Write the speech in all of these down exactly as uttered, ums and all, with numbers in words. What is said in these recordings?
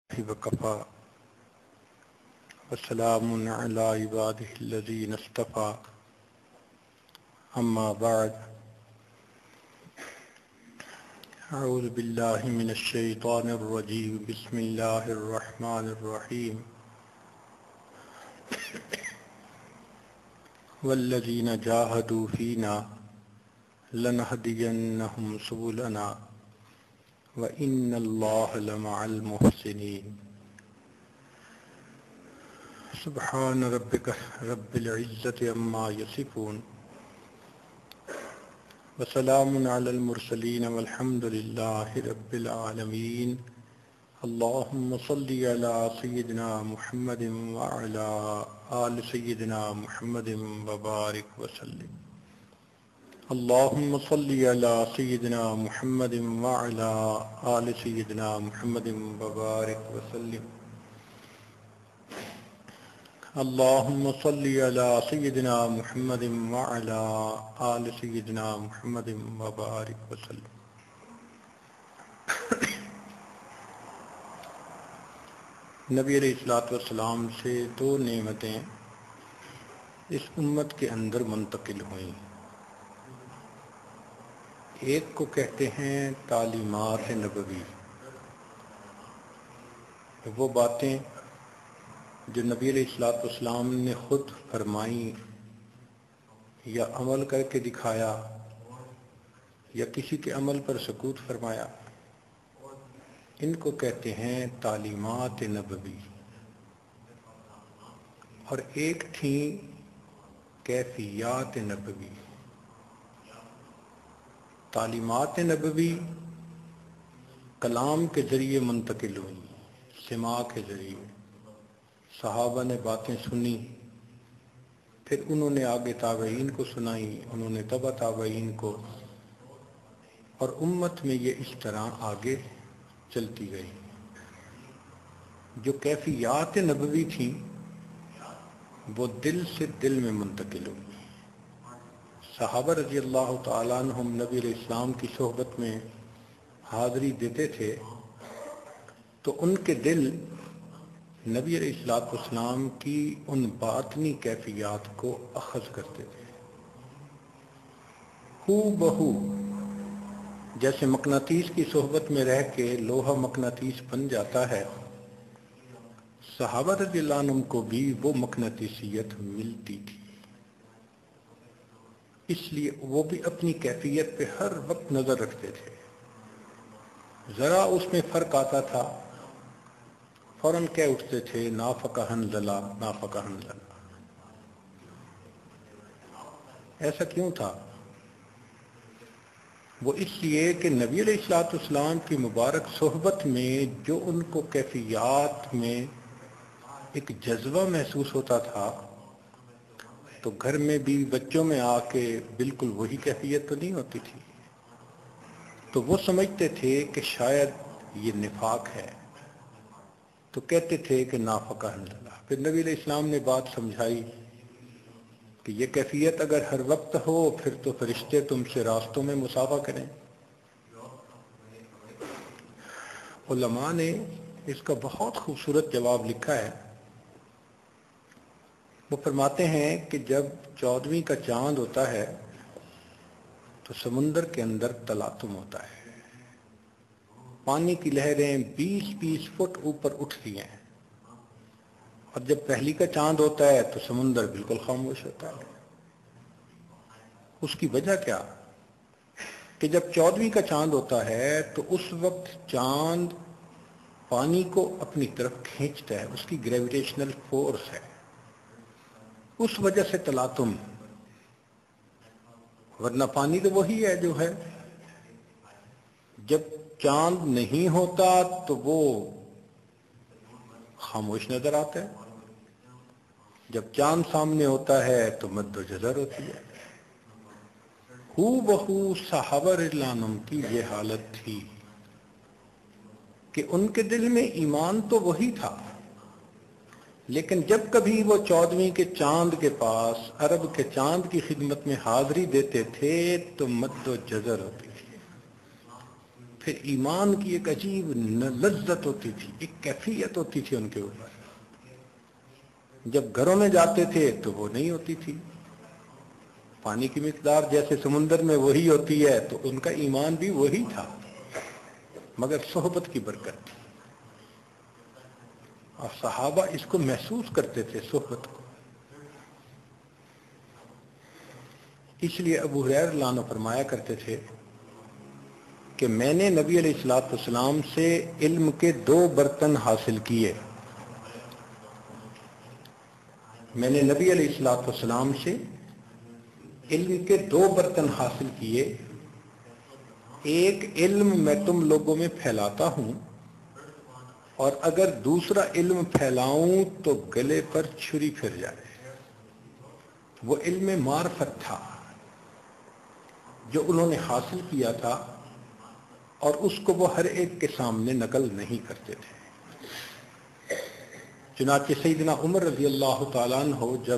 وكفى وسلام على عباده الذين اصطفى أما بعد أعوذ بالله من الشيطان الرجيم بسم الله الرحمن الرحيم والذين جاهدوا فينا لنهدينهم سبلنا وَإِنَّ اللَّهَ لَمَعَ الْمُحْسِنِينَ سبحان ربك رب العزة عما يصفون وسلام على المرسلين والحمد لله رب العالمين اللهم صل على سيدنا محمد وعلى آل سيدنا محمد وبارك وسلم اللهم صل على سيدنا محمد وعلى آل سيدنا محمد وبارك وسلم اللهم صل على سيدنا محمد وعلى آل سيدنا محمد وبارك وسلم نبی علیہ الصلوۃ والسلام سے دو نعمتیں اس امت کے اندر منتقل ہوئیں، ایک کو کہتے ہیں تعلیمات نبوی، وہ باتیں جو نبی علیہ الصلوۃ والسلام نے خود فرمائی یا عمل کر کے دکھایا یا کسی کے عمل پر سکوت فرمایا، ان کو کہتے ہیں تعلیمات نبوی، اور ایک تھی کیفیات نبوی۔ تعلیمات نبوی کلام کے ذریعے منتقل ہوئیں، سماع کے ذریعے صحابہ نے باتیں سنی، پھر انہوں نے آگے تابعین کو سنائی، انہوں نے تبع تابعین کو، اور امت میں یہ اس طرح آگے چلتی گئی۔ جو کیفیات نبوی تھیں وہ دل سے دل میں منتقل ہوئی۔ صحابہ رضی اللہ تعالیٰ عنہم نبی علیہ السلام کی صحبت میں حاضری دیتے تھے تو ان کے دل نبی علیہ الصلوۃ والسلام کی ان باطنی کیفیات کو اخذ کرتے تھے، ہو بہو جیسے مقناطیس کی صحبت میں رہ کے لوہا مقناطیس بن جاتا ہے، صحابہ رضی اللہ عنہم کو بھی وہ مقناطیسیت ملتی تھی، اس لیے وہ بھی اپنی کیفیت پہ ہر وقت نظر رکھتے تھے۔ ذرا اس میں فرق آتا تھا فوراً کہہ اٹھتے تھے نافق حنظلہ نافق حنظلہ۔ ایسا کیوں تھا؟ وہ اس لیے کہ نبی علیہ الصلوۃ والسلام کی مبارک صحبت میں جو ان کو کیفیات میں ایک جذبہ محسوس ہوتا تھا، تو گھر میں بھی بچوں میں آ کے بالکل وہی کیفیت تو نہیں ہوتی تھی، تو وہ سمجھتے تھے کہ شاید یہ نفاق ہے، تو کہتے تھے کہ نافق حنظلہ۔ پھر نبی علیہ السلام نے بات سمجھائی کہ یہ کیفیت اگر ہر وقت ہو پھر تو فرشتے تم سے راستوں میں مسافہ کریں۔ علماء نے اس کا بہت خوبصورت جواب لکھا ہے۔ وہ فرماتے ہیں کہ جب چودھویں کا چاند ہوتا ہے تو سمندر کے اندر تلاطم ہوتا ہے، پانی کی لہریں بیس بیس فٹ اوپر اٹھتی ہیں، اور جب پہلی کا چاند ہوتا ہے تو سمندر بالکل خاموش ہوتا ہے۔ اس کی وجہ کیا؟ کہ جب چودھویں کا چاند ہوتا ہے تو اس وقت چاند پانی کو اپنی طرف کھینچتا ہے، اس کی گریویٹیشنل فورس ہے، اس وجہ سے تلاطم، ورنہ پانی تو وہی ہے جو ہے۔ جب چاند نہیں ہوتا تو وہ خاموش نظر آتا ہے، جب چاند سامنے ہوتا ہے تو مد و جزر ہوتی ہے۔ ہو بہو صحابہ رضی اللہ عنہم کی یہ حالت تھی کہ ان کے دل میں ایمان تو وہی تھا، لیکن جب کبھی وہ چودھویں کے چاند کے پاس عرب کے چاند کی خدمت میں حاضری دیتے تھے تو مد و جزر ہوتی تھی، پھر ایمان کی ایک عجیب لذت ہوتی تھی، ایک کیفیت ہوتی تھی ان کے اوپر. جب گھروں میں جاتے تھے تو وہ نہیں ہوتی تھی. پانی کی مقدار جیسے سمندر میں وہی ہوتی ہے، تو ان کا ایمان بھی وہی تھا، مگر صحبت کی برکت تھی. اور صحابہ اس کو محسوس کرتے تھے، صحبت کو. اس لیے ابو ہریرہ رضی اللہ عنہ فرمایا کرتے تھے کہ میں نے نبی علیہ الصلوۃ والسلام سے علم کے دو برتن حاصل کیے. میں نے نبی علیہ الصلوۃ والسلام سے علم کے دو برتن حاصل کیے. ایک علم میں تم لوگوں میں پھیلاتا ہوں، اور اگر دوسرا علم پھیلاؤں تو گلے پر چھری پھر جائے. وہ علم معرفت تھا جو انہوں نے حاصل کیا تھا، اور اس کو وہ ہر ایک کے سامنے نقل نہیں کرتے تھے. چنانچہ سیدنا عمر رضی اللہ تعالیٰ عنہ جب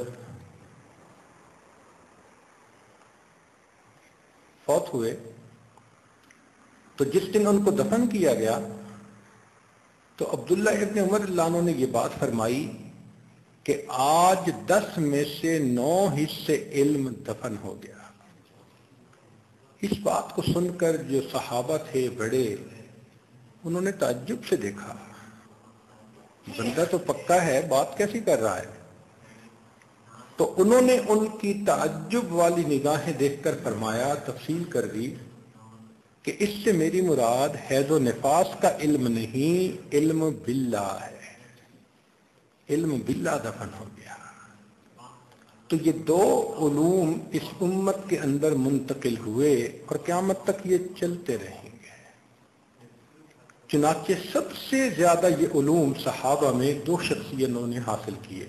فوت ہوئے تو جس دن ان کو دفن کیا گیا تو عبداللہ ابن عمر رضی اللہ عنہ نے یہ بات فرمائی کہ آج دس میں سے نو حصے علم دفن ہو گیا. اس بات کو سن کر جو صحابہ تھے بڑے، انہوں نے تعجب سے دیکھا، بندہ تو پکا ہے، بات کیسی کر رہا ہے؟ تو انہوں نے ان کی تعجب والی نگاہیں دیکھ کر فرمایا، تفصیل کر دی کہ اس سے میری مراد حیض و نفاس کا علم نہیں، علم باللہ ہے. علم باللہ دفن ہو گیا. تو یہ دو علوم اس امت کے اندر منتقل ہوئے اور قیامت تک یہ چلتے رہیں گے. چنانچہ سب سے زیادہ یہ علوم صحابہ میں دو شخصیتوں نے حاصل کیے.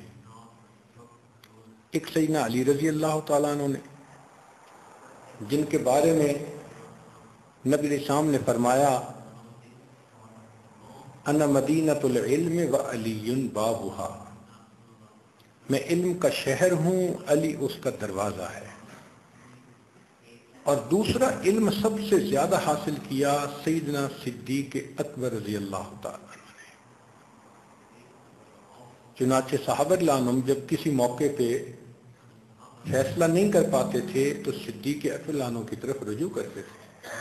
ایک سیدنا علی رضی اللہ تعالیٰ عنہ نے، جن کے بارے میں نبی علیہ السلام نے فرمایا انا مدینۃ العلم و علی بابھا، میں علم کا شہر ہوں، علی اس کا دروازہ ہے. اور دوسرا علم سب سے زیادہ حاصل کیا سیدنا صدیق اکبر رضی اللہ تعالیٰ عنہ نے. چنانچہ صحابہ رضی اللہ عنہم جب کسی موقع پہ فیصلہ نہیں کر پاتے تھے تو صدیق اکبر رضی اللہ عنہ کی طرف رجوع کرتے تھے.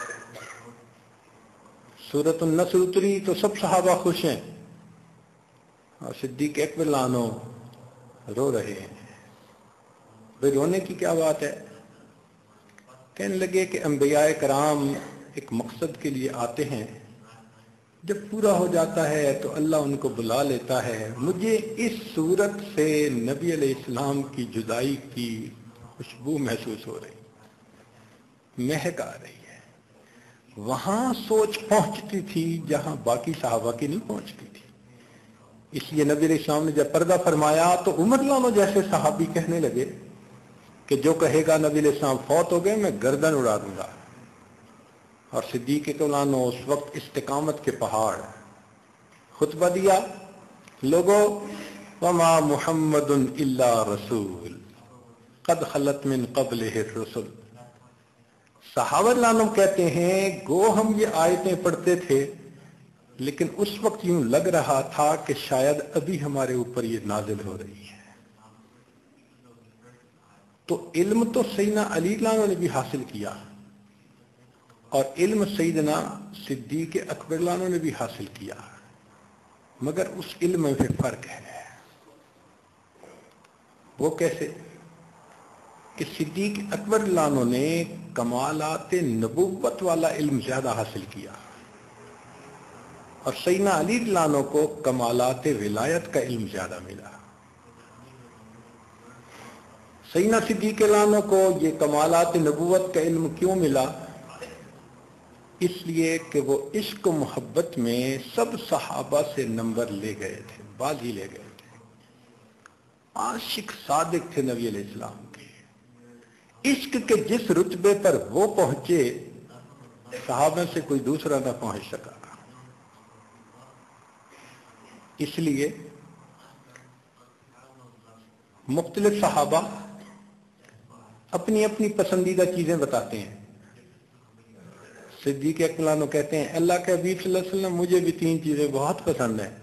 سورۃ النصر اتری تو سب صحابہ خوش ہیں، اور صدیق اکبر رضی اللہ عنہ رو رہے ہیں. بھئی رونے کی کیا بات ہے؟ کہنے لگے کہ انبیاء کرام ایک مقصد کے لیے آتے ہیں، جب پورا ہو جاتا ہے تو اللہ ان کو بلا لیتا ہے. مجھے اس صورت سے نبی علیہ السلام کی جدائی کی خوشبو محسوس ہو رہی، مہک آ رہی ہے. وہاں سوچ پہنچتی تھی جہاں باقی صحابہ کی نہیں پہنچتی تھی. اس لیے نبی علیہ السلام نے جب پردہ فرمایا تو عمر رضی اللہ عنہ جیسے صحابی کہنے لگے کہ جو کہے گا نبی علیہ السلام فوت ہو گئے میں گردن اڑا دوں گا. اور صدیق اکبر عنہ اس وقت استقامت کے پہاڑ خطبہ دیا، لوگوں وما محمد الا رسول قد خلت من قبلہ الرسل. صحابہ رضی اللہ عنہ کہتے ہیں گو ہم یہ آیتیں پڑھتے تھے لیکن اس وقت یوں لگ رہا تھا کہ شاید ابھی ہمارے اوپر یہ نازل ہو رہی ہے. تو علم تو سیدنا علی رضی اللہ عنہ نے بھی حاصل کیا، اور علم سیدنا صدیق اکبر رضی اللہ عنہ نے بھی حاصل کیا، مگر اس علم میں پھر فرق ہے. وہ کیسے کہ صدیق اکبر رضی اللہ عنہ نے کمالات نبوت والا علم زیادہ حاصل کیا، اور سیدنا علی رضی اللہ عنہ کو کمالات ولایت کا علم زیادہ ملا. سیدنا صدیق رضی اللہ عنہ کو یہ کمالات نبوت کا علم کیوں ملا؟ اس لیے کہ وہ عشق و محبت میں سب صحابہ سے نمبر لے گئے تھے، بازی لے گئے تھے. عاشق صادق تھے نبی علیہ السلام کے. عشق کے جس رتبے پر وہ پہنچے صحابہ سے کوئی دوسرا نہ پہنچ سکا. اس لیے مختلف صحابہ اپنی اپنی پسندیدہ چیزیں بتاتے ہیں. صدیق اکبر کہتے ہیں اللہ کے حبیب صلی اللہ علیہ وسلم مجھے بھی تین چیزیں بہت پسند ہیں.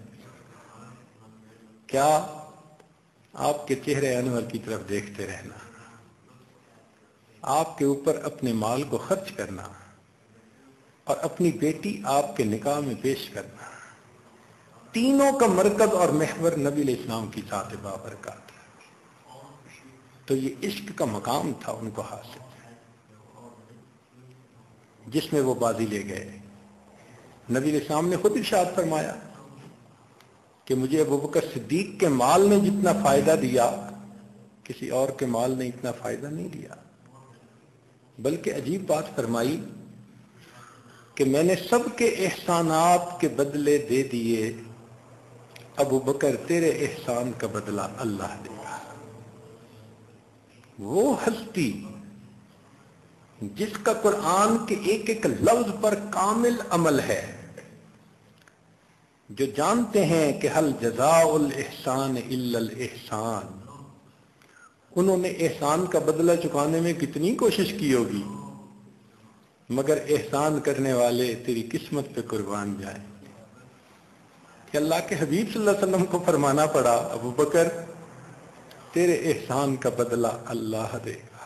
کیا؟ آپ کے چہرے انور کی طرف دیکھتے رہنا، آپ کے اوپر اپنے مال کو خرچ کرنا، اور اپنی بیٹی آپ کے نکاح میں پیش کرنا. تینوں کا مرکز اور محور نبی علیہ السلام کی ذات بابرکات. تو یہ عشق کا مقام تھا ان کو حاصل، جس میں وہ بازی لے گئے. نبی علیہ السلام نے خود ارشاد فرمایا کہ مجھے ابوبکر صدیق کے مال نے جتنا فائدہ دیا کسی اور کے مال نے اتنا فائدہ نہیں دیا. بلکہ عجیب بات فرمائی کہ میں نے سب کے احسانات کے بدلے دے دیے، ابوبکر تیرے احسان کا بدلہ اللہ دے گا. وہ ہستی جس کا قرآن کے ایک ایک لفظ پر کامل عمل ہے، جو جانتے ہیں کہ حل جزاء الاحسان الا الاحسان، انہوں نے احسان کا بدلہ چکانے میں کتنی کوشش کی ہوگی، مگر احسان کرنے والے تیری قسمت پہ قربان جائیں. کہ اللہ کے حبیب صلی اللہ علیہ وسلم کو فرمانا پڑا ابوبکر تیرے احسان کا بدلہ اللہ دے گا.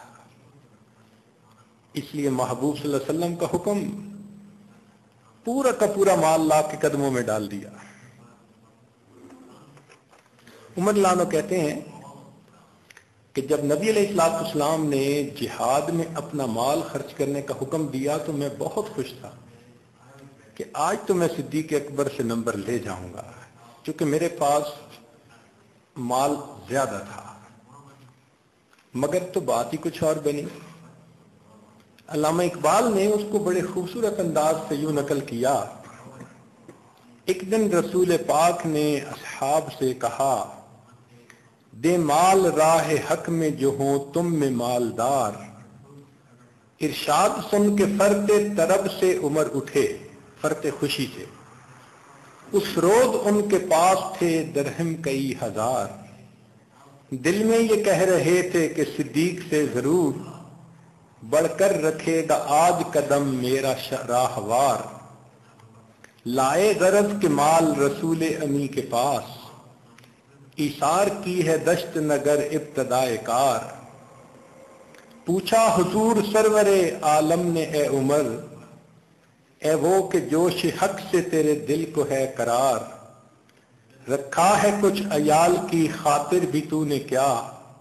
اس لیے محبوب صلی اللہ علیہ وسلم کا حکم پورا کا پورا مال لا کے قدموں میں ڈال دیا. عمر لانو کہتے ہیں کہ جب نبی علیہ الصلوۃ والسلام نے جہاد میں اپنا مال خرچ کرنے کا حکم دیا تو میں بہت خوش تھا کہ آج تو میں صدیق اکبر سے نمبر لے جاؤں گا، کیونکہ میرے پاس مال زیادہ تھا. مگر تو بات ہی کچھ اور بنی. علامہ اقبال نے اس کو بڑے خوبصورت انداز سے یوں نقل کیا. ایک دن رسول پاک نے اصحاب سے کہا دے مال راہ حق میں جو ہوں تم میں مالدار. ارشاد سن کے فرط طرب سے عمر اٹھے، فرط خوشی سے. اس روز ان کے پاس تھے درہم کئی ہزار. دل میں یہ کہہ رہے تھے کہ صدیق سے ضرور بڑھ کر رکھے گا آج قدم میرا راہوار. لائے غرض کے مال رسول امی کے پاس، ایثار کی ہے دشت نگر ابتدائے کار. پوچھا حضور سرور عالم نے اے عمر، اے وہ کہ جوش حق سے تیرے دل کو ہے قرار. رکھا ہے کچھ عیال کی خاطر بھی تو نے کیا،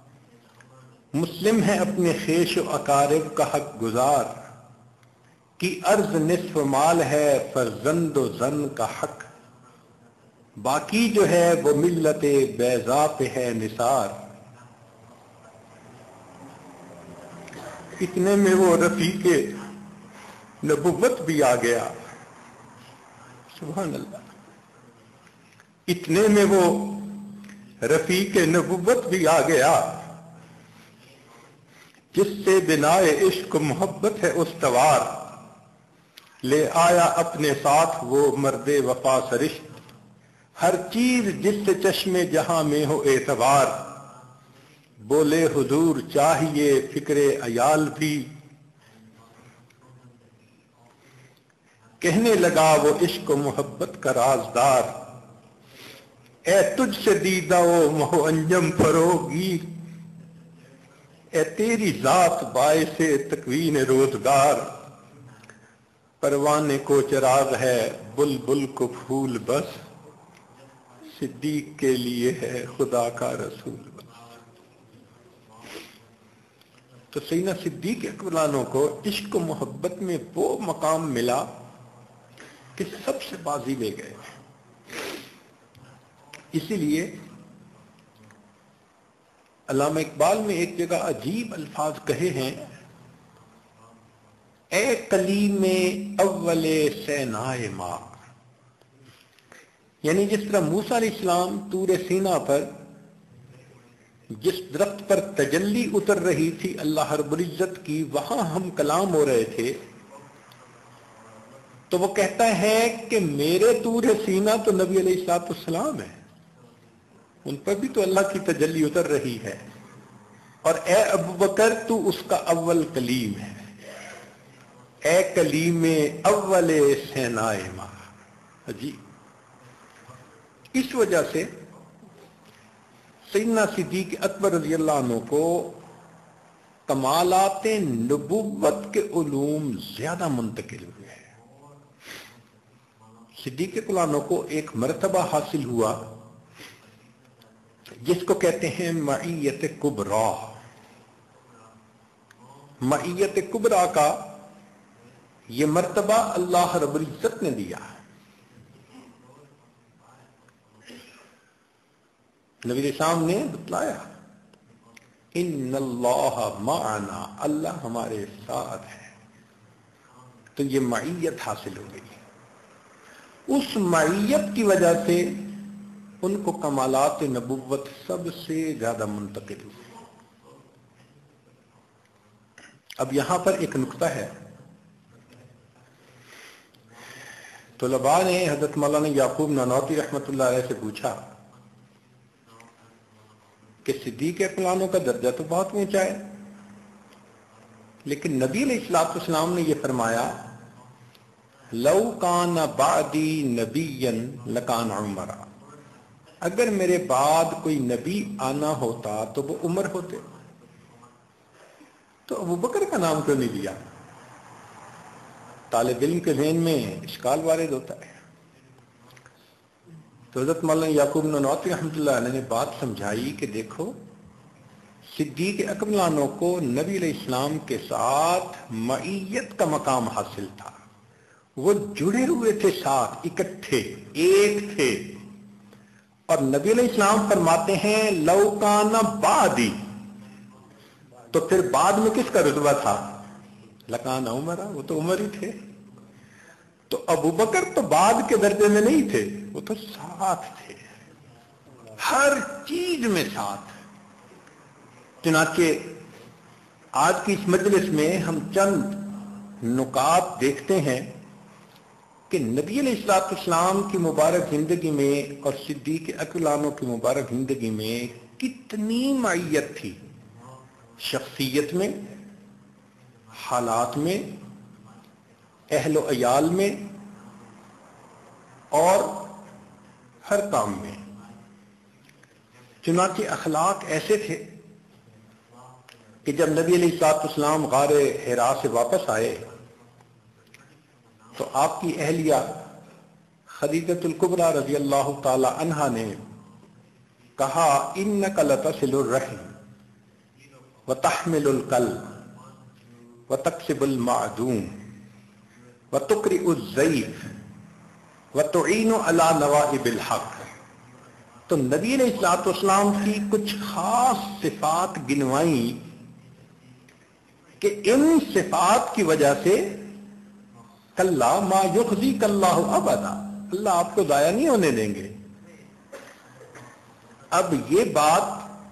مسلم ہے اپنے خیش و اقارب کا حق گزار. کی عرض نصف مال ہے فرزند و زن کا حق، باقی جو ہے وہ ملت بیضا پہ ہے نثار. اتنے میں وہ رفیق نبوت بھی آ گیا. سبحان اللہ. اتنے میں وہ رفیق نبوت بھی آ گیا جس سے بنائے عشق و محبت ہے استوار. لے آیا اپنے ساتھ وہ مرد وفا سرشت، ہر چیز جس سے چشم جہاں میں ہو اعتبار. بولے حضور چاہیے فکر عیال بھی، کہنے لگا وہ عشق و محبت کا رازدار. اے تجھ سے دیدہ و مہو انجم فروغی، اے تیری ذات باعث تکوین روزگار. پروانے کو چراغ ہے بلبل کو پھول بس، صدیق کے لیے ہے خدا کا رسول بس. تو سیدنا صدیق اکبر کو عشق و محبت میں وہ مقام ملا کہ سب سے بازی لے گئے. اسی لیے علامہ اقبال نے ایک جگہ عجیب الفاظ کہے ہیں، اے کلیم اول سینائے ماں. یعنی جس طرح موسیٰ علیہ السلام طور سینا پر جس درخت پر تجلی اتر رہی تھی اللہ رب العزت کی، وہاں ہم کلام ہو رہے تھے، تو وہ کہتا ہے کہ میرے طور سینا تو نبی علیہ الصلوۃ والسلام ہے، ان پر بھی تو اللہ کی تجلی اتر رہی ہے. اور اے ابو بکر تو اس کا اول کلیم ہے. اے کلیم اول سینائے ماں. جی اس وجہ سے سیدنا صدیق اکبر رضی اللہ عنہ کو کمالات نبوت کے علوم زیادہ منتقل ہوئے ہیں. صدیق اکبر عنہ کو ایک مرتبہ حاصل ہوا جس کو کہتے ہیں معیت کبریٰ. معیت کبریٰ کا یہ مرتبہ اللہ رب العزت نے دیا. نبی اسلام نے بتلایا ان اللہ معنا، اللہ ہمارے ساتھ ہے. تو یہ معیت حاصل ہو گئی. اس معیت کی وجہ سے ان کو کمالات نبوت سب سے زیادہ منتقل ہوئی. اب یہاں پر ایک نقطہ ہے. طلباء نے حضرت مولانا یعقوب نانوتوی رحمۃ اللہ علیہ سے پوچھا کہ صدیق اکبر کا درجہ تو بہت اونچا ہے، لیکن نبی علیہ الصلوۃ والسلام نے یہ فرمایا لو کان بعدی نبیا لکان عمر، اگر میرے بعد کوئی نبی آنا ہوتا تو وہ عمر ہوتے. تو ابو بکر کا نام کیوں نہیں لیا؟ طالب علم کے ذہن میں اشکال وارد ہوتا ہے. تو حضرت مولانا یعقوب نانوتوی رحمۃ اللہ علیہ نے بات سمجھائی کہ دیکھو صدیق اکبر عنہ کو نبی علیہ السلام کے ساتھ معیت کا مقام حاصل تھا. وہ جڑے ہوئے تھے، ساتھ اکٹھے ایک تھے. اور نبی علیہ السلام فرماتے ہیں لو کان بعدی، تو پھر بعد میں کس کا رتبہ تھا؟ لکان عمر، وہ تو عمر ہی تھے. تو ابو بکر تو بعد کے درجے میں نہیں تھے، وہ تو ساتھ تھے، ہر چیز میں ساتھ. چنانچہ آج کی اس مجلس میں ہم چند نکات دیکھتے ہیں کہ نبی علیہ الصلوۃ والسلام کی مبارک زندگی میں اور صدیق اکبر عنہ کی مبارک زندگی میں کتنی معیت تھی، شخصیت میں، حالات میں، اہل و عیال میں، اور ہر کام میں. چنانچہ اخلاق ایسے تھے کہ جب نبی علیہ الصلوۃ والسلام غار حرا سے واپس آئے تو آپ کی اہلیہ خدیجۃ الکبریٰ رضی اللہ تعالی عنہا نے کہا انک لتصل الرحم وتحمل الکلب وتکسب المعدوم وتقرئ الضیف وتعین علی نوائب الحق. تو نبی علیہ الصلوۃ والسلام کی کچھ خاص صفات گنوائیں کہ ان صفات کی وجہ سے کلا ما یخزیک اللہ ابدا، اللہ آپ کو ضائع نہیں ہونے دیں گے. اب یہ بات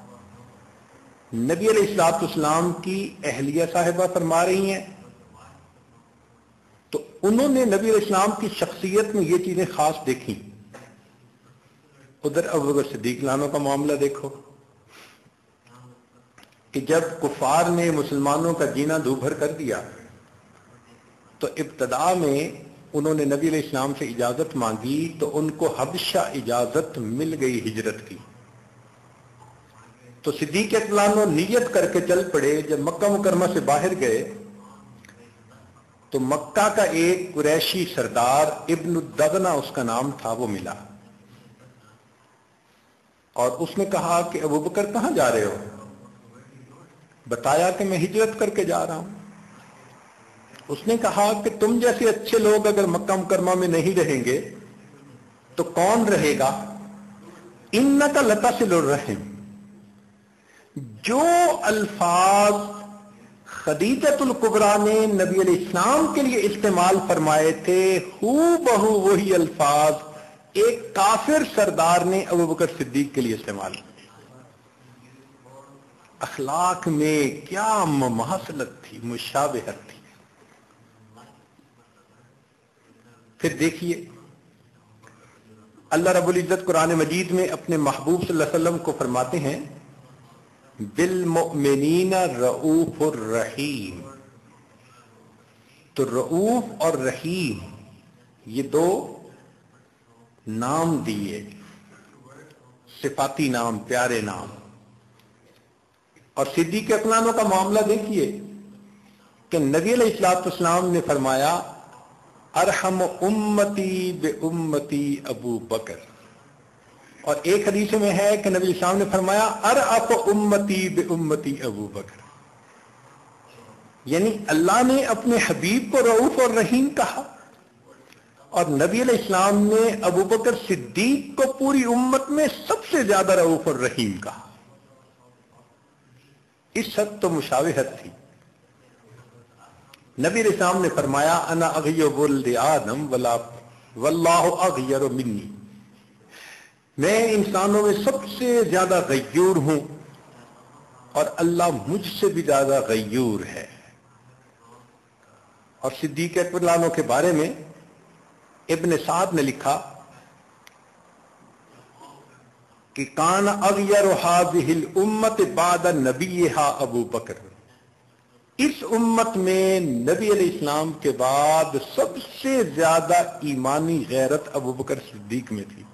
نبی علیہ الصلوۃ والسلام کی اہلیہ صاحبہ فرما رہی ہیں، تو انہوں نے نبی علیہ السلام کی شخصیت میں یہ چیزیں خاص دیکھیں. ادھر ابو بکر صدیق عنہ کا معاملہ دیکھو کہ جب کفار نے مسلمانوں کا جینا دوبھر کر دیا تو ابتدا میں انہوں نے نبی علیہ السلام سے اجازت مانگی تو ان کو حبشہ اجازت مل گئی ہجرت کی. تو صدیق اکبر عنہ نیت کر کے چل پڑے. جب مکہ مکرمہ سے باہر گئے تو مکہ کا ایک قریشی سردار ابن الدغنہ اس کا نام تھا، وہ ملا اور اس نے کہا کہ ابو بکر کہاں جا رہے ہو؟ بتایا کہ میں ہجرت کر کے جا رہا ہوں. اس نے کہا کہ تم جیسے اچھے لوگ اگر مکہ مکرمہ میں نہیں رہیں گے تو کون رہے گا؟ انک لتصل الرحم. جو الفاظ خدیجۃ الکبریٰ نے نبی علیہ السلام کے لیے استعمال فرمائے تھے ہو بہو وہی الفاظ ایک کافر سردار نے ابو بکر صدیق کے لیے استعمال کیے. اخلاق میں کیا مماثلت تھی، مشابہت تھی. پھر دیکھیے اللہ رب العزت قرآن مجید میں اپنے محبوب صلی اللہ علیہ وسلم کو فرماتے ہیں بالمؤمنین رؤوف الرحیم. تو رؤوف اور رحیم یہ دو نام دیے، صفاتی نام، پیارے نام. اور صدیق اکبر کا معاملہ دیکھیے کہ نبی علیہ الصلوۃ والسلام نے فرمایا ارحم امتی بے امتی ابو بکر، اور ایک حدیث میں ہے کہ نبی السلام نے فرمایا ارأف امتی بے امتی ابو بکر، یعنی اللہ نے اپنے حبیب کو رؤوف اور رحیم کہا، اور نبی علیہ السلام نے ابو بکر صدیق کو پوری امت میں سب سے زیادہ رؤوف اور رحیم کہا. اس حد تو مشابہت تھی. نبی علیہ السلام نے فرمایا انا اغیر ولد آدم ولا واللہ اغیر منی، میں انسانوں میں سب سے زیادہ غیور ہوں اور اللہ مجھ سے بھی زیادہ غیور ہے. اور صدیق اکبر کے بارے میں ابن سعد نے لکھا کہ کان اغیر هذه الامت بعد نبیہا ابو بکر، اس امت میں نبی علیہ السلام کے بعد سب سے زیادہ ایمانی غیرت ابو بکر صدیق میں تھی.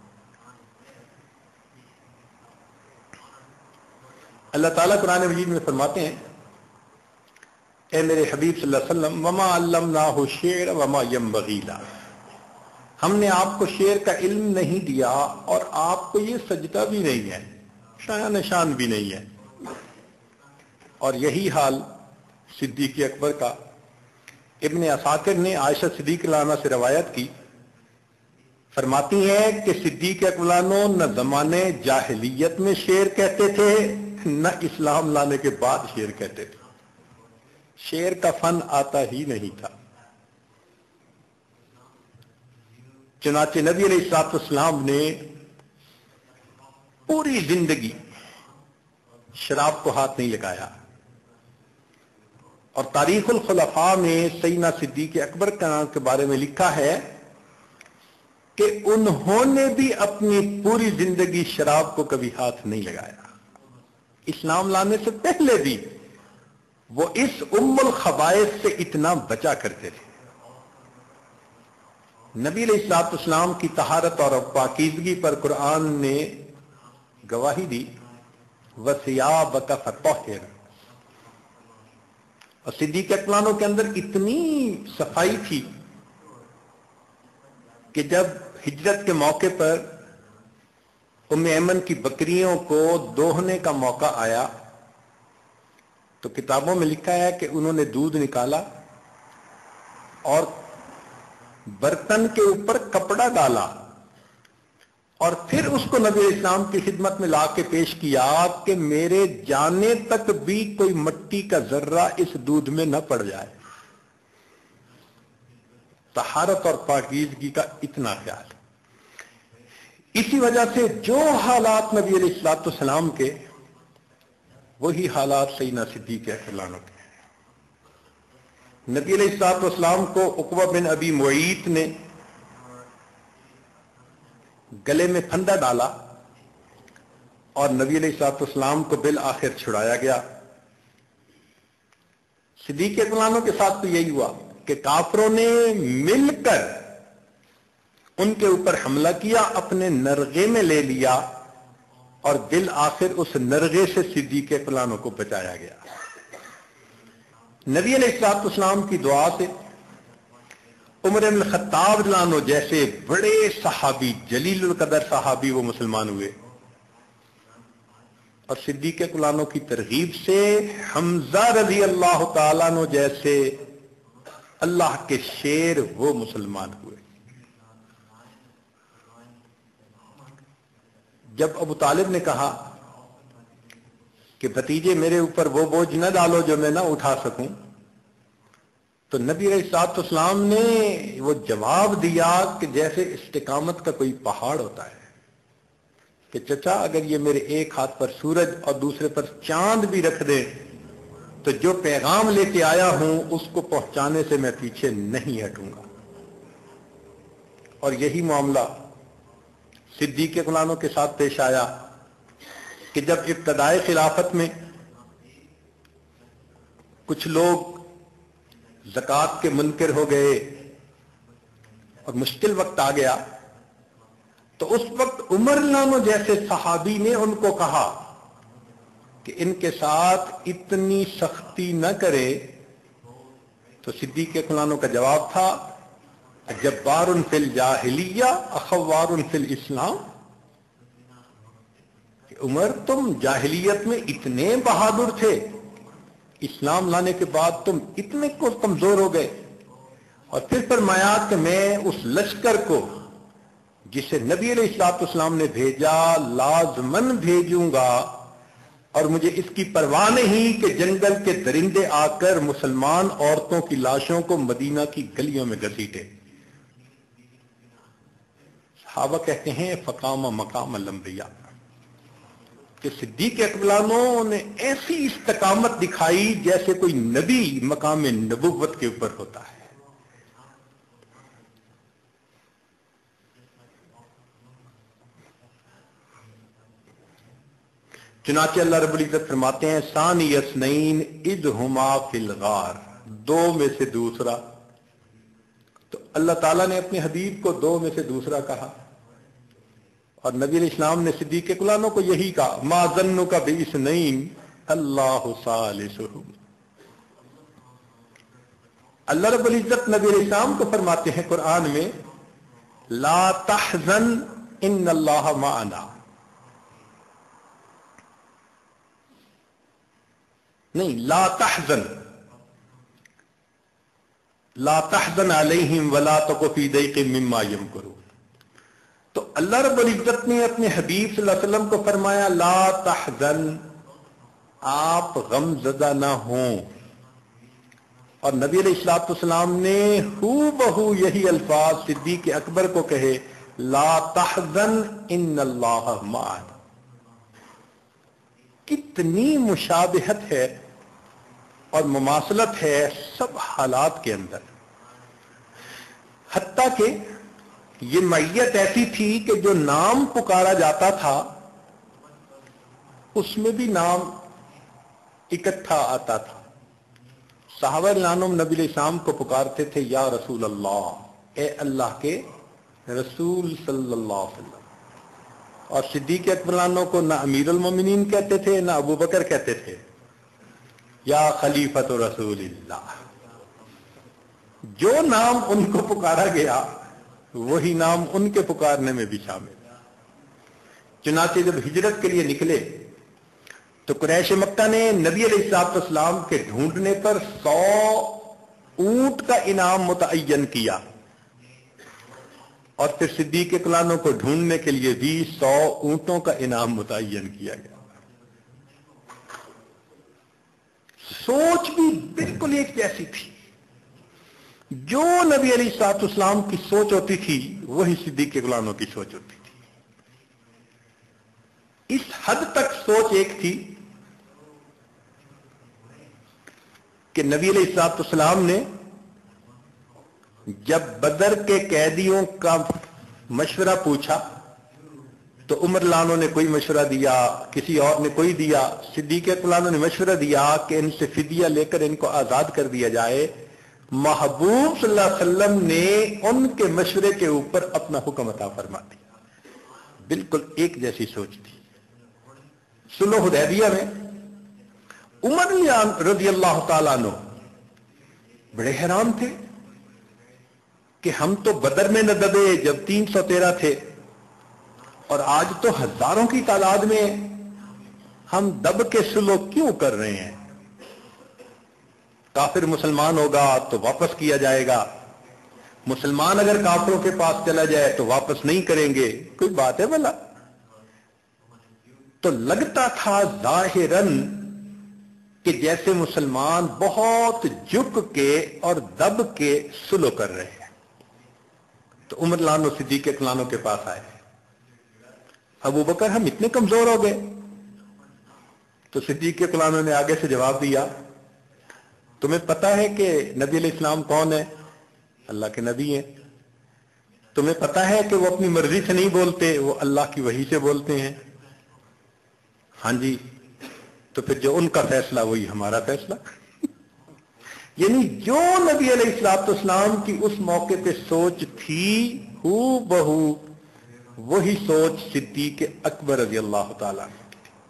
اللہ تعالیٰ قرآن مجید میں فرماتے ہیں اے میرے حبیب صلی اللہ علیہ وسلم وما علمناہ الشعر وما ينبغی لہ، ہم نے آپ کو شعر کا علم نہیں دیا اور آپ کو یہ سجدہ بھی نہیں ہے، شایان نشان بھی نہیں ہے. اور یہی حال صدیق اکبر کا. ابن عساکر نے عائشہ صدیق عنہا سے روایت کی، فرماتی ہیں کہ صدیق اکبر نہ زمانے جاہلیت میں شعر کہتے تھے نہ اسلام لانے کے بعد شعر کہتے تھے. شعر کا فن آتا ہی نہیں تھا. چنانچہ نبی علیہ الصلوۃ والسلام نے پوری زندگی شراب کو ہاتھ نہیں لگایا. اور تاریخ الخلفاء میں سیدنا صدیق اکبر کے بارے میں لکھا ہے کہ انہوں نے بھی اپنی پوری زندگی شراب کو کبھی ہاتھ نہیں لگایا. اسلام لانے سے پہلے بھی وہ اس ام الخبائث سے اتنا بچا کرتے تھے. نبی علیہ الصلوۃ والسلام کی طہارت اور پاکیزگی پر قرآن نے گواہی دی وَثِيَابَكَ فَطَهِّرْ، اور صدیق اکبر کے اندر اتنی صفائی تھی کہ جب ہجرت کے موقع پر ام ایمن کی بکریوں کو دوہنے کا موقع آیا تو کتابوں میں لکھا ہے کہ انہوں نے دودھ نکالا اور برتن کے اوپر کپڑا ڈالا اور پھر اس کو نبی اسلام کی خدمت میں لا کے پیش کیا کہ میرے جانے تک بھی کوئی مٹی کا ذرہ اس دودھ میں نہ پڑ جائے. طہارت اور پاکیزگی کا اتنا خیال. اسی وجہ سے جو حالات نبی علیہ الصلوۃ والسلام کے وہی حالات سیدنا صدیق اکبر کے. نبی علیہ الصلوۃ والسلام کو عقبہ بن ابی معیط نے گلے میں پھندا ڈالا اور نبی علیہ الصلوۃ والسلام کو بالآخر چھڑایا گیا. صدیق اکبر کے ساتھ تو یہی ہوا کہ کافروں نے مل کر ان کے اوپر حملہ کیا، اپنے نرغے میں لے لیا اور بالآخر اس نرغے سے صدیق اکبر کو بچایا گیا. نبی علیہ الصلوۃ والسلام کی دعا سے عمر بن الخطاب رضی اللہ عنہ جیسے بڑے صحابی، جلیل القدر صحابی وہ مسلمان ہوئے، اور صدیق اکبر کی ترغیب سے حمزہ رضی اللہ تعالیٰ عنہ جیسے اللہ کے شیر وہ مسلمان ہوئے. جب ابو طالب نے کہا کہ بھتیجے میرے اوپر وہ بوجھ نہ ڈالو جو میں نہ اٹھا سکوں، تو نبی علیہ الصلوۃ والسلام نے وہ جواب دیا کہ جیسے استقامت کا کوئی پہاڑ ہوتا ہے کہ چچا اگر یہ میرے ایک ہاتھ پر سورج اور دوسرے پر چاند بھی رکھ دے تو جو پیغام لے کے آیا ہوں اس کو پہنچانے سے میں پیچھے نہیں ہٹوں گا. اور یہی معاملہ صدیق اکبر کے ساتھ پیش آیا کہ جب ابتدائے خلافت میں کچھ لوگ ज़कात के मुनकर हो गए और मुश्किल वक्त आ गया, तो उस वक्त उमर नानो जैसे सहाबी ने उनको कहा कि इनके साथ इतनी सख्ती न करे। तो सिद्दीक़ अकबर का जवाब था, जब्बारुन फिल जाहिलिया अखवारुन फिल इस्लाम, कि उमर तुम जाहिलियत में इतने बहादुर थे, इस्लाम लाने के बाद तुम इतने को कमजोर हो गए। और फिर फरमाया कि मैं उस लश्कर को जिसे नबी अलैहिस्सलाम ने भेजा लाजमन भेजूंगा, और मुझे इसकी परवाह नहीं कि जंगल के दरिंदे आकर मुसलमान औरतों की लाशों को मदीना की गलियों में घसीटे। सहाबा कहते हैं फकामा मकाम लंबिया, कि सिद्दीक़ अकबर ने ऐसी इस्तकामत दिखाई जैसे कोई नबी मकाम नबुव्वत के ऊपर होता है। चुनाचे अल्लाह रब्बुल इज्जत फरमाते हैं, सानी यसनैन इज़ हुमा फिल गार, दो में से दूसरा। तो अल्लाह ताला ने अपने हबीब को दो में से दूसरा कहा, और नबी अलैहिस्सलाम ने सिद्दीक़ अकबर को यही कहा, मा ज़न्नुका बिइस्नैन अल्लाहु सालिसुहुम। अल्लाह रब्बुल इज्जत नबी अलैहिस्सलाम को फरमाते हैं कुरान में, ला तहज़न इन्नल्लाह माअना, नहीं ला तहज़न, ला तहज़न अलैहिम वला तकु फी दैक़िन मिम्मा यमकुरून। तो अल्लाह रब्बुल इज्जत ने अपने हबीब सल्लल्लाहु अलैहि वसल्लम को फरमाया, ला तहज़न, आप गमज़दा ना हों। और नबी अलैहिस्सलाम ने हू बहू यही अल्फाज सिद्दीक़ अकबर को कहे, ला तहज़न इन्नल्लाह माअना। कितनी मुशाबिहत है और मुमासलत है सब हालात के अंदर। हत्ता कि ये मैयत ऐसी थी कि जो नाम पुकारा जाता था उसमें भी नाम इकट्ठा आता था। सहाबा नानुम नबी अलैहिस्सलाम को पुकारते थे, या रसूल अल्लाह, ए अल्लाह के रसूल सल्लल्लाहु अलैहि वसल्लम। और सिद्दीक़ अकबर को ना अमीरुल मोमिनीन कहते थे ना अबू बकर कहते थे, या खलीफत रसूलिल्लाह। जो नाम उनको पुकारा गया वही नाम उनके पुकारने में भी शामिल। चुनाचे जब हिजरत के लिए निकले तो कुरैश मक्का ने नबी अलैहिस्सलाम के ढूंढने पर सौ ऊंट का इनाम मुतअय्यन किया, और फिर सिद्दीक़ अकबर को ढूंढने के लिए भी सौ ऊंटों का इनाम मुतअय्यन किया गया। सोच भी बिल्कुल एक जैसी थी। जो नबी अलैहिस्सलाम की सोच होती थी वही सिद्दीक़ अकबर की सोच होती थी। इस हद तक सोच एक थी कि नबी अलैहिस्सलाम ने जब बदर के कैदियों का मशवरा पूछा तो उमर लानो ने कोई मशवरा दिया, किसी और ने कोई दिया। सिद्दीक़ अकबर ने मशवरा दिया कि इनसे फिदिया लेकर इनको आजाद कर दिया जाए। महबूब सल्लल्लाहु अलैहि वसल्लम ने उनके मशवरे के ऊपर अपना हुक्म अता फरमा दिया। बिल्कुल एक जैसी सोच थी। सुलह हुदैबिया में उमर रज़ियल्लाहु ताला अन्हु बड़े हैरान थे कि हम तो बदर में न दबे जब तीन सौ तेरह थे, और आज तो हजारों की तादाद में हम दब के सुलह क्यों कर रहे हैं। काफिर मुसलमान होगा तो वापस किया जाएगा, मुसलमान अगर काफिरों के पास चला जाए तो वापस नहीं करेंगे, कोई बात है भला। तो लगता था जाहिरन कि जैसे मुसलमान बहुत झुक के और दब के सुलह कर रहे हैं। तो उमर लानो सिद्दीक़ अकबर के पास आए, अबू बकर हम इतने कमजोर हो गए। तो सिद्दीक़ अकबर ने आगे से जवाब दिया, तुम्हें पता है कि नबी अलैहिस्सलाम कौन है? अल्लाह के नबी हैं। तुम्हें पता है कि वो अपनी मर्जी से नहीं बोलते, वो अल्लाह की वही से बोलते हैं? हाँ जी। तो फिर जो उनका फैसला वही हमारा फैसला। یعنی جو نبی علیہ الصلوۃ والسلام کی اس موقع پہ سوچ تھی ہو بہو وہی سوچ صدیق اکبر رضی اللہ تعالیٰ عنہ کی تھی.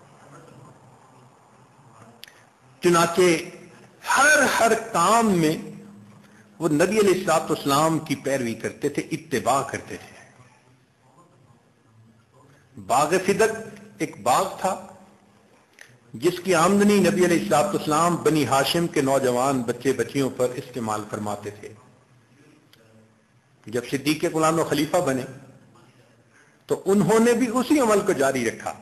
چنانچہ ہر ہر کام میں وہ نبی علیہ الصلوۃ والسلام کی پیروی کرتے تھے، اتباع کرتے تھے. باغ فدق ایک باغ تھا جس کی آمدنی نبی علیہ الصلوۃ والسلام بنی ہاشم کے نوجوان بچے بچیوں پر استعمال فرماتے تھے. جب صدیق غلام و خلیفہ بنے تو انہوں نے بھی اسی عمل کو جاری رکھا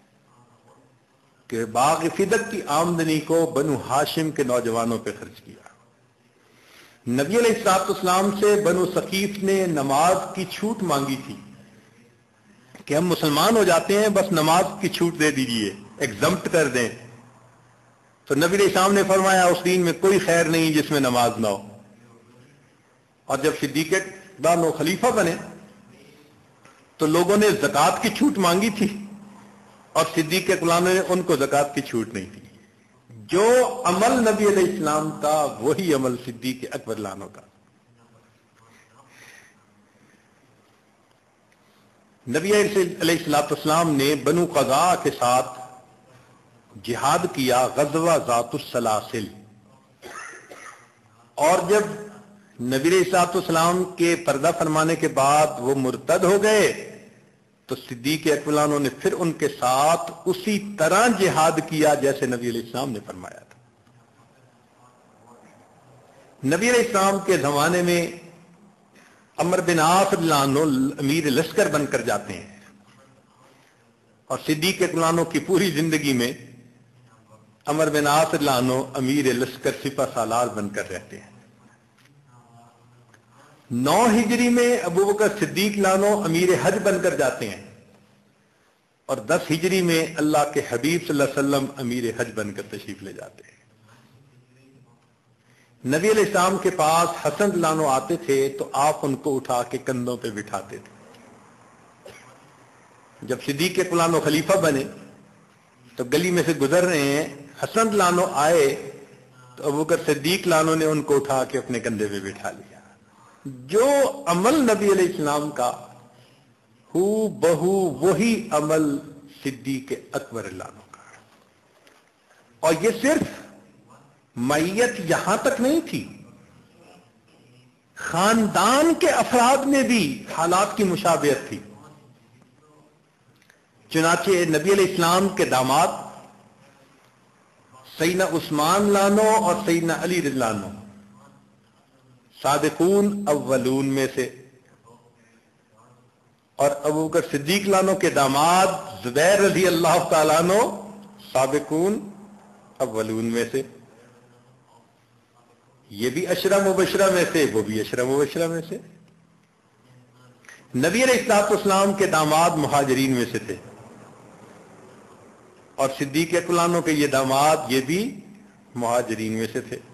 کہ باغ فدق کی آمدنی کو بنو ہاشم کے نوجوانوں پہ خرچ کیا. نبی علیہ الصلوۃ والسلام سے بنو ثقیف نے نماز کی چھوٹ مانگی تھی کہ ہم مسلمان ہو جاتے ہیں، بس نماز کی چھوٹ دے دیجئے، ایگزمپٹ کر دیں. تو نبی علیہ السلام نے فرمایا اس دین میں کوئی خیر نہیں جس میں نماز نہ ہو. اور جب صدیق دانو خلیفہ بنے تو لوگوں نے زکوٰۃ کی چھوٹ مانگی تھی اور صدیق غلام نے ان کو زکوٰۃ کی چھوٹ نہیں تھی. جو عمل نبی علیہ السلام کا وہی عمل صدیق اکبر لانو کا. نبی علیہ الصلوۃ والسلام نے بنو قضاء کے ساتھ جہاد کیا، غزوہ ذات السلاسل. اور جب نبی علیہ الصلوۃ والسلام کے پردہ فرمانے کے بعد وہ مرتد ہو گئے تو صدیق اکبر نے پھر ان کے ساتھ اسی طرح جہاد کیا جیسے نبی علیہ السلام نے فرمایا تھا. نبی علیہ السلام کے زمانے میں عمر بن عاص رضی اللہ عنہ امیر لشکر بن کر جاتے ہیں اور صدیق اکبر کی پوری زندگی میں عمر بن عاص رضی اللہ عنہ امیر لشکر سپہ سالار بن کر رہتے ہیں. نو ہجری میں ابو بکر صدیق لانو امیر حج بن کر جاتے ہیں اور دس ہجری میں اللہ کے حبیب صلی اللہ علیہ وسلم امیر حج بن کر تشریف لے جاتے ہیں. نبی علیہ السلام کے پاس حسن لانو آتے تھے تو آپ ان کو اٹھا کے کندھوں پہ بٹھاتے تھے. جب صدیق لانو خلیفہ بنے تو گلی میں سے گزر رہے ہیں، حسن لانو آئے تو ابو بکر صدیق لانو نے ان کو اٹھا کے اپنے کندھے پہ بٹھا لیا. جو عمل نبی علیہ السلام کا ہو بہو وہی عمل صدیق اکبر لانو کا. اور یہ صرف میت یہاں تک نہیں تھی، خاندان کے افراد میں بھی حالات کی مشابہت تھی. چنانچہ نبی علیہ السلام کے داماد سیدنا عثمان لانو اور سیدنا علی رضی اللہ عنہ سابقون اولون میں سے، اور ابو بکر صدیق لانو کے داماد زبیر رضی اللہ تعالیٰ عنہ سابقون اولون میں سے. یہ بھی عشرہ مبشرہ میں سے، وہ بھی عشرہ مبشرہ میں سے. نبی علیہ الصلوۃ والسلام کے داماد مہاجرین میں سے تھے اور صدیق اکبر کے یہ داماد یہ بھی مہاجرین میں سے تھے.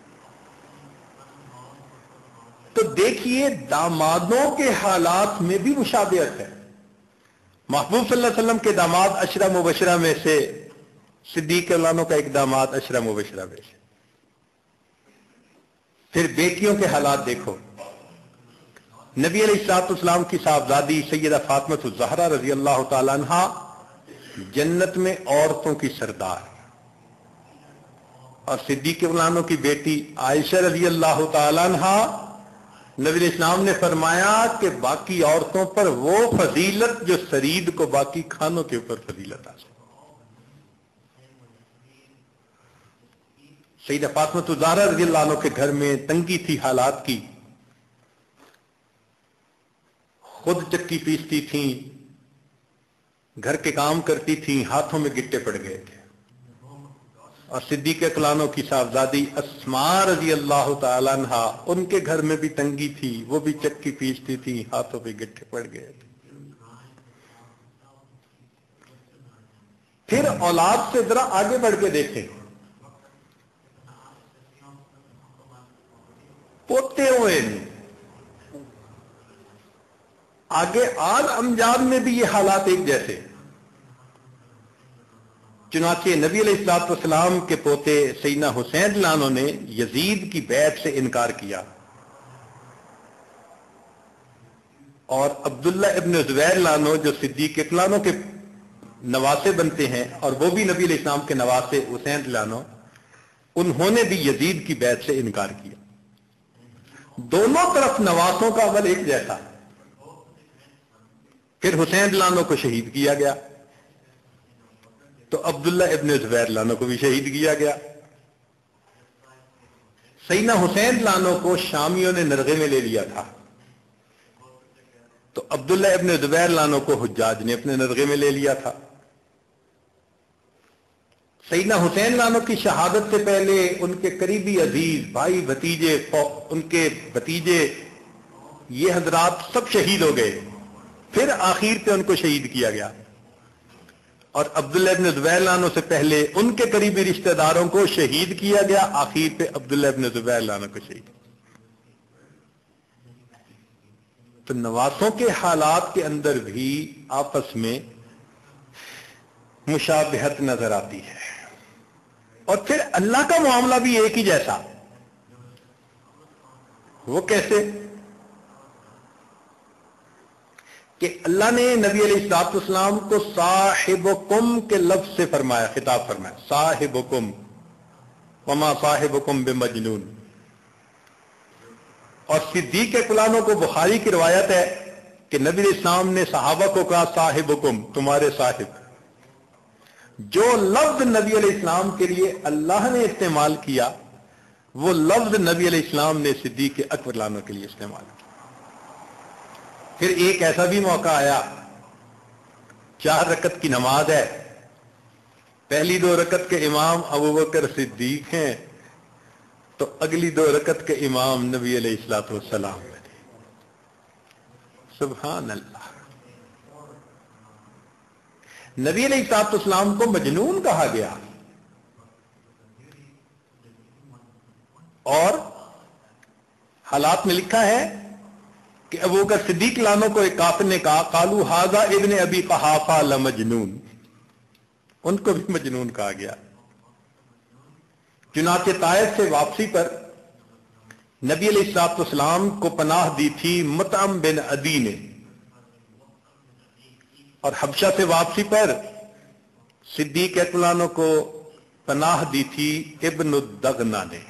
تو دیکھیے دامادوں کے حالات میں بھی مشابہت ہے. محبوب صلی اللہ علیہ وسلم کے داماد عشرہ مبشرہ میں سے، صدیق اکبر کا ایک داماد عشرہ مبشرہ میں سے. پھر بیٹیوں کے حالات دیکھو. نبی علیہ الصلوۃ والسلام کی صاحبزادی سیدہ فاطمہ الزہرا رضی اللہ تعالی عنہا جنت میں عورتوں کی سردار، اور صدیق اکبر کی بیٹی عائشہ رضی اللہ تعالی عنہا نبی علیہ السلام نے فرمایا کہ باقی عورتوں پر وہ فضیلت جو سرید کو باقی کھانوں کے اوپر فضیلت آ سکتی. سیدہ فاطمہ الزہرا رضی اللہ عنہ کے گھر میں تنگی تھی حالات کی. خود چکی پیستی تھیں، گھر کے کام کرتی تھیں، ہاتھوں میں گٹے پڑ گئے تھے. اور صدیق اکبر کی صاحبزادی اسماء رضی اللہ تعالی عنہا ان کے گھر میں بھی تنگی تھی، وہ بھی چکی پیستی تھی، ہاتھوں پہ گٹے پڑ گئے تھے. پھر اولاد سے ذرا آگے بڑھ کے دیکھیں. پوتے ہوئے آگے آل امجاد میں بھی یہ حالات ایک جیسے. چنانچہ نبی علیہ الصلوۃ والسلام کے پوتے سیدنا حسین لانو نے یزید کی بیعت سے انکار کیا اور عبداللہ ابن زبیر لانو جو صدیق اکلانو کے نواسے بنتے ہیں اور وہ بھی نبی علیہ السلام کے نواسے حسین لانو، انہوں نے بھی یزید کی بیعت سے انکار کیا۔ دونوں طرف نواسوں کا عمل ایک جیسا۔ پھر حسین لانو کو شہید کیا گیا تو عبداللہ ابن زبیر لانو کو بھی شہید کیا گیا۔ سیدنا حسین لانو کو شامیوں نے نرغے میں لے لیا تھا تو عبداللہ ابن زبیر لانو کو حجاج نے اپنے نرغے میں لے لیا تھا۔ سیدنا حسین لانو کی شہادت سے پہلے ان کے قریبی عزیز بھائی بھتیجے ان کے بھتیجے یہ حضرات سب شہید ہو گئے، پھر آخر پہ ان کو شہید کیا گیا، اور عبداللہ ابن زبیر لانو سے پہلے ان کے قریبی رشتہ داروں کو شہید کیا گیا، آخر پہ عبداللہ ابن زبیر لانو کو شہید۔ تو نواسوں کے حالات کے اندر بھی آپس میں مشابہت نظر آتی ہے، اور پھر اللہ کا معاملہ بھی ایک ہی جیسا۔ وہ کیسے کہ اللہ نے نبی علیہ الصلوۃ والسلام کو صاحبکم کے لفظ سے فرمایا، خطاب فرمایا، صاحبکم وما صاحبکم بمجنون۔ اور صدیق اکلانو کو بخاری کی روایت ہے کہ نبی علیہ السلام نے صحابہ کو کہا صاحبکم، تمہارے صاحب۔ جو لفظ نبی علیہ السلام کے لیے اللہ نے استعمال کیا وہ لفظ نبی علیہ السلام نے صدیق اکبر لانو کے لیے استعمال کیا۔ پھر ایک ایسا بھی موقع آیا، چار رکعت کی نماز ہے، پہلی دو رکعت کے امام ابوبکر صدیق ہیں تو اگلی دو رکعت کے امام نبی علیہ الصلوۃ والسلام ہیں۔ سبحان اللہ۔ نبی علیہ الصلوۃ والسلام کو مجنون کہا گیا، اور حالات میں لکھا ہے کہ ابوبکر صدیق لانو کو ایک کافر نے کہا قالوا ھذا ابن ابی قحافہ لمجنون، ان کو بھی مجنون کہا گیا۔ چنانچہ طائف سے واپسی پر نبی علیہ الصلوۃ والسلام کو پناہ دی تھی مطعم بن عدی نے، اور حبشہ سے واپسی پر صدیق اکلانو کو پناہ دی تھی ابن الدغنہ نے۔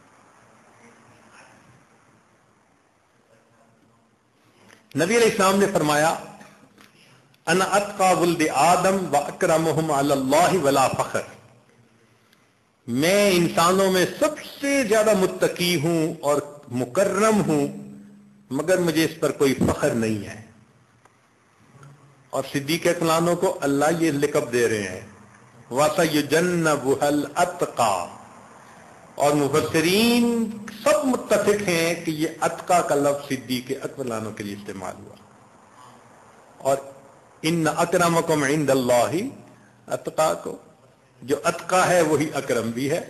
نبی علیہ السلام نے فرمایا انا اتقى ولد آدم واکرمهم علی اللہ ولا فخر، میں انسانوں میں سب سے زیادہ متقی ہوں اور مکرم ہوں، مگر مجھے اس پر کوئی فخر نہیں ہے۔ اور صدیق اکلانو کو اللہ یہ لقب دے رہے ہیں وَسَيُجَنَّبُهَا الْأَتْقَى، اور مفسرین سب متفق ہیں کہ یہ اتقا کا لفظ صدیق اکبر لانو کے لیے استعمال ہوا، اور ان اکرمکم عند اللہ اتقاکم، جو اتقا ہے وہی اکرم بھی ہے۔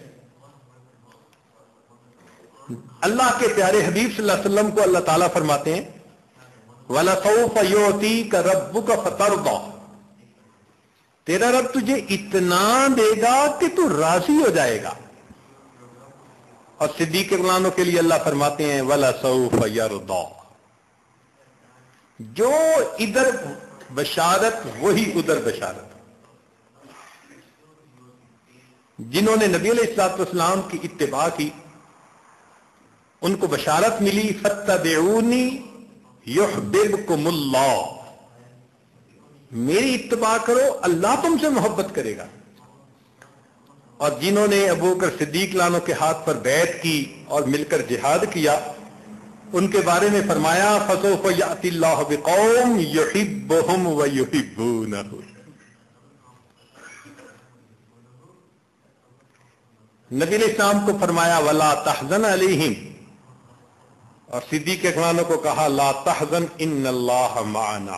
اللہ کے پیارے حبیب صلی اللہ علیہ وسلم کو اللہ تعالیٰ فرماتے ہیں وَلَسَوْفَ يُعْطِيكَ رَبُّكَ فَتَرْضَىٰ، تیرا رب تجھے اتنا دے گا کہ تو راضی ہو جائے گا۔ اور صدیق اکلانو کے لیے اللہ فرماتے ہیں وَلَسَوْفَ يَرْضَىٰ، جو ادھر بشارت وہی ادھر بشارت۔ جنہوں نے نبی علیہ الصلوۃ والسلام کی اتباع کی ان کو بشارت ملی فَاتَّبِعُونِي يُحْبِبْكُمُ اللَّهُ، میری اتباع کرو اللہ تم سے محبت کرے گا۔ اور جنہوں نے ابوبکر صدیق لانو کے ہاتھ پر بیعت کی اور مل کر جہاد کیا ان کے بارے میں فرمایا فَسَوْفَ يَأْتِي اللَّهُ بِقَوْمٍ يُحِبُّهُمْ وَيُحِبُّونَهُ۔ نبی علیہ السلام کو فرمایا وَلَا تَحْزَنْ عَلَيْهِمْ، اور صدیق اکلانو کو کہا لا تحزن ان اللہ معنا۔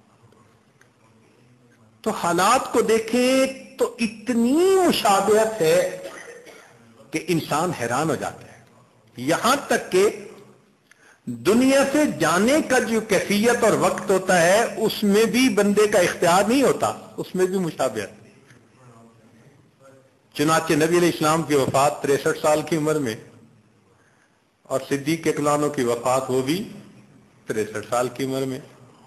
تو حالات کو دیکھیں تو اتنی مشابہت ہے کہ انسان حیران ہو جاتا ہے، یہاں تک کہ دنیا سے جانے کا جو کیفیت اور وقت ہوتا ہے اس میں بھی بندے کا اختیار نہیں ہوتا، اس میں بھی مشابہت۔ चुनाचे नबी अलैहिस्सलाम की वफात तिरसठ साल की उम्र में और सिद्दीक अकलानों की वफात वो भी तिरसठ साल की उम्र में।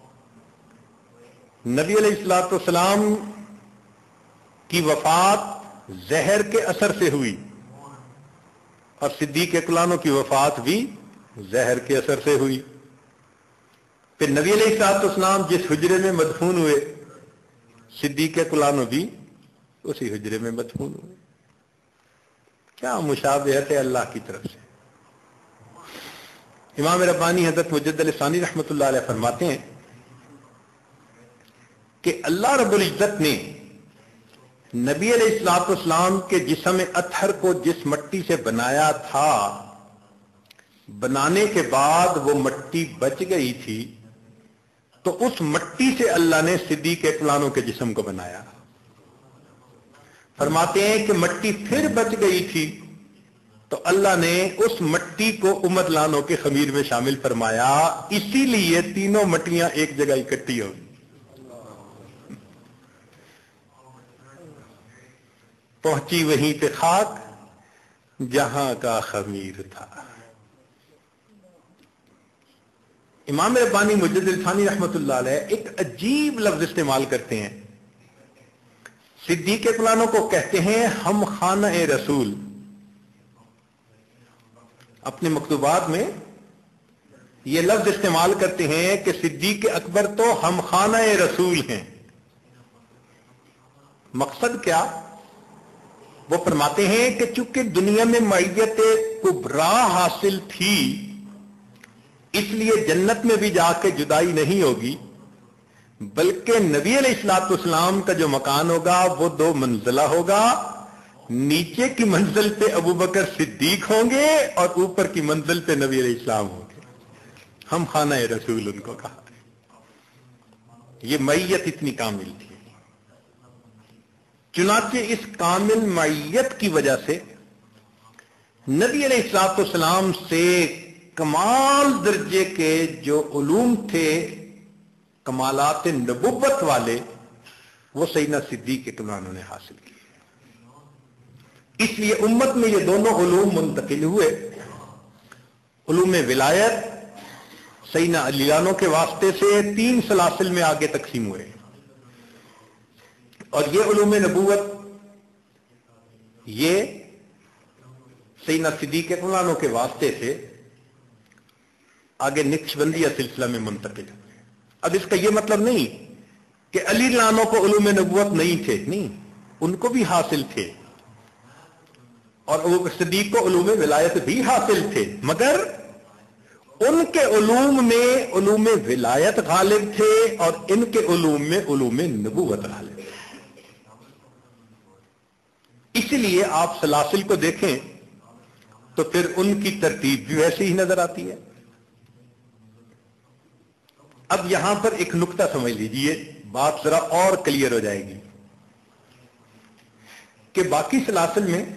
नबी अलैहिस्सलाम की वफात जहर के असर से हुई और सिद्दीक अकलानों की वफात भी जहर के असर से हुई। फिर नबी अलैहिस्सलाम जिस हुजरे में मदफून हुए, सिद्दीक अकलानों भी उसी हुजरे में मदफून हुए। क्या मुशाबहत है अल्लाह की तरफ से। इमाम रब्बानी हज़रत मुजद्दिद सानी रहमतुल्लाह अलैह फरमाते हैं कि अल्लाह रब्बुल इज्जत ने नबी अलैहिस्सलाम के जिस्म अतहर को जिस मट्टी से बनाया था, बनाने के बाद वो मट्टी बच गई थी, तो उस मट्टी से अल्लाह ने सिद्दीक अकलानों के जिस्म को बनाया। फरमाते हैं कि मट्टी फिर बच गई थी तो अल्लाह ने उस मट्टी को उमर लानों के खमीर में शामिल फरमाया, इसीलिए तीनों मट्टियां एक जगह इकट्ठी हो गई। पहुंची वहीं पे खाक जहां का खमीर था। इमाम रब्बानी मुजद्दिद सानी रहमतुल्लाह अलैह एक अजीब लफ्ज इस्तेमाल करते हैं। सिद्दीक अकलानों को कहते हैं हम खाना ए रसूल। अपने मकतूबात में यह लफ्ज इस्तेमाल करते हैं कि सिद्दीक अकबर तो हम खाना ए रसूल हैं। मकसद क्या? वो फरमाते हैं कि चूंकि दुनिया में मईयत कुबरा हासिल थी, इसलिए जन्नत में भी जाके जुदाई नहीं होगी, बल्कि नबी अलैहिस्सलाम का जो मकान होगा वो दो मंजिला होगा। नीचे की मंजिल पे अबू बकर सिद्दीक होंगे और ऊपर की मंजिल पे नबी अलैहिस्सलाम होंगे। हम खाना ए रसूल उनको कहा। ये मईयत इतनी कामिल थी। चुनाचे इस कामिल मईयत की वजह से नबी अलैहिस्सलाम से कमाल दर्जे के जो उलूम थे, कमालात नबुव्वत वाले, वो सैयदना सिद्दीक अकलानों ने हासिल किए। इसलिए उम्मत में ये दोनों उलूम मुंतकिल हुए। उलूम विलायत सैयदना अलीलानों के वास्ते से तीन सलासिल में आगे तकसीम हुए और ये उलूम नबूवत ये सैयदना सिद्दीक अकलानों के वास्ते से आगे नक्शबंदिया सिलसिला में मुंतकिल हुए। अब इसका यह मतलब नहीं कि अली लानों को उलूम नबूवत नहीं थे, नहीं, उनको भी हासिल थे और अबू सिद्दीक को उलूम विलायत भी हासिल थे, मगर उनके उलूम में उलूम विलायत गालिब थे और इनके उलूम में उलूम नबूवत गालिब थे। इसलिए आप सलासिल को देखें तो फिर उनकी तरतीब भी वैसी ही नजर आती है। अब यहां पर एक नुक्ता समझ लीजिए, बात जरा और क्लियर हो जाएगी कि बाकी सलासिल में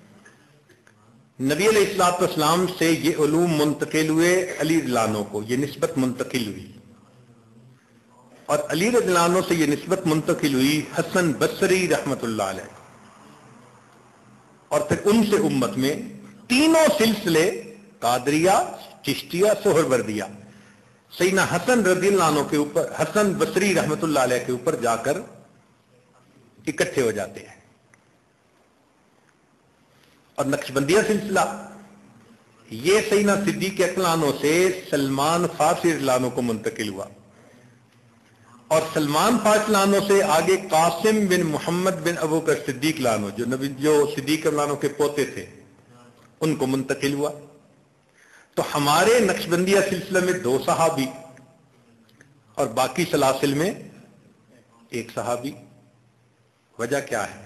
नबी अलैहिस्सलाम से ये उलूम मुंतकिल हुए अली रज़ियल्लाहु को, ये निस्बत मुंतकिल हुई और अली रज़ियल्लाहु से ये निस्बत मुंतकिल हुई हसन बसरी रहमतुल्लाह अलैह और फिर उनसे उम्मत में तीनों सिलसिले कादरिया, चिश्तिया, सोहरवर्दिया सैयदना हसन रज़ियल्लाहु के ऊपर, हसन बसरी रहमतुल्लाह अलैह के ऊपर जाकर इकट्ठे हो जाते हैं। और नक्शबंदिया सिलसिला ये सैयदना सिद्दीक अकलानों से सलमान फारसी रज़ियल्लाहु को मुंतकिल हुआ और सलमान फारसी लानों से आगे कासिम बिन मोहम्मद बिन अबू बकर सिद्दीक लानो, जो नबी जो सिद्दीक लानो के पोते थे, उनको मुंतकिल हुआ। तो हमारे नक्शबंदिया सिलसिले में दो सहाबी और बाकी सलासिल में एक सहाबी। वजह क्या है?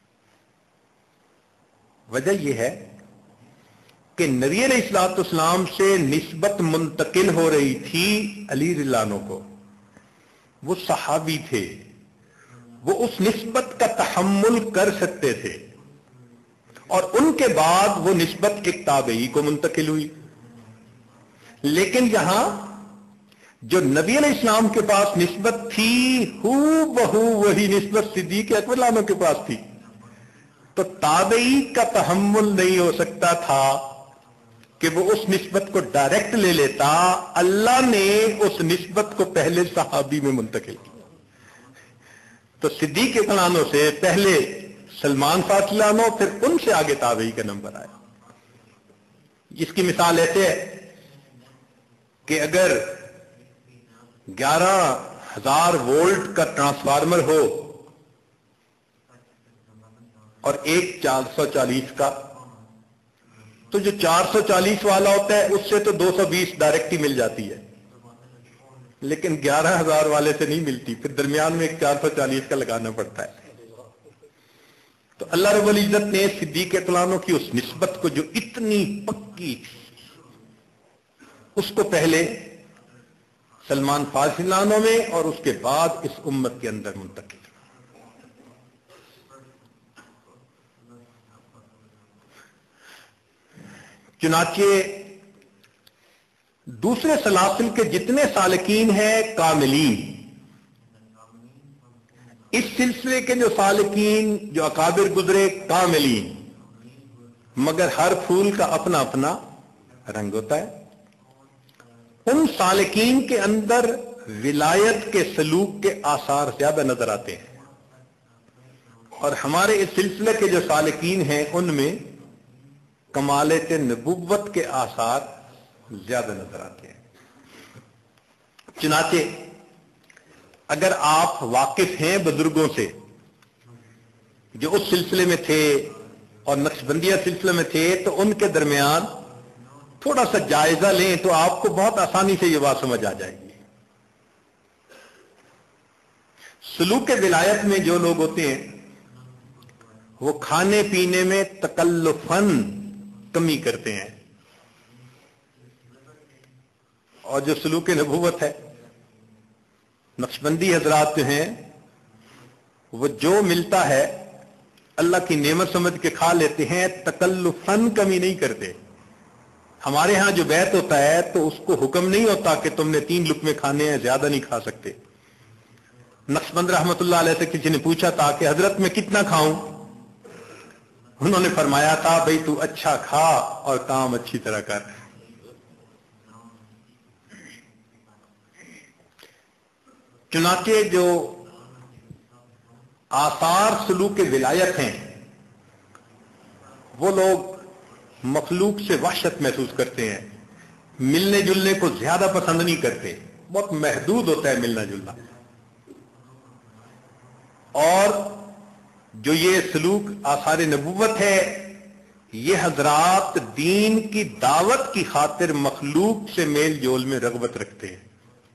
वजह यह है कि नबी अलैहिस्सलाम से निस्बत मुंतकिल हो रही थी अली रज़ियल्लाहु को, वो सहाबी थे, वो उस निस्बत का तहम्मुल कर सकते थे और उनके बाद वो निस्बत एक ताबई को मुंतकिल हुई। लेकिन यहां जो नबी अलैहिस्सलाम के पास निस्बत थी, हू बहू वही निस्बत सिद्दीक अकबर लानो के पास थी। تو تابعی کا تحمل نہیں ہو سکتا تھا کہ وہ اس نسبت کو ڈائریکٹ لے لیتا. اللہ نے اس نسبت کو پہلے صحابی میں منتقل کیا. تو صدیق رضی اللہ عنہ سے پہلے سلمان فارسی عنہ، پھر ان سے آگے تابعی کا نمبر آیا. اس کی مثال ایسے ہے کہ اگر گیارہ ہزار وولٹ کا ٹرانسفارمر ہو اور ایک چار سو چالیس کا، تو جو چار سو چالیس والا ہوتا ہے اس سے تو دو سو بیس ڈائریکٹ ہی مل جاتی ہے، لیکن گیارہ ہزار والے سے نہیں ملتی، پھر درمیان میں ایک چار سو چالیس کا لگانا پڑتا ہے. تو اللہ رب العزت نے صدیق رضی اللہ عنہ کی اس نسبت کو جو اتنی پکی تھی، اس کو پہلے سلمان فارسی رضی اللہ عنہ میں اور اس کے بعد اس امت کے اندر منتقل. چنانچہ دوسرے سلاسل کے جتنے سالکین ہیں کاملین، اس سلسلے کے جو سالکین جو اکابر گزرے کاملین، مگر ہر پھول کا اپنا اپنا رنگ ہوتا ہے. ان سالکین کے اندر ولایت کے سلوک کے آثار زیادہ نظر آتے ہیں، اور ہمارے اس سلسلے کے جو سالکین ہیں ان میں کمالت نبوت کے آثار زیادہ نظر آتے ہیں. چنانچہ اگر آپ واقف ہیں بزرگوں سے جو اس سلسلے میں تھے اور نقشبندیہ سلسلے میں تھے، تو ان کے درمیان تھوڑا سا جائزہ لیں تو آپ کو بہت آسانی سے یہ بات سمجھ آ جائے گی. سلوک ولایت میں جو لوگ ہوتے ہیں وہ کھانے پینے میں تکلفاً کمی کرتے ہیں، اور جو سلوک نبوت ہے، نقشبندی حضرات جو ہیں وہ جو ملتا ہے اللہ کی نعمت سمجھ کے کھا لیتے ہیں، تکلفاً کمی نہیں کرتے. ہمارے ہاں جو بیعت ہوتا ہے تو اس کو حکم نہیں ہوتا کہ تم نے تین لقمے کھانے ہیں، زیادہ نہیں کھا سکتے. نقشبند رحمت اللہ علیہ سے کسی نے پوچھا تھا کہ حضرت میں کتنا کھاؤں؟ انہوں نے فرمایا تھا بھئی تو اچھا کھا اور کام اچھی طرح کر. چنانچہ جو آثار سلوک ولایت ہیں وہ لوگ مخلوق سے وحشت محسوس کرتے ہیں، ملنے جلنے کو زیادہ پسند نہیں کرتے، بہت محدود ہوتا ہے ملنا جلنا. اور جو یہ سلوک آثار نبوت ہے، یہ حضرات دین کی دعوت کی خاطر مخلوق سے میل جول میں رغبت رکھتے ہیں.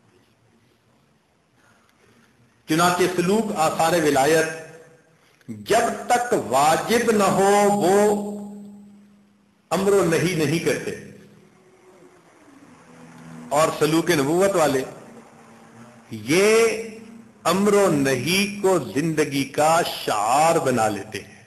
چنانچہ سلوک آثار ولایت جب تک واجب نہ ہو وہ امر و نہی نہیں کرتے، اور سلوک نبوت والے یہ امر و نہی کو زندگی کا شعار بنا لیتے ہیں.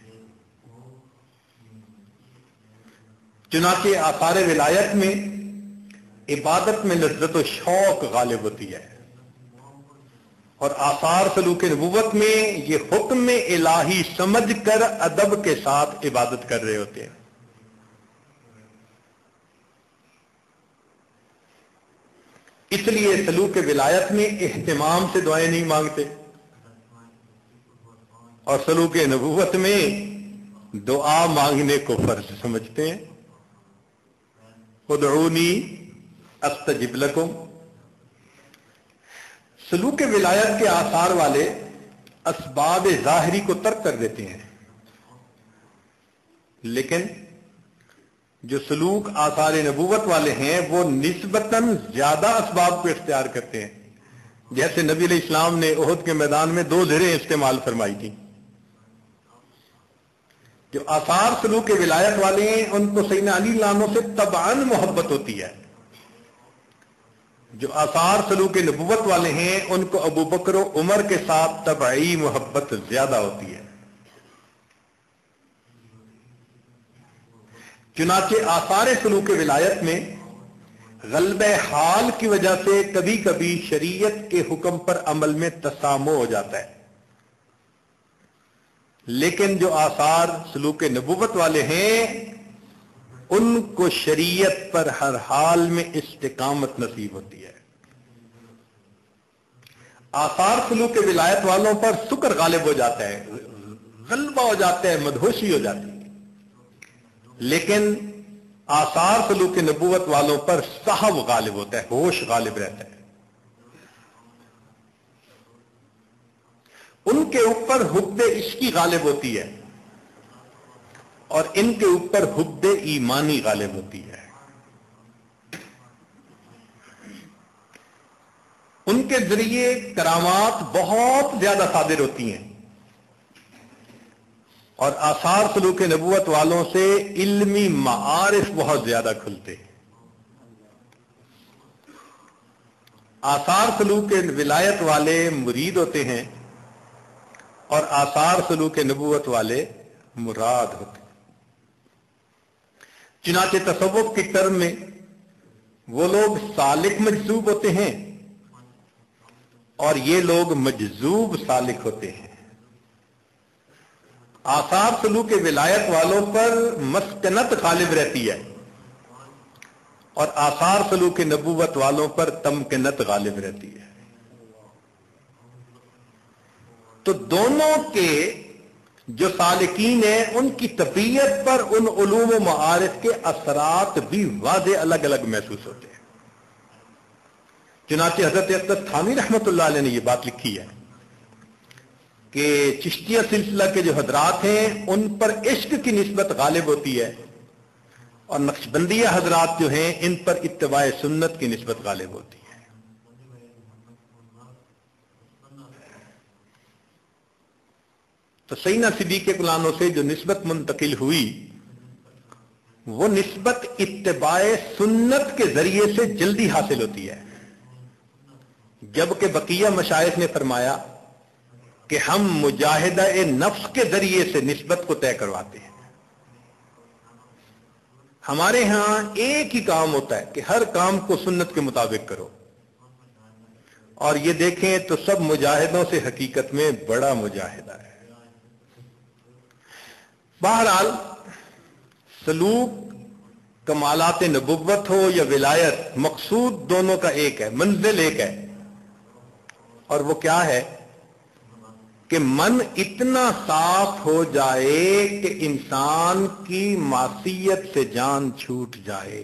چنانچہ آثار ولایت میں عبادت میں لذت و شوق غالب ہوتی ہے، اور آثار سلوک نبوت میں یہ حکم الہی سمجھ کر ادب کے ساتھ عبادت کر رہے ہوتے ہیں. اس لیے سلوک ولایت میں اہتمام سے دعائیں نہیں مانگتے، اور سلوک نبوت میں دعا مانگنے کو فرض سمجھتے ہیں. ادعونی استجب لکم. سلوک ولایت کے آثار والے اسباب ظاہری کو ترک کر دیتے ہیں، لیکن جو سلوک آثار نبوت والے ہیں وہ نسبتاً زیادہ اسباب کو اختیار کرتے ہیں. جیسے نبی علیہ السلام نے احد کے میدان میں دو زریں استعمال فرمائی تھی. جو آثار سلوک ولایت والے ہیں ان کو سیدنا علی اللہ عنہ سے طبعاً محبت ہوتی ہے. جو آثار سلوک نبوت والے ہیں ان کو ابو بکر و عمر کے ساتھ طبعی محبت زیادہ ہوتی ہے. چنانچہ آثار سلوک ولایت میں غلبہ حال کی وجہ سے کبھی کبھی شریعت کے حکم پر عمل میں تسامح ہو جاتا ہے. लेकिन जो आसार सलूक नबूवत वाले हैं उनको शरीयत पर हर हाल में इस्तिकामत नसीब होती है। आसार सलूक विलायत वालों पर शुक्र गालिब हो जाता है, गलबा हो जाता है, मदहोशी हो जाती है, लेकिन आसार सलूक नबूवत वालों पर साहब गालिब होता है, होश गालिब रहता है। उनके ऊपर हुब्बे इश्की गालिब होती है और इनके ऊपर हुब्बे ईमानी गालिब होती है। उनके जरिए करामात बहुत ज्यादा सादिर होती हैं और आसार सलूक नबूवत वालों से इल्मी मारिफ बहुत ज्यादा खुलते हैं। आसार सलूक विलायत वाले मुरीद होते हैं और आसार सलूक नबूवत वाले मुराद होते हैं। चुनाचे तसव्वुफ की टर्म में वो लोग सालिक मजजूब होते हैं और ये लोग मजजूब सालिक होते हैं। आसार सलूक विलायत वालों पर मस्कनत गालिब रहती है और आसार सलूक नबूवत वालों पर तमकनत गालिब रहती है। तो दोनों के जो सालिकीन हैं उनकी तबीयत पर उन उलूम व मारिफ के असरात भी वाज़े अलग अलग महसूस होते हैं। चुनांचे हजरत अक़दस थानी रहमतुल्लाह अलैह ने यह बात लिखी है कि चिश्तिया सिलसिला के जो हजरात हैं उन पर इश्क की निस्बत गालिब होती है और नक्शबंदिया हजरात जो हैं इन पर इत्तिबाए सुन्नत की निस्बत गालिब होती है। तो सैयदना सिद्दीक़ कुलानो से जो निस्बत मुंतकिल हुई वो निस्बत इत्तिबाए सुन्नत के जरिए से जल्दी हासिल होती है, जबकि बकिया मशाइख ने फरमाया कि हम मुजाहिदा ए नफ्स के जरिए से निस्बत को तय करवाते हैं। हमारे यहां एक ही काम होता है कि हर काम को सुन्नत के मुताबिक करो, और ये देखें तो सब मुजाहिदों से हकीकत में बड़ा मुजाहिदा है। बहरहाल सलूक कमालात नबुव्वत हो या विलायत, मकसूद दोनों का एक है, मंजिल एक है, और वो क्या है कि मन इतना साफ हो जाए कि इंसान की मासियत से जान छूट जाए।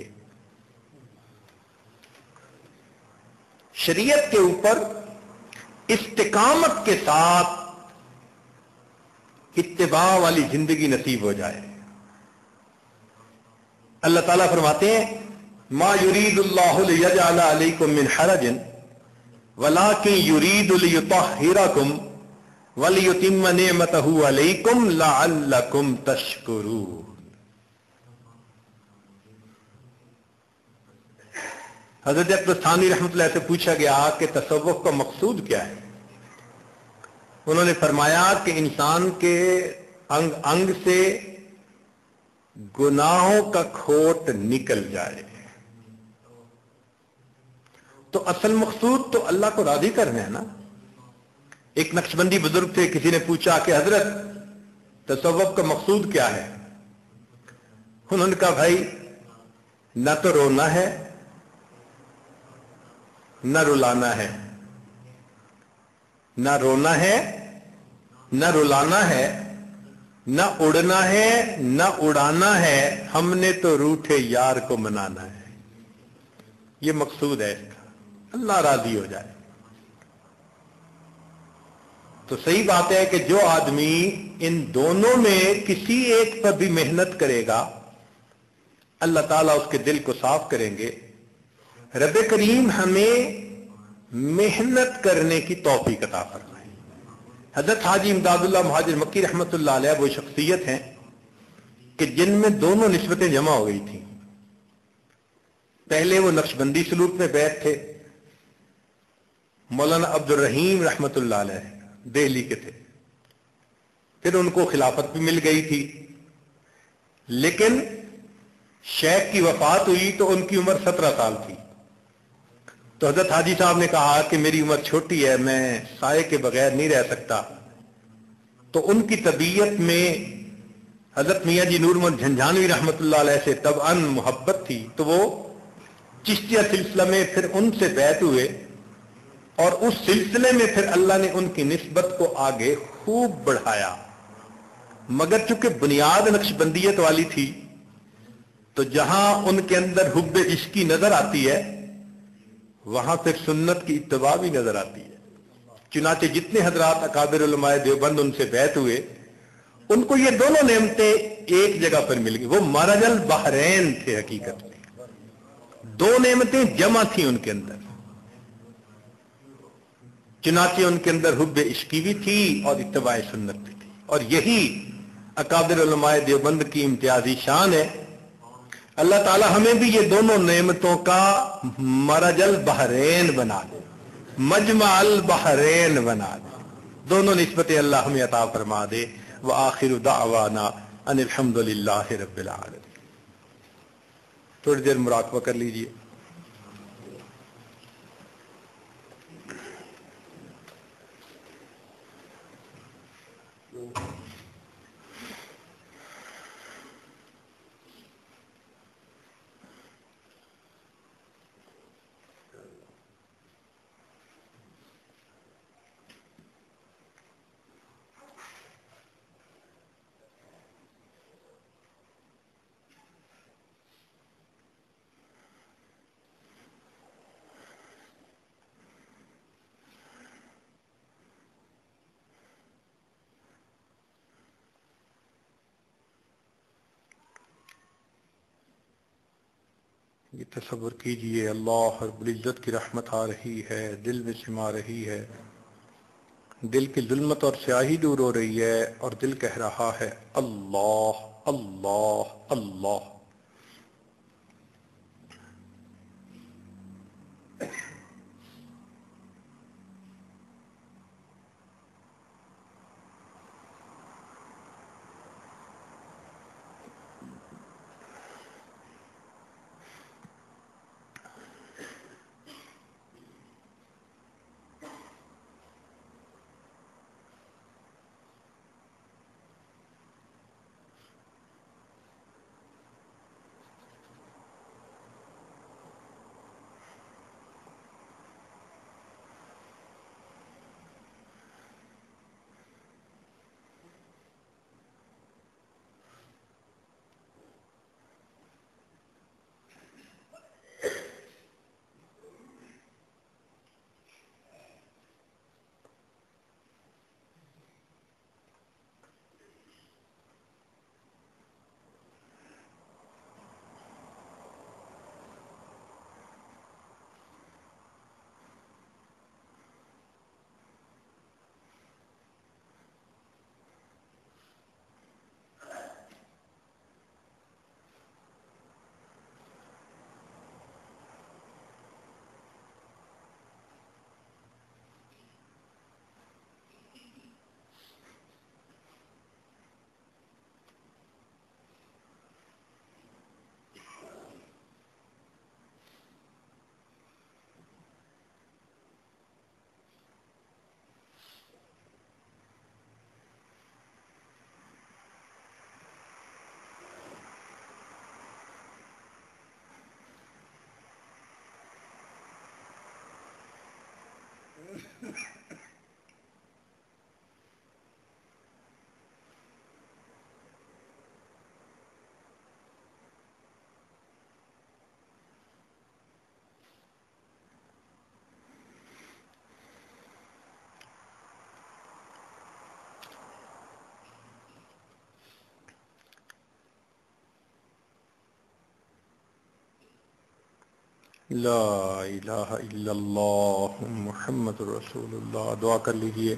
शरीयत के ऊपर इस्तिकामत के साथ इत्तिबा वाली जिंदगी नसीब हो जाए। अल्लाह ताला फरमाते हैं मा युरीदुल्लाहु लियजअला अलैकुम मिन हरजिन वलाकिन युरीदु लियुतहिरकुम वलियुतिम्म निअमतहु अलैकुम लअल्लकुम तशकुरून। हजरत अक़दस थानी रहमतुल्लाह से पूछा गया कि तसव्वुफ का मकसूद क्या है। उन्होंने फरमाया कि इंसान के अंग अंग से गुनाहों का खोट निकल जाए। तो असल मकसूद तो अल्लाह को राजी करना है ना। एक नक्शबंदी बुजुर्ग थे, किसी ने पूछा कि हजरत तसव्वुफ का मकसूद क्या है। उन्होंने कहा भाई न तो रोना है न रुलाना है, न रोना है न रुलाना है, न उड़ना है न उड़ाना है, हमने तो रूठे यार को मनाना है। ये मकसूद है इसका, अल्लाह राजी हो जाए। तो सही बात है कि जो आदमी इन दोनों में किसी एक पर भी मेहनत करेगा अल्लाह ताला उसके दिल को साफ करेंगे। रब करीम हमें मेहनत करने की तौफीक अता फरमाए। हजरत हाजी इमदादुल्लाह मुहाजिर मक्की रहमतुल्लाह अलैह वो शख्सियत हैं कि जिनमें दोनों निस्बतें जमा हो गई थी। पहले वो नक्शबंदी सलूक में बैठ थे, मौलाना अब्दुल रहीम रहमतुल्लाह अलैह दिल्ली के थे, फिर उनको खिलाफत भी मिल गई थी, लेकिन शेख की वफात हुई तो उनकी उम्र सत्रह साल थी। तो हजरत हाजी साहब ने कहा कि मेरी उम्र छोटी है, मैं साये के बगैर नहीं रह सकता, تو ان کی طبیعت میں حضرت میاں جی نور محمد جھنجھانوی رحمۃ اللہ علیہ سے طبعاً محبت تھی، تو وہ چشتیہ سلسلہ میں پھر ان سے بیعت ہوئے، اور اس سلسلے میں پھر اللہ نے ان کی نسبت کو آگے خوب بڑھایا۔ مگر چونکہ بنیاد نقشبندیت والی تھی، تو جہاں ان کے اندر حب عشقی نظر آتی ہے وہاں پھر سنت کی اتباع بھی نظر آتی ہے۔ چنانچہ جتنے حضرات اکابر علماء دیوبند ان سے بیعت ہوئے، ان کو یہ دونوں نعمتیں ایک جگہ پر مل گئی۔ وہ مرج البحرین تھے، حقیقت میں دو نعمتیں جمع تھیں ان کے اندر۔ چنانچہ ان کے اندر حب عشقی بھی تھی اور اتباع سنت بھی تھی، اور یہی اکابر علماء دیوبند کی امتیازی شان ہے۔ اللہ تعالی ہمیں بھی یہ دونوں نعمتوں کا مرج البحرین بنا دے، مجمع البحرین بنا دے، دونوں نسبتیں اللہ ہمیں عطا فرما دے۔ وآخر دعوانا ان الحمد للہ رب العالمین۔ تھوڑی دیر مراقبہ کر لیجئے۔ یہ تصور کیجئے اللہ رب العزت کی رحمت آ رہی ہے، دل میں سما رہی ہے، دل کی ظلمت اور سیاہی دور ہو رہی ہے، اور دل کہہ رہا ہے اللہ اللہ اللہ۔ لا الہ الا اللہ محمد رسول اللہ۔ دعا کر لیجئے۔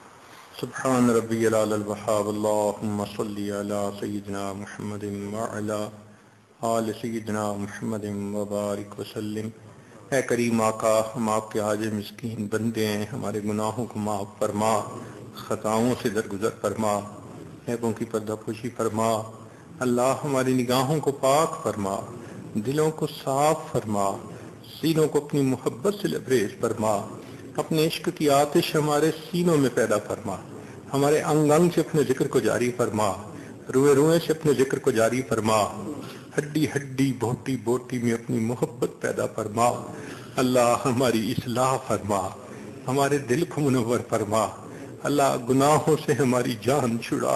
سبحان ربی العلی الوہاب، اللہم صلی علی سیدنا محمد وعلی آل سیدنا محمد وبارک وسلم۔ اے کریم آقا، ہم آپ کے عاجز مسکین بندے ہیں، ہمارے گناہوں کو معاف فرما، خطاؤں سے درگزر فرما، عیبوں کی پردہ پوشی فرما۔ اللہ ہماری نگاہوں کو پاک فرما، دلوں کو صاف فرما، سینوں کو اپنی محبت سے لبریز فرما، اپنے عشق کی آتش ہمارے سینوں میں پیدا فرما۔ ہمارے انگ انگ سے اپنے ذکر کو جاری فرما، روئے روئے سے اپنے ذکر کو جاری فرما، ہڈی ہڈی بوٹی بوٹی میں اپنی محبت پیدا فرما۔ اللہ ہماری اصلاح فرما، ہمارے دل کو منور فرما۔ اللہ گناہوں سے ہماری جان چھڑا،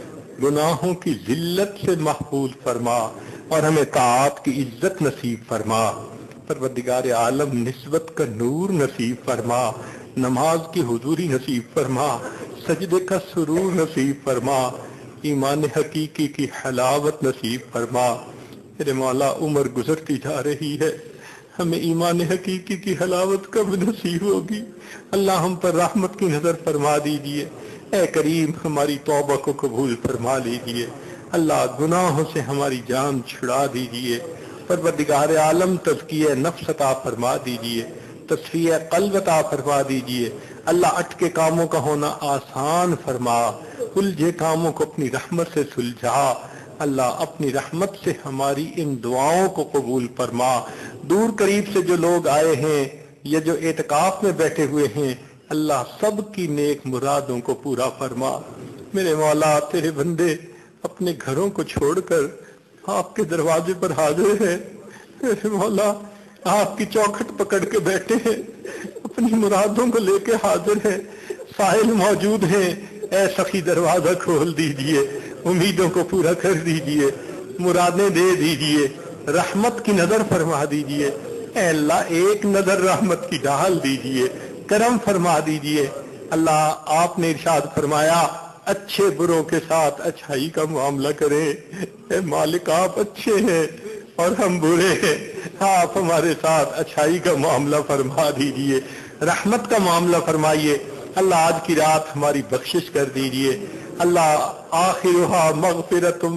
گناہوں کی ذلت سے محفوظ فرما اور ہمیں طاعت کی عزت نصیب فرما۔ پروردگار عالم نسبت کا نور نصیب فرما، نماز کی حضوری نصیب فرما، سجدے کا سرور نصیب فرما، ایمان حقیقی کی حلاوت نصیب فرما۔ میرے مولا عمر گزرتی جا رہی ہے، ہمیں ایمان حقیقی کی حلاوت کب نصیب ہوگی؟ اللہ ہم پر رحمت کی نظر فرما دیجئے۔ اے کریم ہماری توبہ کو قبول فرما لیجئے۔ اللہ گناہوں سے ہماری جان چھڑا دیجئے۔ پروردگار عالم تزکیہ نفس عطا فرما دیجئے، تصفیہ قلب عطا فرما دیجئے۔ اللہ اٹکے کاموں کا ہونا آسان فرما، الجھے کاموں کو اپنی رحمت سے سلجھا۔ اللہ اپنی رحمت سے ہماری ان دعاؤں کو قبول فرما۔ دور قریب سے جو لوگ آئے ہیں یا جو اعتکاف میں بیٹھے ہوئے ہیں، اللہ سب کی نیک مرادوں کو پورا فرما۔ میرے مولا تیرے بندے اپنے گھروں کو چھوڑ کر آپ کے دروازے پر حاضر ہیں، میرے مولا آپ کی چوکھٹ پکڑ کے بیٹھے ہیں، اپنی مرادوں کو لے کے حاضر ہیں، سائل موجود ہیں۔ اے سخی دروازہ کھول دیجئے، امیدوں کو پورا کر دیجئے، مرادیں دے دیجئے، رحمت کی نظر فرما دیجئے۔ اے اللہ ایک نظر رحمت کی ڈال دیجئے، کرم فرما دیجئے۔ اللہ آپ نے ارشاد فرمایا اچھے بروں کے ساتھ اچھائی کا معاملہ کریں۔ اے مالک آپ اچھے ہیں اور ہم برے ہیں، آپ ہمارے ساتھ اچھائی کا معاملہ فرما دیجئے، رحمت کا معاملہ فرمائیے۔ اللہ آج کی رات ہماری بخشش کر دیجئے۔ اللہ آخرھا مغفرتم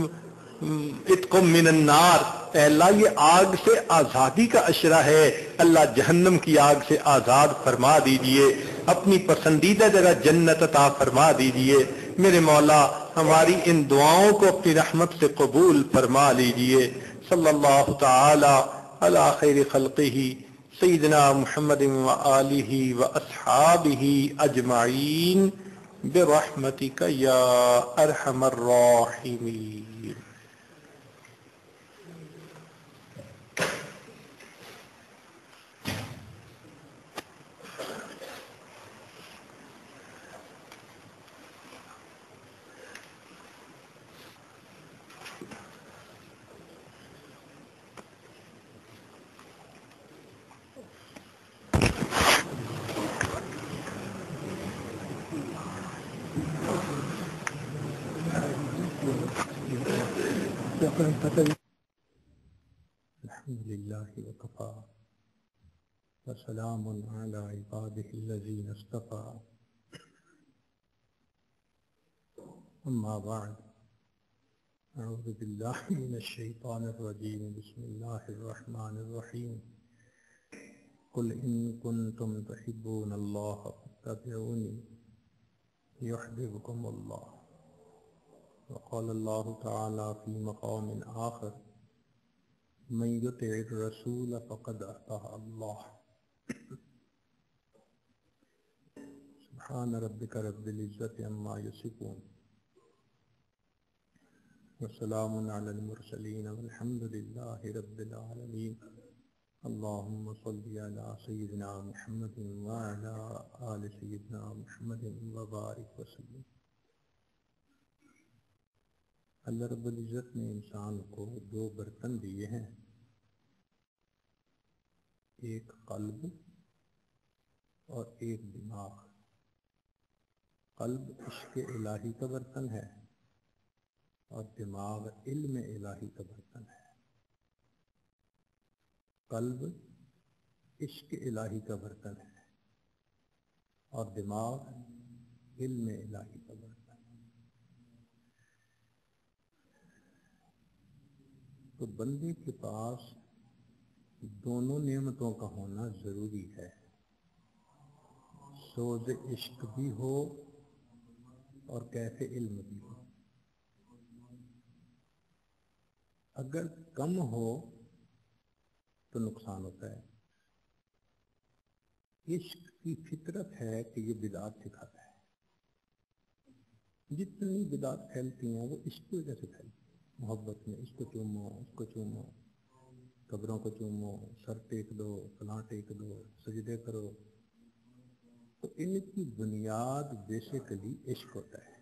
اتقم من النار، اے اللہ یہ آگ سے آزادی کا اشرہ ہے، اللہ جہنم کی آگ سے آزاد فرما دیجئے، اپنی پسندیدہ جگہ جنت عطا فرما دیجئے۔ میرے مولا ہماری ان دعاؤں کو اپنی رحمت سے قبول فرما لیجئے۔ صلی اللہ تعالی علی خیر خلقہ سیدنا محمد وآلہ واصحابہ اجمعین برحمتک یا ارحم الراحمین۔ الحمد للہ وکفا وسلام علی عبادہ الذین اصطفا، اما بعد، اعوذ باللہ من الشیطان الرجیم، بسم اللہ الرحمن الرحیم۔ قل ان کنتم تحبون اللہ فاتبعونی یحببکم اللہ۔ وقال اللہ تعالی فی مقام آخر من یطع الرسول فقد اطاع اللہ۔ سبحان ربک رب العزت عما یصفون وسلام علی المرسلین والحمد للہ رب العالمین۔ اللہم صلی علی سیدنا محمد وعلی آل سیدنا محمد وبارک وسلم۔ اللہ رب العزت نے انسان کو دو برتن دیے ہیں، ایک قلب اور ایک دماغ۔ قلب عشق الہی کا برتن ہے اور دماغ علم الہی کا برتن ہے۔ قلب عشق الہی کا برتن ہے اور دماغ علم الہی کا برتن ہے۔ تو بندے کے پاس دونوں نعمتوں کا ہونا ضروری ہے، سوز عشق بھی ہو اور کیف علم بھی ہو۔ اگر کم ہو تو نقصان ہوتا ہے۔ عشق کی فطرت ہے کہ یہ بدعات سکھاتا ہے، جتنی بدعات پھیلتی ہیں وہ عشق کی وجہ سے پھیلتی ہیں، محبت میں، اس کو چومو اس کو چومو، قبروں کو چومو، سر ٹیک دو، فلاں ٹیک دو، سجدے کرو. تو ان کی بنیاد بیسیکلی عشق ہوتا ہے،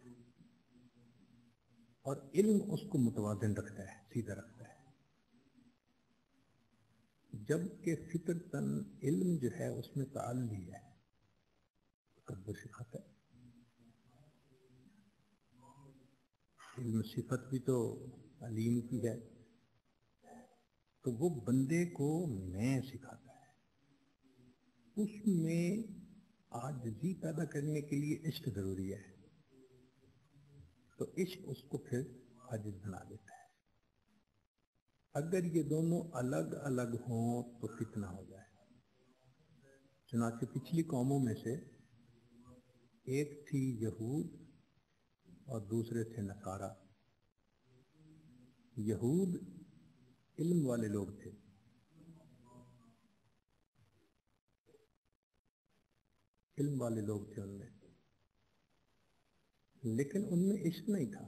اور علم اس کو متوازن رکھتا ہے، سیدھا رکھتا ہے. جبکہ فطرتاً علم جو ہے اس میں تعالی ہے، تکبر سکھاتا ہے. علم صفت بھی تو علیم کی ہے، تو وہ بندے کو میں سکھاتا ہے. اس میں عاجزی پیدا کرنے کے لیے عشق ضروری ہے، تو عشق اس کو پھر عاجز بنا دیتا ہے. اگر یہ دونوں الگ الگ ہوں تو فتنہ ہو جائے. چنانچہ پچھلی قوموں میں سے ایک تھی یہود اور دوسرے تھے نصارہ. یہود علم والے لوگ تھے، علم والے لوگ تھے ان میں، لیکن ان میں عشق نہیں تھا،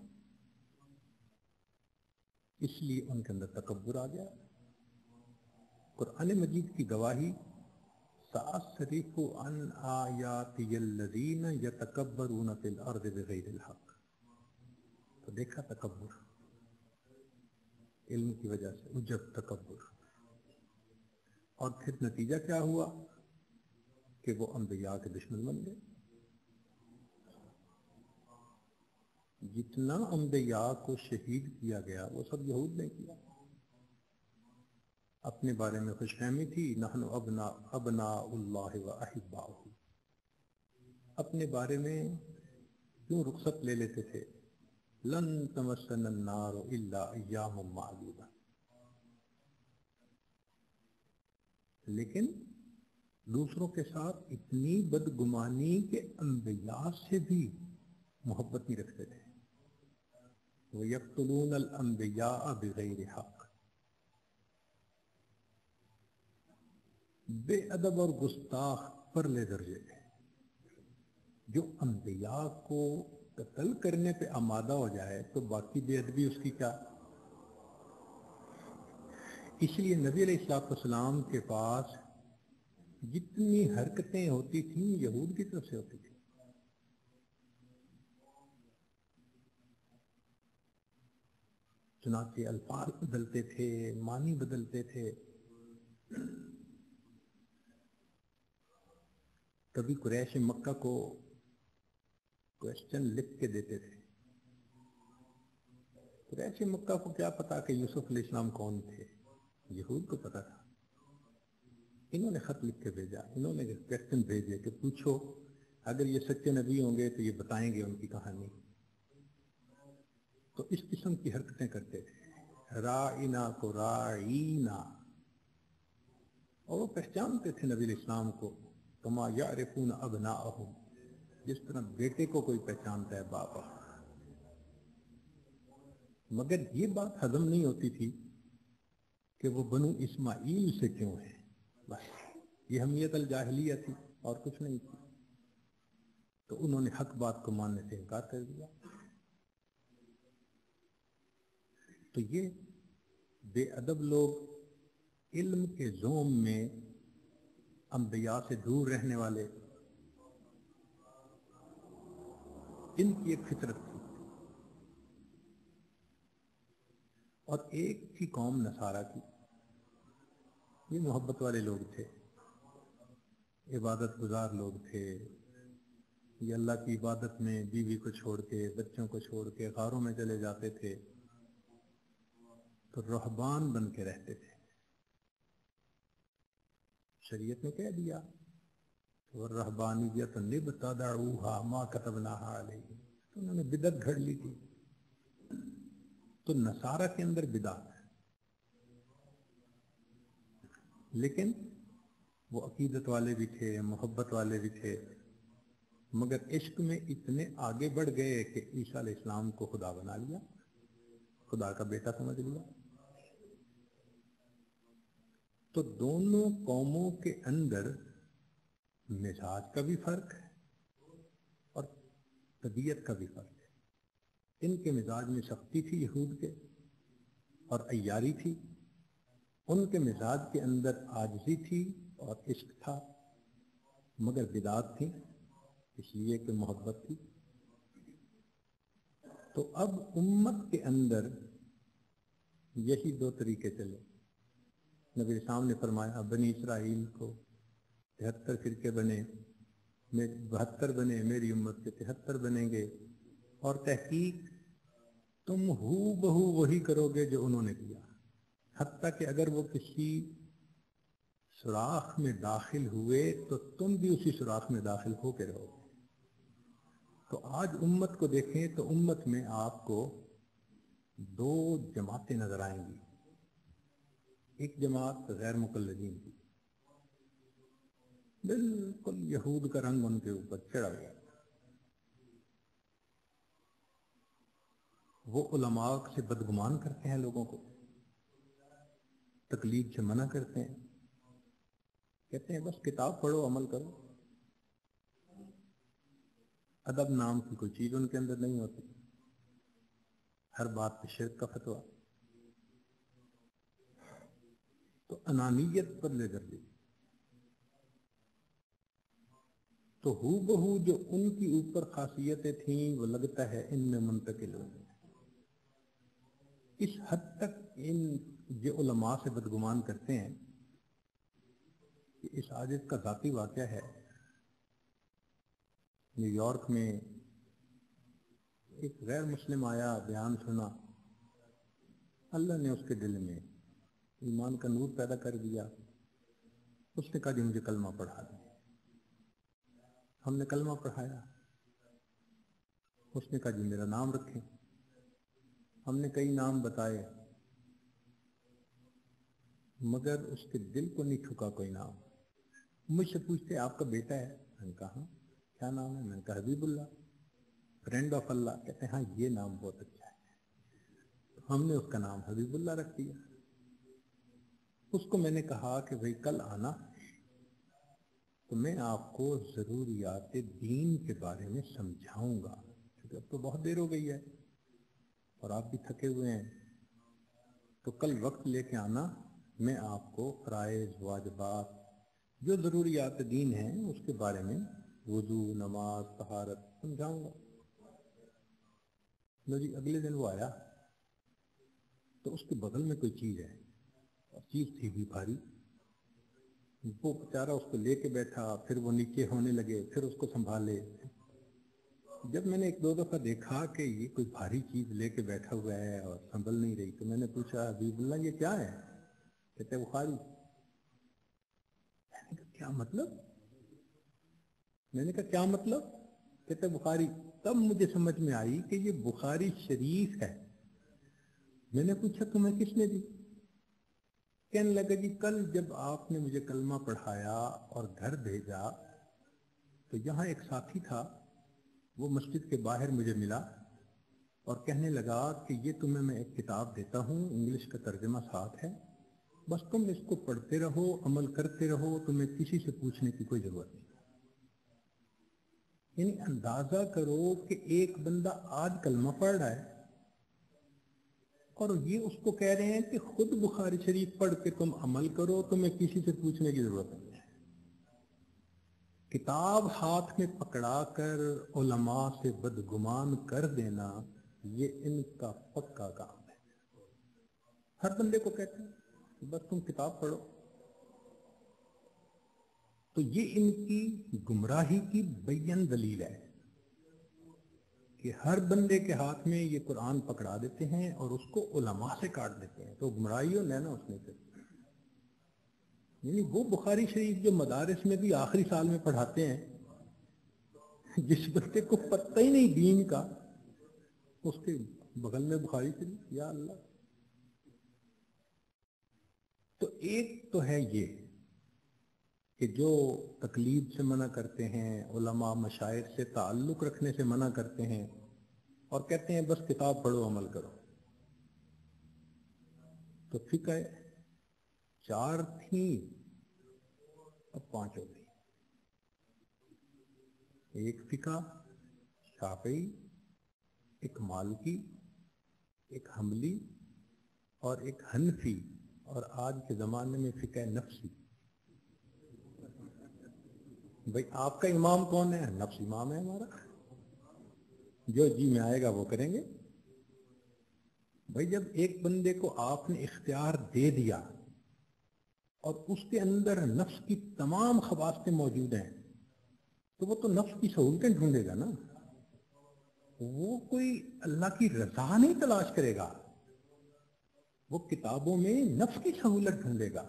اس لیے ان کے اندر تکبر آ گیا. قرآن مجید کی گواہی سأصرف عن آیاتی الذین یتکبرون فی الارض بغیر الحق. تو دیکھا تکبر، علم کی وجہ سے عجب، تکبر. اور پھر نتیجہ کیا ہوا کہ وہ انبیاء کے دشمن بن گئے. جتنا انبیاء کو شہید کیا گیا وہ سب یہود نے کیا. اپنے بارے میں خوش فہمی تھی، نحن ابنا ابناء اللہ و احباؤہ. اپنے بارے میں کیوں رخصت لے لیتے تھے، لن تمسنا النار الا ایاما معدودہ. لیکن دوسروں کے ساتھ اتنی بدگمانی کہ انبیاء سے بھی محبت نہیں رکھتے تھے. وَيَقْتُلُونَ الْأَنْبِيَاءَ بِغَيْرِ حَقٍّ. بے ادب اور گستاخ پرلے درجے کے، جو انبیاء کو قتل کرنے پہ آمادہ ہو جائے تو باقی بے ادبی اس کی کیا. اس لیے نبی علیہ الصلوۃ والسلام کے پاس جتنی حرکتیں ہوتی تھیں یہود کی طرف سے ہوتی تھیں. چنانچہ الفاظ بدلتے تھے، معنی بدلتے تھے. کبھی قریش مکہ کو کوشچن لکھ کے دیتے تھے. قریش مکہ کو کیا پتا کہ یوسف علیہ السلام کون تھے، یہود کو پتا تھا. انہوں نے خط لکھ کے بھیجا، انہوں نے کوشچن بھیجے کہ پوچھو اگر یہ سچے نبی ہوں گے تو یہ بتائیں گے ان کی کہانی. تو اس قسم کی حرکتیں کرتے تھے. رائنا کو رائینا، اور وہ پہچانتے تھے نبی علیہ السلام کو کما یعرفون ابناءہم، جس طرح بیٹے کو کوئی پہچانتا ہے باپ. مگر یہ بات ہضم نہیں ہوتی تھی کہ وہ بنو اسماعیل سے کیوں ہیں. بس یہ حمیت الجاہلیہ تھی اور کچھ نہیں تھی. تو انہوں نے حق بات کو ماننے سے انکار کر دیا. تو یہ بے ادب لوگ، علم کے زوم میں انبیاء سے دور رہنے والے، ان کی ایک فطرت تھی. اور ایک تھی قوم نصارہ کی، یہ محبت والے لوگ تھے، عبادت گزار لوگ تھے. یہ اللہ کی عبادت میں بیوی کو چھوڑ کے، بچوں کو چھوڑ کے غاروں میں چلے جاتے تھے، تو رہبان بن کے رہتے تھے. شریعت نے کہہ دیا وَالرَّهْبَانِيَّةُ ابْتَدَعُوهَا مَا كَتَبْنَاهَا عَلَيْهِمْ. تو انہوں نے بدعت گھڑ لی تھی. تو نصارہ کے اندر بدعت ہے، لیکن وہ عقیدت والے بھی تھے، محبت والے بھی تھے، مگر عشق میں اتنے آگے بڑھ گئے کہ عیسیٰ علیہ السلام کو خدا بنا لیا، خدا کا بیٹا سمجھ لیا. تو دونوں قوموں کے اندر مزاج کا بھی فرق ہے اور طبیعت کا بھی فرق ہے. ان کے مزاج میں سختی تھی یہود کے اور عیاری تھی، ان کے مزاج کے اندر عاجزی تھی اور عشق تھا، مگر بدعات تھی اس لیے کہ محبت تھی۔ تو اب امت کے اندر یہی دو طریقے چلے۔ نبی اسلام نے فرمایا بنی اسرائیل کو تہتر فرقے بنے، بہتر بنے، میری امت کے تہتر بنیں گے، اور تحقیق تم ہو بہو وہی کرو گے جو انہوں نے کیا، حتیٰ کہ اگر وہ کسی سوراخ میں داخل ہوئے تو تم بھی اسی سوراخ میں داخل ہو کے رہو گے۔ تو آج امت کو دیکھیں تو امت میں آپ کو دو جماعتیں نظر آئیں گی۔ ایک جماعت غیر مقلدین کی، بالکل یہود کا رنگ ان کے اوپر چڑھا گیا، وہ علماء سے بدگمان کرتے ہیں، لوگوں کو تقلید سے منع کرتے ہیں، کہتے ہیں بس کتاب پڑھو عمل کرو، ادب نام کی کوئی چیز ان کے اندر نہیں ہوتی، ہر بات پہ شرک کا فتویٰ، تو انانیت پر لے کر دی۔ تو ہو بہو جو ان کی اوپر خاصیتیں تھیں وہ لگتا ہے ان میں منتقل ہو، اس حد تک ان جو علماء سے بدگمان کرتے ہیں کہ اس عاجز کا ذاتی واقعہ ہے۔ نیو یارک میں ایک غیر مسلم آیا، بیان سنا، اللہ نے اس کے دل میں ایمان کا نور پیدا کر دیا، اس نے کہا جی مجھے کلمہ پڑھا دیں۔ ہم نے کلمہ پڑھایا، اس نے کہا جی میرا نام رکھیں، ہم نے کئی نام بتائے مگر اس کے دل کو نہیں ٹھکا کوئی نام۔ مجھ سے پوچھتے آپ کا بیٹا ہے؟ میں نے کہا ہاں۔ کیا نام ہے؟ میں نے کہا حبیب اللہ، فرینڈ آف اللہ۔ کہتے ہیں ہاں یہ نام بہت اچھا ہے، ہم نے اس کا نام حبیب اللہ رکھ دیا۔ اس کو میں نے کہا کہ بھئی کل آنا تو میں آپ کو ضروریات دین کے بارے میں سمجھاؤں گا، کیونکہ اب تو بہت دیر ہو گئی ہے اور آپ بھی تھکے ہوئے ہیں، تو کل وقت لے کے آنا، میں آپ کو فرائض واجبات جو ضروریات دین ہیں اس کے بارے میں وضو، نماز، طہارت سمجھاؤں گا۔ لو جی اگلے دن وہ آیا تو اس کے بغل میں کوئی چیز ہے، اور چیز تھی بھی بھاری، وہ بیچارہ اس کو لے کے بیٹھا، پھر وہ نیچے ہونے لگے، پھر اس کو سنبھالے۔ جب میں نے ایک دو دفعہ دیکھا کہ یہ کوئی بھاری چیز لے کے بیٹھا ہوا ہے اور سنبھل نہیں رہی، تو میں نے پوچھا حبیب اللہ یہ کیا ہے؟ کہتے بخاری۔ میں نے کہا کیا مطلب؟ میں نے کہا کیا مطلب؟ کہتے بخاری۔ تب مجھے سمجھ میں آئی کہ یہ بخاری شریف ہے۔ میں نے پوچھا تمہیں کس نے دی؟ کہنے لگا جی کل جب آپ نے مجھے کلمہ پڑھایا اور گھر بھیجا تو یہاں ایک ساتھی تھا، وہ مسجد کے باہر مجھے ملا اور کہنے لگا کہ یہ تمہیں میں ایک کتاب دیتا ہوں، انگلش کا ترجمہ ساتھ ہے، بس تم اس کو پڑھتے رہو، عمل کرتے رہو، تمہیں کسی سے پوچھنے کی کوئی ضرورت نہیں۔ یعنی اندازہ کرو کہ ایک بندہ آج کلمہ پڑھ رہا ہے اور یہ اس کو کہہ رہے ہیں کہ خود بخاری شریف پڑھ کے تم عمل کرو، تمہیں کسی سے پوچھنے کی ضرورت نہیں ہے۔ کتاب ہاتھ میں پکڑا کر علماء سے بدگمان کر دینا یہ ان کا پکا کام ہے۔ ہر بندے کو کہتے ہیں کہ بس تم کتاب پڑھو۔ تو یہ ان کی گمراہی کی بین دلیل ہے کہ ہر بندے کے ہاتھ میں یہ قرآن پکڑا دیتے ہیں اور اس کو علماء سے کاٹ دیتے ہیں، تو گمراہی ہو لینا اس میں سے۔ یعنی وہ بخاری شریف جو مدارس میں بھی آخری سال میں پڑھاتے ہیں، جس بچے کو پتہ ہی نہیں دین کا، اس کے بغل میں بخاری شریف، یا اللہ۔ تو ایک تو ہے یہ کہ جو تقلید سے منع کرتے ہیں، علماء مشائخ سے تعلق رکھنے سے منع کرتے ہیں اور کہتے ہیں بس کتاب پڑھو عمل کرو۔ تو فقہ چار تھیں اب پانچ ہو گئی۔ ایک فقہ شافعی، ایک مالکی، ایک حنبلی اور ایک حنفی، اور آج کے زمانے میں فقہ نفسی. بھائی آپ کا امام کون ہے؟ نفس امام ہے ہمارا، جو جی میں آئے گا وہ کریں گے. بھائی جب ایک بندے کو آپ نے اختیار دے دیا اور اس کے اندر نفس کی تمام خواصیں موجود ہیں تو وہ تو نفس کی سہولتیں ڈھونڈے گا نا. وہ کوئی اللہ کی رضا نہیں تلاش کرے گا، وہ کتابوں میں نفس کی سہولت ڈھونڈے گا،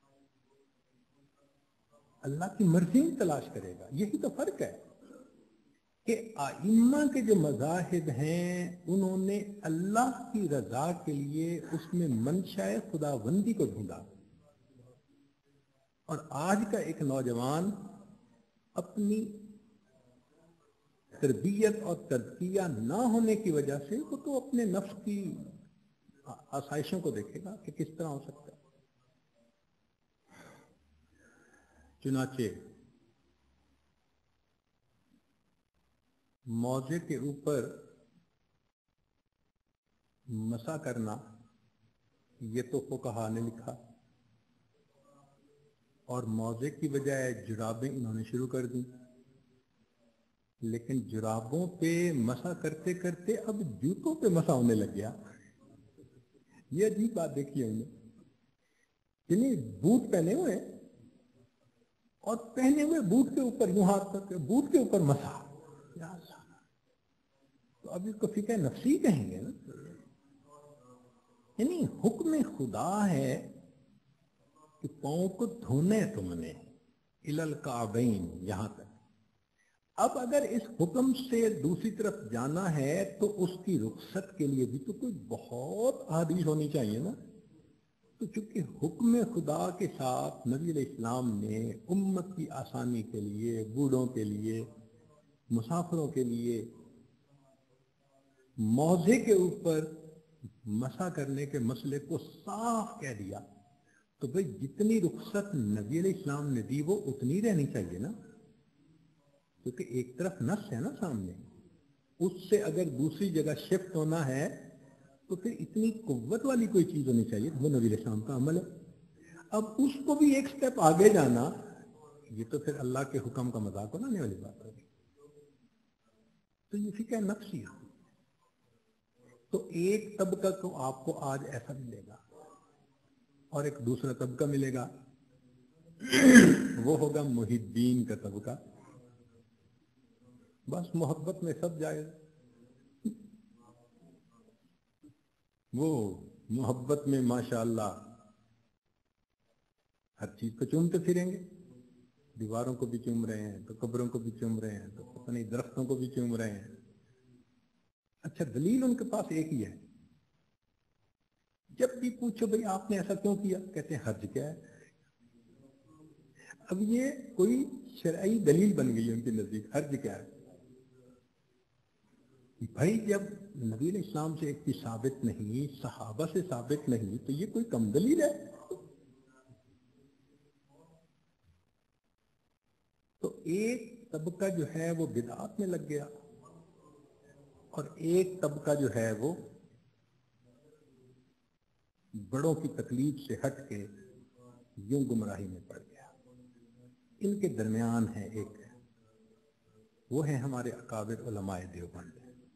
اللہ کی مرضی نہیں تلاش کرے گا. یہی تو فرق ہے کہ ائمہ کے جو مذاہب ہیں انہوں نے اللہ کی رضا کے لیے اس میں منشاء خداوندی کو ڈھونڈا، اور آج کا ایک نوجوان اپنی تربیت اور تزکیہ نہ ہونے کی وجہ سے وہ تو اپنے نفس کی آسائشوں کو دیکھے گا کہ کس طرح ہو سکتا ہے. چنانچہ موضع کے اوپر مسا کرنا یہ تو فقہا نے لکھا، اور موضع کی بجائے جرابیں انہوں نے شروع کر دی. لیکن جرابوں پہ مسا کرتے کرتے اب جوتوں پہ مسا ہونے لگ گیا. یہ عجیب بات دیکھی ہم نے، یعنی بوٹ پہنے ہوئے اور پہنے ہوئے بوٹ کے اوپر یوں ہاتھ کر کے بوٹ کے اوپر مسا. تو اب اس کو فقہ نفسی کہیں گے نا. یعنی حکم خدا ہے کہ پاؤں کو دھونے تم نے الی الکعبین یہاں تک. اب اگر اس حکم سے دوسری طرف جانا ہے تو اس کی رخصت کے لیے بھی تو کوئی بہت احادیث ہونی چاہیے نا. تو چونکہ حکم خدا کے ساتھ نبی علیہ السلام نے امت کی آسانی کے لیے، بوڑھوں کے لیے، مسافروں کے لیے موضع کے اوپر مسا کرنے کے مسئلے کو صاف کہہ دیا، تو بھئی جتنی رخصت نبی علیہ السلام نے دی وہ اتنی رہنی چاہیے نا. کیونکہ ایک طرف نص ہے نا سامنے، اس سے اگر دوسری جگہ شفٹ ہونا ہے تو پھر اتنی قوت والی کوئی چیز ہونی چاہیے. وہ نبی علیہ السلام کا عمل ہے. اب اس کو بھی ایک سٹیپ آگے جانا یہ تو پھر اللہ کے حکم کا مذاق بنانے والی بات ہوگی. تو یہ فقہ نفسی ہے. تو ایک طبقہ کو آپ کو آج ایسا ملے گا اور ایک دوسرا طبقہ ملے گا، وہ ہوگا محبین کا طبقہ. بس محبت میں سب جائے، وہ محبت میں ماشاءاللہ ہر چیز کو چومتے پھریں گے. دیواروں کو بھی چوم رہے ہیں، تو قبروں کو بھی چوم رہے ہیں، تو اپنی درختوں کو بھی چوم رہے ہیں. اچھا دلیل ان کے پاس ایک ہی ہے. جب بھی پوچھو بھئی آپ نے ایسا کیوں کیا، کہتے ہیں حج کیا ہے. اب یہ کوئی شرعی دلیل بن گئی ان کے نزدیک، حج کیا ہے. بھائی جب نبی علیہ السلام سے ایک چیز ثابت نہیں، صحابہ سے ثابت نہیں، تو یہ کوئی کم دلیل ہے. تو ایک طبقہ جو ہے وہ بدعات میں لگ گیا اور ایک طبقہ جو ہے وہ بڑوں کی تکلیف سے ہٹ کے یوں گمراہی میں پڑ گیا. ان کے درمیان ہے ایک، وہ ہے ہمارے اکابر علماء دیوبند.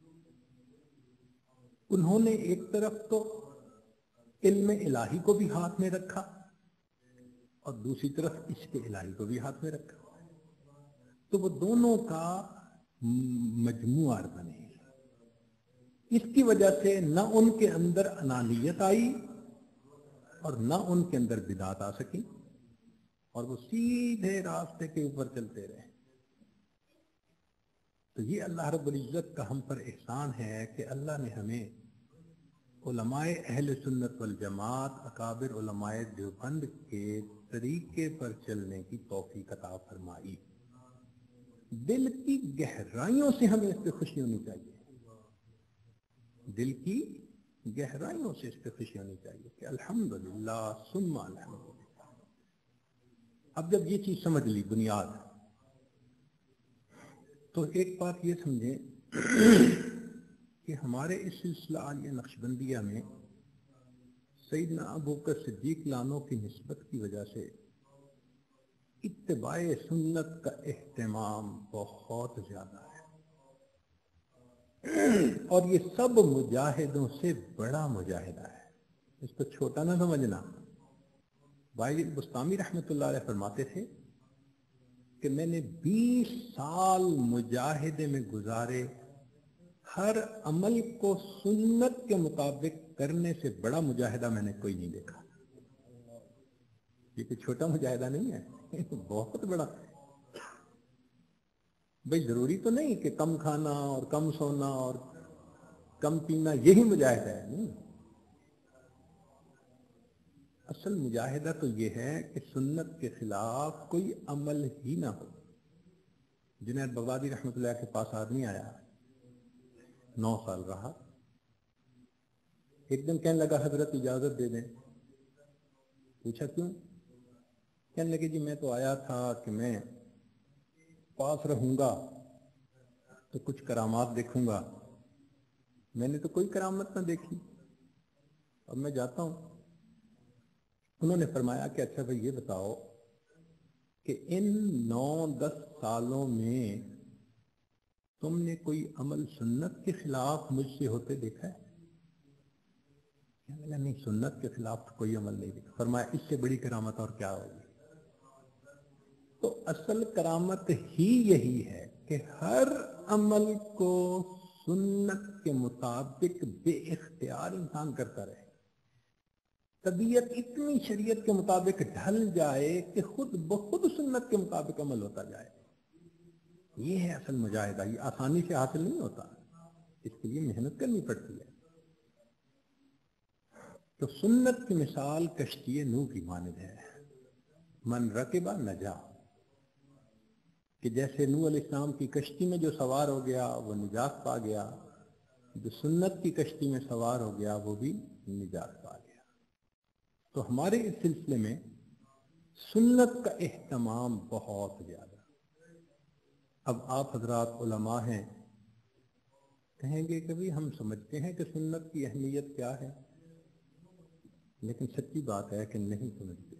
انہوں نے ایک طرف تو علم الہی کو بھی ہاتھ میں رکھا اور دوسری طرف عشق الہی کو بھی ہاتھ میں رکھا. تو وہ دونوں کا مجموعہ بنے. اس کی وجہ سے نہ ان کے اندر انانیت آئی اور نہ ان کے اندر بدعت آ سکی، اور وہ سیدھے راستے کے اوپر چلتے رہے. تو یہ اللہ رب العزت کا ہم پر احسان ہے کہ اللہ نے ہمیں علماء اہل سنت والجماعت اکابر علماء دیوبند کے طریقے پر چلنے کی توفیق عطا فرمائی. دل کی گہرائیوں سے ہمیں اس پہ خوشی ہونی چاہیے، دل کی گہرائیوں سے اس پہ خوشی ہونی چاہیے کہ الحمدللہ ثم الحمدللہ. اب جب یہ چیز سمجھ لی بنیاد، تو ایک بات یہ سمجھیں کہ ہمارے اس سلسلہ عالیہ نقشبندیہ میں سیدنا ابو بکر صدیق لانو کی نسبت کی وجہ سے اتباع سنت کا اہتمام بہت زیادہ ہے، اور یہ سب مجاہدوں سے بڑا مجاہدہ ہے، اس کو چھوٹا نہ سمجھنا۔ بھائی بستامی رحمۃ اللہ علیہ فرماتے تھے کہ میں نے بیس سال مجاہدے میں گزارے، ہر عمل کو سنت کے مطابق کرنے سے بڑا مجاہدہ میں نے کوئی نہیں دیکھا۔ یہ کوئی چھوٹا مجاہدہ نہیں ہے، بہت بڑا۔ بھئی ضروری تو نہیں کہ کم کھانا اور کم سونا اور کم پینا یہی مجاہدہ ہے، نہیں۔ اصل مجاہدہ تو یہ ہے کہ سنت کے خلاف کوئی عمل ہی نہ ہو۔ جنید بغدادی رحمۃ اللہ کے پاس آدمی آیا، نو سال رہا، ایک دن کہنے لگا حضرت اجازت دے دیں۔ پوچھا کیوں؟ کہنے لگے جی میں تو آیا تھا کہ میں پاس رہوں گا تو کچھ کرامات دیکھوں گا، میں نے تو کوئی کرامت نہ دیکھی، اب میں جاتا ہوں۔ انہوں نے فرمایا کہ اچھا بھائی یہ بتاؤ کہ ان نو دس سالوں میں تم نے کوئی عمل سنت کے خلاف مجھ سے ہوتے دیکھا ہے؟ نہیں، سنت کے خلاف تو کوئی عمل نہیں دیکھا۔ فرمایا اس سے بڑی کرامت اور کیا ہوگی؟ تو اصل کرامت ہی یہی ہے کہ ہر عمل کو سنت کے مطابق بے اختیار انسان کرتا رہے، طبیعت اتنی شریعت کے مطابق ڈھل جائے کہ خود بخود سنت کے مطابق عمل ہوتا جائے۔ یہ ہے اصل مجاہدہ، یہ آسانی سے حاصل نہیں ہوتا، اس کے لیے محنت کرنی پڑتی ہے۔ تو سنت کی مثال کشتی نوح کی مانند ہے، من رکبہ نجا، کہ جیسے نوح علیہ السلام کی کشتی میں جو سوار ہو گیا وہ نجات پا گیا، جو سنت کی کشتی میں سوار ہو گیا وہ بھی نجات پا گیا۔ تو ہمارے اس سلسلے میں سنت کا اہتمام بہت زیادہ۔ اب آپ حضرات علماء ہیں، کہیں گے کہ بھی ہم سمجھتے ہیں کہ سنت کی اہمیت کیا ہے، لیکن سچی بات ہے کہ نہیں سمجھتے۔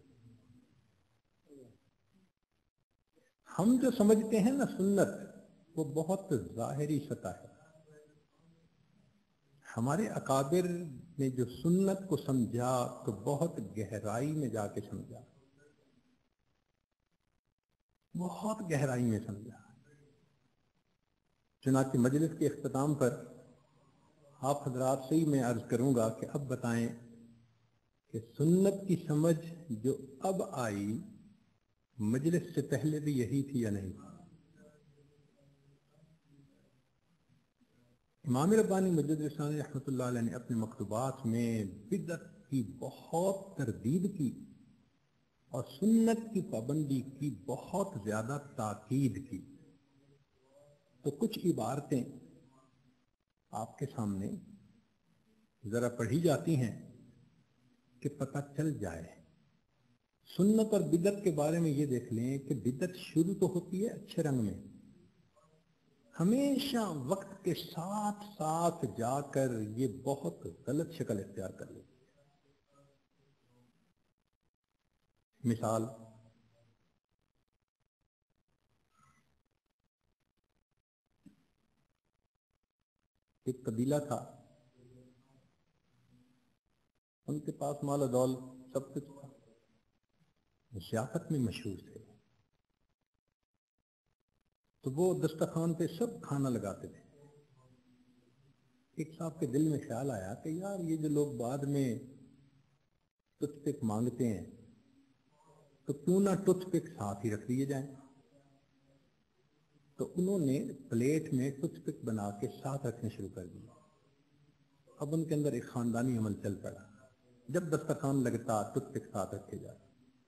ہم جو سمجھتے ہیں نا سنت، وہ بہت ظاہری سطح ہے۔ ہمارے اکابر نے جو سنت کو سمجھا تو بہت گہرائی میں جا کے سمجھا، بہت گہرائی میں سمجھا۔ چنانچہ مجلس کے اختتام پر آپ حضرات سے ہی میں عرض کروں گا کہ اب بتائیں کہ سنت کی سمجھ جو اب آئی مجلس سے پہلے بھی یہی تھی یا نہیں؟ امام ربانی مجدد ثانی رحمۃ اللہ علیہ نے اپنے مکتوبات میں بدعت کی بہت تردید کی اور سنت کی پابندی کی بہت زیادہ تاکید کی۔ تو کچھ عبارتیں آپ کے سامنے ذرا پڑھی جاتی ہیں کہ پتہ چل جائے۔ سنت اور بدعت کے بارے میں یہ دیکھ لیں کہ بدعت شروع تو ہوتی ہے اچھے رنگ میں، ہمیشہ وقت کے ساتھ ساتھ جا کر یہ بہت غلط شکل اختیار کر لیتی ہے۔ مثال، ایک قبیلہ تھا، ان کے پاس مال و دول سب کچھ تھا، ضیافت میں مشہور تھے، تو وہ دسترخوان پہ سب کھانا لگاتے تھے۔ ایک صاحب کے دل میں خیال آیا کہ یار یہ جو لوگ بعد میں ٹوتھ پک مانگتے ہیں تو کیوں نہ ٹوتھ پک ساتھ ہی رکھ دیے جائیں۔ تو انہوں نے پلیٹ میں ٹوتھ پک بنا کے ساتھ رکھنے شروع کر دیا۔ اب ان کے اندر ایک خاندانی عمل چل پڑا، جب دسترخوان لگتا ٹوتھ پک ساتھ رکھے جاتے۔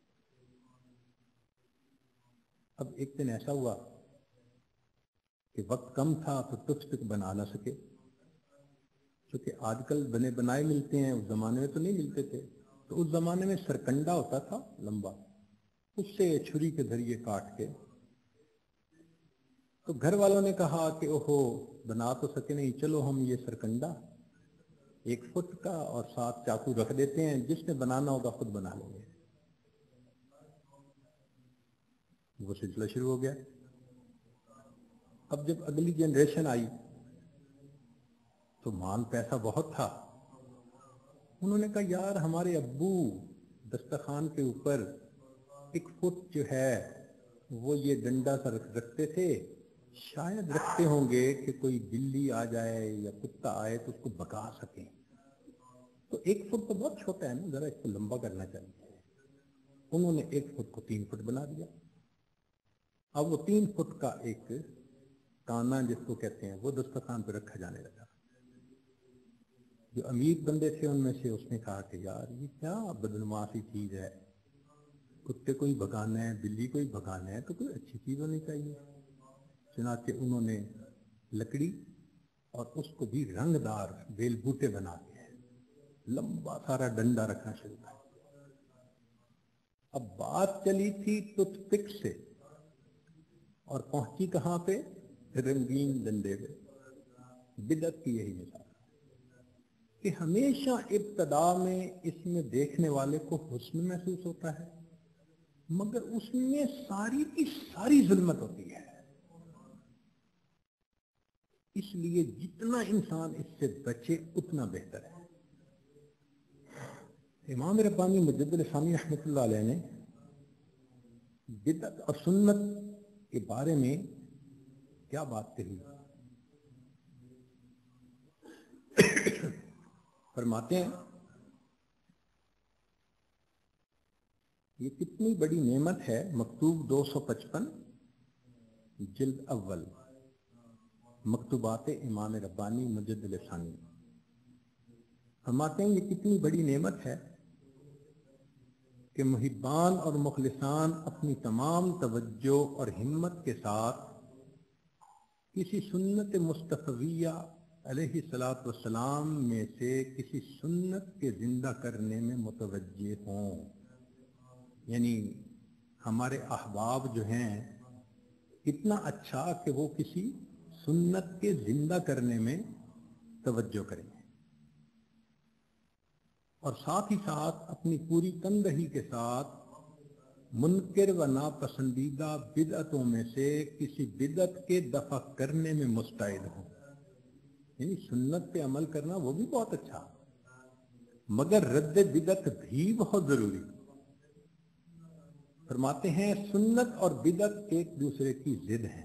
اب ایک دن ایسا ہوا کہ وقت کم تھا تو ٹوتھ پک بنا نہ سکے، کیونکہ آج کل بنے بنائے ملتے ہیں، اس زمانے میں تو نہیں ملتے تھے۔ تو اس زمانے میں سرکنڈا ہوتا تھا لمبا، اس سے چھری کے ذریعے کاٹ کے تو گھر والوں نے کہا کہ اوہو بنا تو سکے نہیں، چلو ہم یہ سرکنڈا ایک فٹ کا اور ساتھ چاقو رکھ دیتے ہیں، جس نے بنانا ہوگا خود بنا لیں گے۔ وہ سلسلہ شروع ہو گیا۔ اب جب اگلی جنریشن آئی تو مال پیسہ بہت تھا، انہوں نے کہا یار ہمارے ابو دسترخوان کے اوپر ایک فٹ جو ہے وہ یہ ڈنڈا سا رکھتے تھے، شاید رکھتے ہوں گے کہ کوئی بلی آ جائے یا کتا آئے تو اس کو بکا سکیں، تو ایک فٹ تو بہت چھوٹا ہے نا، ذرا اس کو لمبا کرنا چاہیے۔ انہوں نے ایک فٹ کو تین فٹ بنا دیا۔ اب وہ تین فٹ کا ایک کانا جس کو کہتے ہیں وہ دسترخوان پہ رکھا جانے لگا۔ جو امیر بندے تھے ان میں سے اس نے کہا کہ یار یہ کیا بدنماسی چیز ہے، کتے کو ہی بھگانا ہے، بلی کو ہی بھگانا ہے، تو کوئی اچھی چیز ہونی چاہیے۔ چنانچہ انہوں نے لکڑی اور اس کو بھی رنگ دار بیل بوٹے بنا کے لمبا سارا ڈنڈا رکھنا شروع کیا۔ اب بات چلی تھی ٹوتھ پک سے اور پہنچی کہاں پہ؟ رنگین ڈنڈے پہ۔ بدعت کی یہی مثال کہ ہمیشہ ابتدا میں اس میں دیکھنے والے کو حسن محسوس ہوتا ہے، مگر اس میں ساری کی ساری ظلمت ہوتی ہے۔ اس لیے جتنا انسان اس سے بچے اتنا بہتر ہے۔ امام ربانی مجدد ثانی رحمۃ اللہ علیہ نے بدعت اور سنت کے بارے میں کیا بات کہی؟ فرماتے ہیں یہ کتنی بڑی نعمت ہے، مکتوب دو سو پچپن جلد اول، مکتوبات امام ربانی مجدد ثانی۔ فرماتے ہیں یہ کتنی بڑی نعمت ہے کہ محبان اور مخلصان اپنی تمام توجہ اور ہمت کے ساتھ کسی سنت مصطفیہ علیہ الصلاۃ والسلام میں سے کسی سنت کے زندہ کرنے میں متوجہ ہوں۔ یعنی ہمارے احباب جو ہیں اتنا اچھا کہ وہ کسی سنت کے زندہ کرنے میں توجہ کریں، اور ساتھ ہی ساتھ اپنی پوری تندہی کے ساتھ منکر و ناپسندیدہ بدعتوں میں سے کسی بدعت کے دفع کرنے میں مستعد ہوں۔ یعنی سنت پہ عمل کرنا وہ بھی بہت اچھا، مگر رد بدعت بھی بہت ضروری۔ فرماتے ہیں سنت اور بدعت ایک دوسرے کی ضد ہیں،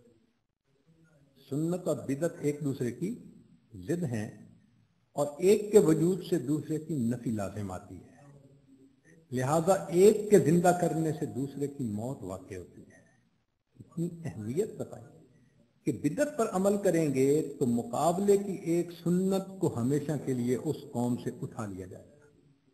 سنت اور بدعت ایک دوسرے کی ضد ہیں، اور ایک کے وجود سے دوسرے کی نفی لازم آتی ہے، لہذا ایک کے زندہ کرنے سے دوسرے کی موت واقع ہوتی ہے۔ اتنی اہمیت بتائی کہ بدعت پر عمل کریں گے تو مقابلے کی ایک سنت کو ہمیشہ کے لیے اس قوم سے اٹھا لیا جائے گا،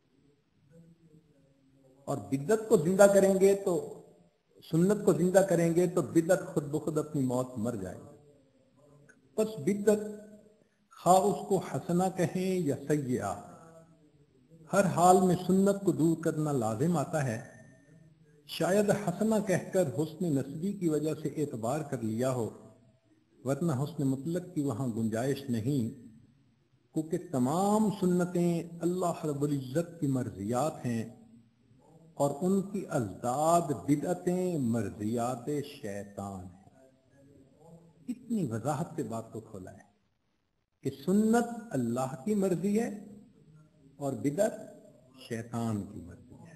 اور بدعت کو زندہ کریں گے تو سنت کو زندہ کریں گے تو بدعت خود بخود اپنی موت مر جائے گی۔ پس بدعت خواہ اس کو حسنہ کہیں یا سیئہ، ہر حال میں سنت کو دور کرنا لازم آتا ہے۔ شاید حسنہ کہہ کر حسن نسبی کی وجہ سے اعتبار کر لیا ہو، ورنہ حسن مطلق کی وہاں گنجائش نہیں، کیونکہ تمام سنتیں اللہ رب العزت کی مرضیات ہیں، اور ان کی ازداد بدعتیں مرضیات شیطان ہیں۔ اتنی وضاحت سے بات کو کھولا ہے کہ سنت اللہ کی مرضی ہے اور بدعت شیطان کی مرضی ہے۔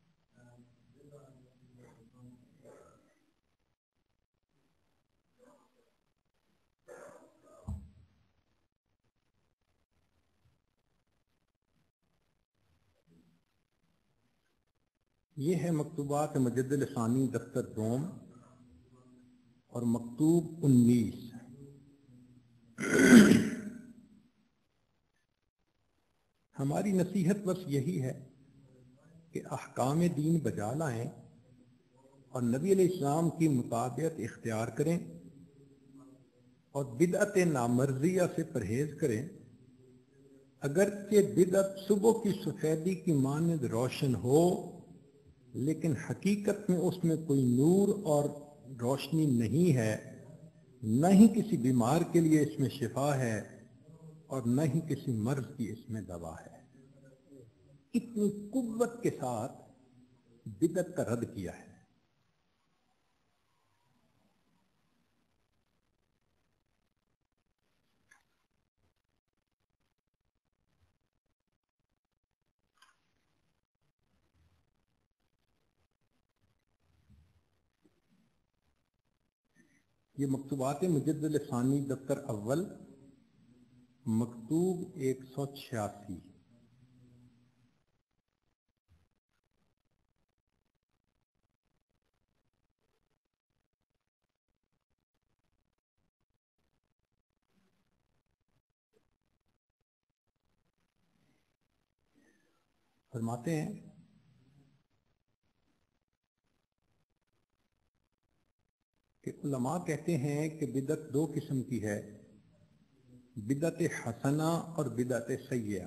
یہ ہے مکتوبات مجدد ثانی دفتر دوم اور مکتوب انیس۔ ہماری نصیحت بس یہی ہے کہ احکام دین بجا لائیں اور نبی علیہ السلام کی مطابقت اختیار کریں اور بدعت نامرضیہ سے پرہیز کریں۔ اگرچہ بدعت صبح کی سفیدی کی مانند روشن ہو، لیکن حقیقت میں اس میں کوئی نور اور روشنی نہیں ہے، نہ ہی کسی بیمار کے لیے اس میں شفا ہے اور نہ ہی کسی مرض کی اس میں دوا ہے۔ اتنی قوت کے ساتھ بدعت کا رد کیا ہے۔ یہ مکتوبات مجدد ثانی دفتر اول مکتوب ایک سو چھیاسی۔ فرماتے ہیں کہ علماء کہتے ہیں کہ بدعت دو قسم کی ہے، بدعت حسنہ اور بدعت سیئہ۔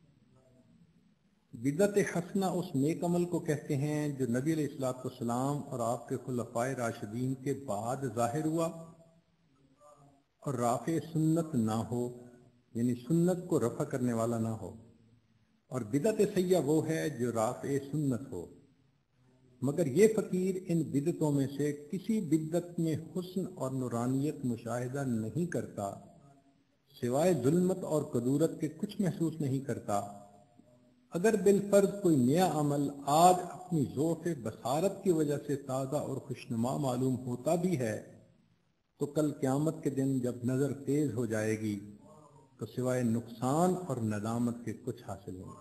بدعت حسنہ اس نیک عمل کو کہتے ہیں جو نبی علیہ الصلوۃ والسلام اور آپ کے خلفائے راشدین کے بعد ظاہر ہوا اور رافع سنت نہ ہو، یعنی سنت کو رفع کرنے والا نہ ہو۔ اور بدعت سیئہ وہ ہے جو رافع سنت ہو، مگر یہ فقیر ان بدعتوں میں سے کسی بدعت میں حسن اور نورانیت مشاہدہ نہیں کرتا، سوائے ظلمت اور قدورت کے کچھ محسوس نہیں کرتا۔ اگر بالفرض کوئی نیا عمل آج اپنی ذوق بصارت کی وجہ سے تازہ اور خوشنما معلوم ہوتا بھی ہے تو کل قیامت کے دن جب نظر تیز ہو جائے گی تو سوائے نقصان اور ندامت کے کچھ حاصل ہوگا۔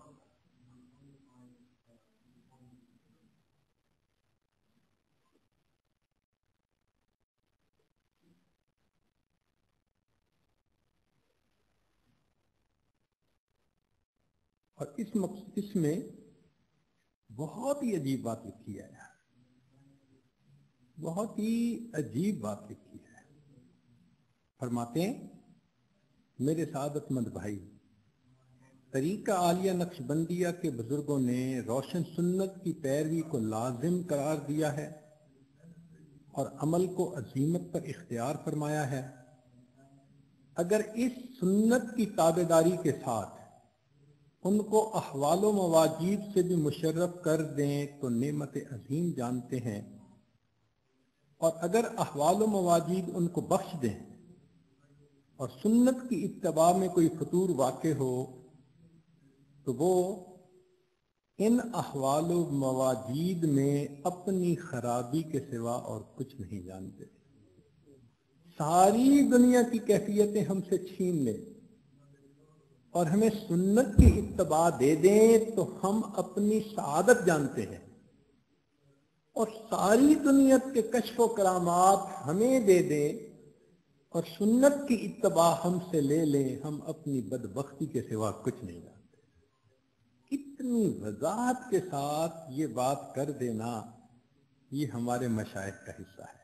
اور اس مقصد اس میں بہت ہی عجیب بات لکھی ہے، بہت ہی عجیب بات لکھی ہے۔ فرماتے ہیں میرے سعادت مند بھائی، طریقہ عالیہ نقش بندیہ کے بزرگوں نے روشن سنت کی پیروی کو لازم قرار دیا ہے اور عمل کو عزیمت پر اختیار فرمایا ہے۔ اگر اس سنت کی تابعداری کے ساتھ ان کو احوال و مواجید سے بھی مشرف کر دیں تو نعمت عظیم جانتے ہیں، اور اگر احوال و مواجید ان کو بخش دیں اور سنت کی اتباع میں کوئی فطور واقع ہو تو وہ ان احوال و مواجید میں اپنی خرابی کے سوا اور کچھ نہیں جانتے۔ ساری دنیا کی کیفیتیں ہم سے چھین لیں اور ہمیں سنت کی اتباع دے دیں تو ہم اپنی سعادت جانتے ہیں، اور ساری دنیا کے کشف و کرامات ہمیں دے دیں اور سنت کی اتباع ہم سے لے لیں، ہم اپنی بدبختی کے سوا کچھ نہیں جانتے۔ کتنی وضاحت کے ساتھ یہ بات کر دینا یہ ہمارے مشائخ کا حصہ ہے۔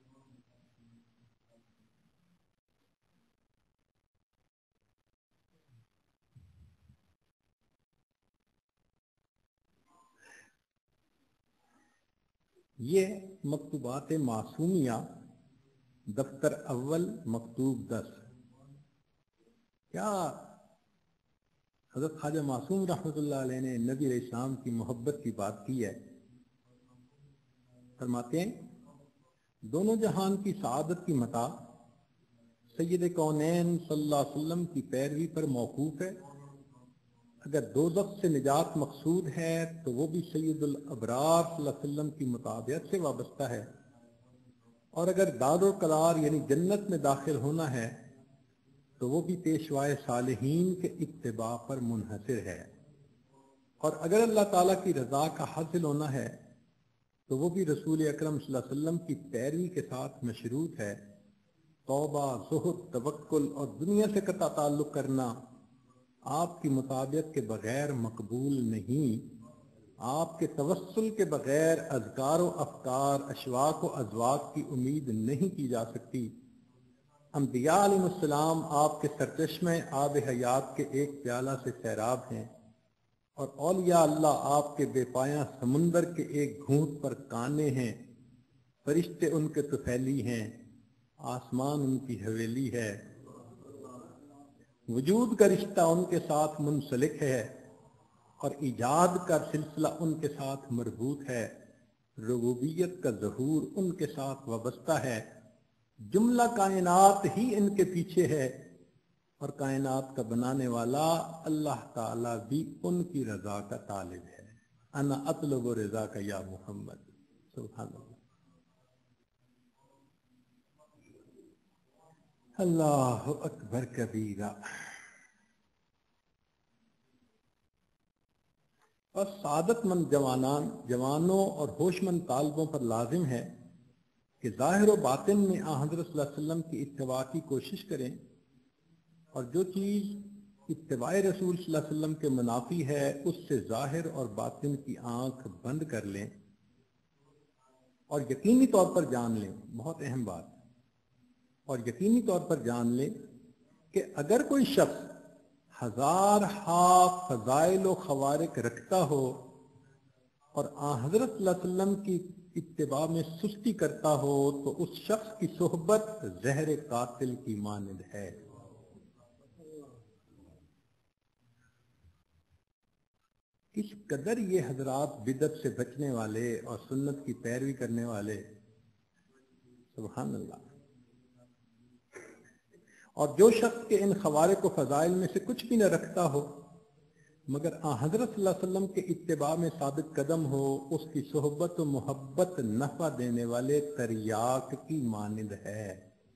یہ مکتوبات معصومیہ دفتر اول مکتوب دس۔ کیا حضرت خواجہ معصوم رحمۃ اللہ علیہ نے نبی علیہ السلام کی محبت کی بات کی ہے۔ فرماتے ہیں دونوں جہان کی سعادت کی متاع سید کونین صلی اللہ علیہ وسلم کی پیروی پر موقوف ہے۔ اگر دوزخ سے نجات مقصود ہے تو وہ بھی سید الابرار صلی اللہ علیہ وسلم کی مطابعت سے وابستہ ہے، اور اگر دار القرار یعنی جنت میں داخل ہونا ہے تو وہ بھی پیشوائے صالحین کے اتباع پر منحصر ہے، اور اگر اللہ تعالیٰ کی رضا کا حاصل ہونا ہے تو وہ بھی رسول اکرم صلی اللہ علیہ وسلم کی پیروی کے ساتھ مشروط ہے۔ توبہ، زہد، توکل اور دنیا سے قطع تعلق کرنا آپ کی مطابعت کے بغیر مقبول نہیں۔ آپ کے توسل کے بغیر اذکار و افکار، اشواق و ازواق کی امید نہیں کی جا سکتی۔ انبیاء علیہ السلام آپ کے سرچشمہ آب حیات کے ایک پیالہ سے سیراب ہیں، اور اولیاء اللہ آپ کے بے پایاں سمندر کے ایک گھونٹ پر کانے ہیں۔ فرشتے ان کے طفیلی ہیں۔ आसमान उनकी हवेली है, वजूद का रिश्ता उनके साथ मुंसलिक है और ईजाद का सिलसिला उनके साथ मरबूत है, रुबूबियत का ज़हूर उनके साथ वाबस्ता है, जुमला कायनात ही इनके पीछे है और कायनात का बनाने वाला अल्लाह ताला भी उनकी रजा का तालिब है। अना अतलबु रजा का या मोहम्मद। सुभान अल्लाह। अल्लाहु अकबर कबीरा। और सादतमंद जवानान जवानों और होशमंद तालिबों पर लाजिम है कि ज़ाहिर व बातिन में आ हज़रत सल्लल्लाहु अलैहि वसल्लम की इत्तिबा की कोशिश करें और जो चीज़ इत्तिबाए रसूल सल्लल्लाहु अलैहि वसल्लम के मुनाफी है उससे ज़ाहिर और बातिन की आंख बंद कर लें और यकीनी तौर पर जान लें, बहुत अहम बात, और यकीनी तौर पर जान लें कि अगर कोई शख्स हजार हा फजाइल व खवारिक रखता हो और आ हज़रत सल्लल्लाहु अलैहि वसल्लम की इत्तिबा में सुस्ती करता हो तो उस शख्स की सोहबत जहर कातिल की मानद है। किस कदर ये हजरात बिदत से बचने वाले और सुन्नत की पैरवी करने वाले, सुभान अल्लाह। और जो शख्स के इन खवारिक व फजाइल में से कुछ भी न रखता हो मगर आ हज़रत सल्लल्लाहु अलैहि वसल्लम के इत्तिबा में साबित कदम हो, उसकी सोहबत व मोहब्बत नफा देने वाले तरियाक की मानिंद है।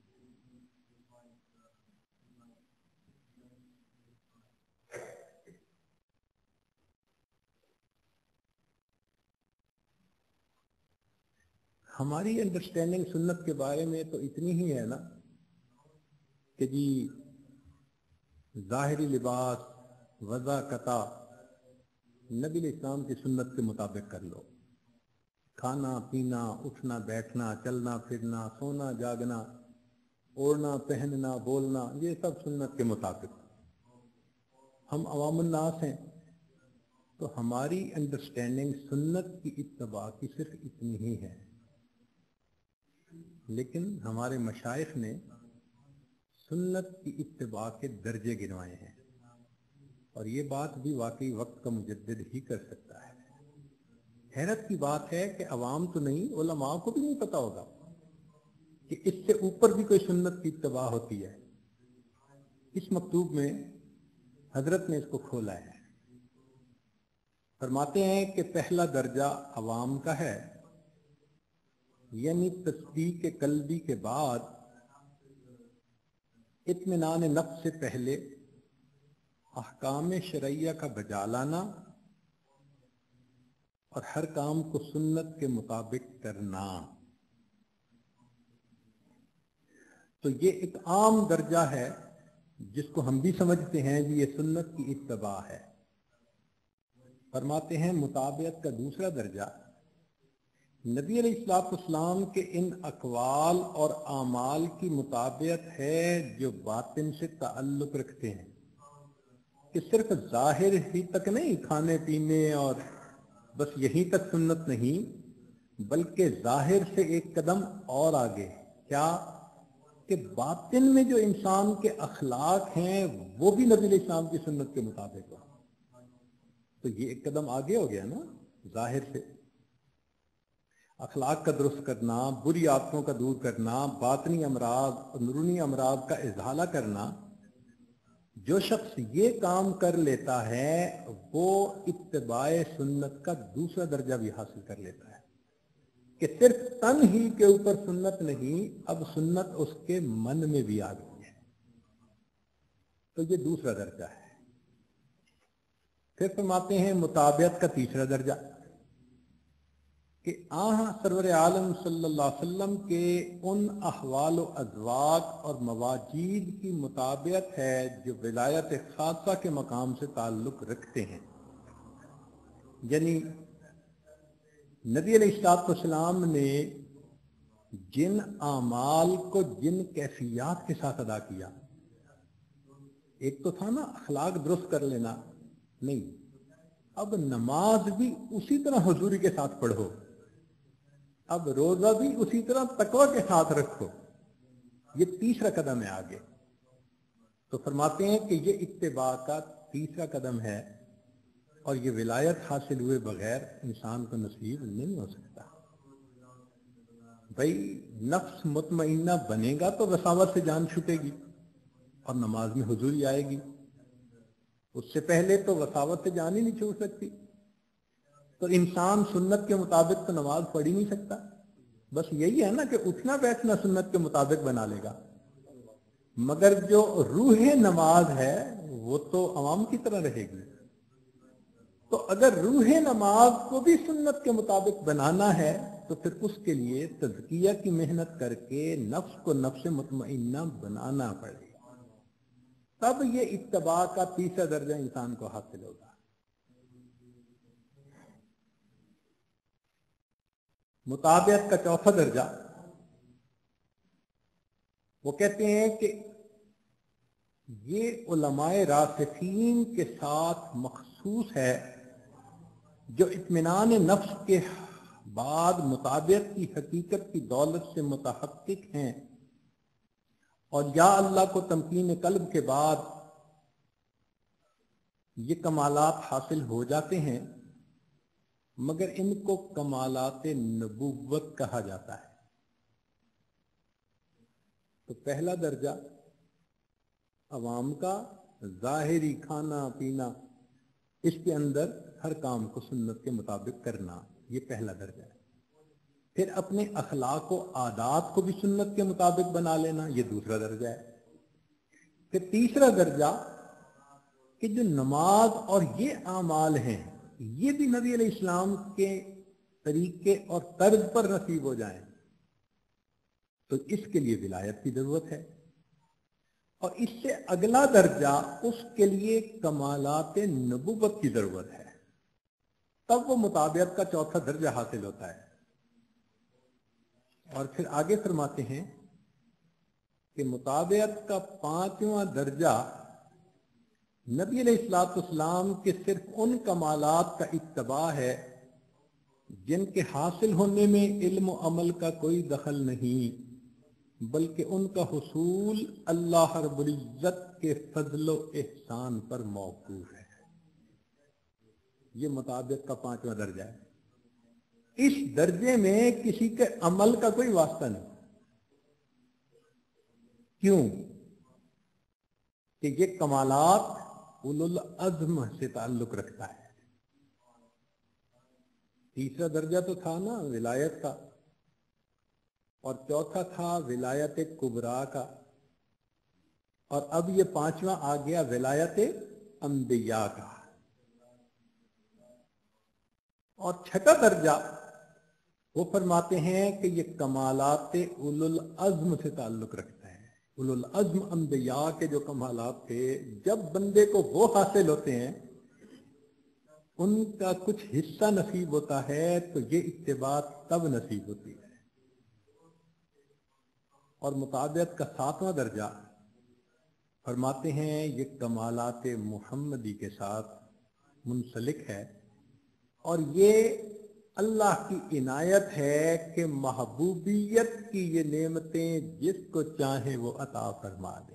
हमारी अंडरस्टैंडिंग सुन्नत के बारे में तो इतनी ही है ना कि जी ज़ाहिरी लिबास वज़ा कता नबी इस्लाम की सुन्नत के मुताबिक कर लो, खाना पीना उठना बैठना चलना फिरना सोना जागना ओढ़ना पहनना बोलना ये सब सुन्नत के मुताबिक। हम अवामुन्नास हैं तो हमारी अंडरस्टैंडिंग सुन्नत की इत्तबा की सिर्फ इतनी ही है, लेकिन हमारे मशाइख ने सुन्नत की इत्तबा के दर्जे गिनवाए हैं और ये बात भी वाकई वक्त का मुजद्दिद ही कर सकता है। हैरत की बात है कि अवाम तो नहीं, उलमा को भी नहीं पता होगा कि इससे ऊपर भी कोई सुन्नत की इत्तबा होती है। इस मकतूब में हजरत ने इसको खोला है। फरमाते हैं कि पहला दर्जा अवाम का है, यानी तस्दीक कल्बी के बाद इत्मीनान नफ्स से पहले अहकाम शरैया का बजा लाना और हर काम को सुन्नत के मुताबिक करना। तो ये एक आम दर्जा है जिसको हम भी समझते हैं कि ये सुन्नत की इत्तबा है। फरमाते हैं मुताबियत का दूसरा दर्जा नबी अलैहिस्सलाम के इन अकवाल और आमाल की मुताबियत है जो बातिन से ताल्लुक रखते हैं, कि सिर्फ जाहिर ही तक नहीं, खाने पीने और बस यहीं तक सुन्नत नहीं, बल्कि जाहिर से एक कदम और आगे। क्या कि बातिन में जो इंसान के अखलाक हैं वो भी नबी अलैहिस्सलाम की सुन्नत के मुताबिक हो। तो ये एक कदम आगे हो गया ना, जाहिर से अखलाक का दुरुस्त करना, बुरी आदतों का दूर करना, बातनी अमराज और नूरानी अमराज का इज़ाला करना। जो शख्स ये काम कर लेता है वो इत्तिबाए सुन्नत का दूसरा दर्जा भी हासिल कर लेता है, कि सिर्फ तन ही के ऊपर सुन्नत नहीं, अब सुन्नत उसके मन में भी आ गई है। तो ये दूसरा दर्जा है। फिर फरमाते हैं मुताबियत का तीसरा दर्जा कि आह सरवर आलम सल्लल्लाहु अलैहि वसल्लम के उन अहवाल अज़वाक और मवाजीद की मुताबियत है जो विलायत खासा के मकाम से ताल्लुक़ रखते हैं। यानी नबी अलैहिस्सलाम ने जिन आमाल को जिन कैफियत के साथ अदा किया, एक तो था ना अखलाक दुरुस्त कर लेना, नहीं, अब नमाज भी उसी तरह हुजूरी के साथ पढ़ो, अब रोजा भी उसी तरह तकवा के साथ रखो, یہ تیسرا قدم ہے آگے. تو فرماتے ہیں کہ یہ اتباع کا تیسرا قدم ہے اور یہ ولایت حاصل ہوئے بغیر انسان کو نصیب نہیں ہو سکتا. بھائی نفس مطمئنہ بنے گا تو وساوت سے جان چھوٹے گی اور نماز میں حضوری آئے گی. اس سے پہلے تو وساوت سے جان ہی نہیں چھوٹ سکتی. تو انسان سنت کے مطابق تو نماز پڑھ ہی نہیں سکتا. بس یہی ہے نا کہ اٹھنا بیٹھنا سنت کے مطابق بنا لے گا، مگر جو روح نماز ہے وہ تو عوام کی طرح رہے گی. تو اگر روح نماز کو بھی سنت کے مطابق بنانا ہے تو پھر اس کے لیے تزکیہ کی محنت کر کے نفس کو نفس مطمئنہ بنانا پڑے گا. تب یہ اتباع کا تیسرا درجہ انسان کو حاصل ہوگا. مطابعت کا چوتھا درجہ وہ کہتے ہیں کہ یہ علماء راسخین کے ساتھ مخصوص ہے جو اطمینان نفس کے بعد مطابعت کی حقیقت کی دولت سے متحقق ہیں اور یا اللہ کو تمکین قلب کے بعد یہ کمالات حاصل ہو جاتے ہیں، مگر ان کو کمالات نبوت کہا جاتا ہے. تو پہلا درجہ عوام کا ظاہری کھانا پینا، اس کے اندر ہر کام کو سنت کے مطابق کرنا، یہ پہلا درجہ ہے. پھر اپنے اخلاق و عادات کو بھی سنت کے مطابق بنا لینا، یہ دوسرا درجہ ہے. پھر تیسرا درجہ کہ جو نماز اور یہ اعمال ہیں یہ بھی نبی علیہ السلام کے طریقے اور طرز پر نصیب ہو جائیں تو اس کے لیے ولایت کی ضرورت ہے. اور اس سے اگلا درجہ اس کے لیے کمالات نبوت کی ضرورت ہے. تب وہ مطابعت کا چوتھا درجہ حاصل ہوتا ہے. اور پھر آگے فرماتے ہیں کہ مطابعت کا پانچواں درجہ نبی علیہ الصلوۃ والسلام کے صرف ان کمالات کا اتباع ہے جن کے حاصل ہونے میں علم و عمل کا کوئی دخل نہیں، بلکہ ان کا حصول اللہ رب العزت کے فضل و احسان پر موقوف ہے. یہ مطابعت کا پانچواں درجہ ہے. اس درجے میں کسی کے عمل کا کوئی واسطہ نہیں. کیوں؟ کہ یہ کمالات اولو العزم سے تعلق رکھتا ہے. تیسرا درجہ تو تھا نا ولایت کا، اور چوتھا تھا ولایت کبریٰ کا، اور اب یہ پانچواں آ گیا ولایت انبیاء کا. اور چھٹا درجہ وہ فرماتے ہیں کہ یہ کمالات اولو العزم سے تعلق رکھتا ہے. اولو العزم انبیاء کے جو کمالات تھے، جب بندے کو وہ حاصل ہوتے ہیں ان کا کچھ حصہ نصیب ہوتا ہے تو یہ اتباع تب نصیب ہوتی ہے. اور مطابعت کا ساتواں درجہ فرماتے ہیں یہ کمالات محمدی کے ساتھ منسلک ہے، اور یہ اللہ کی عنایت ہے کہ محبوبیت کی یہ نعمتیں جس کو چاہے وہ عطا فرما دے.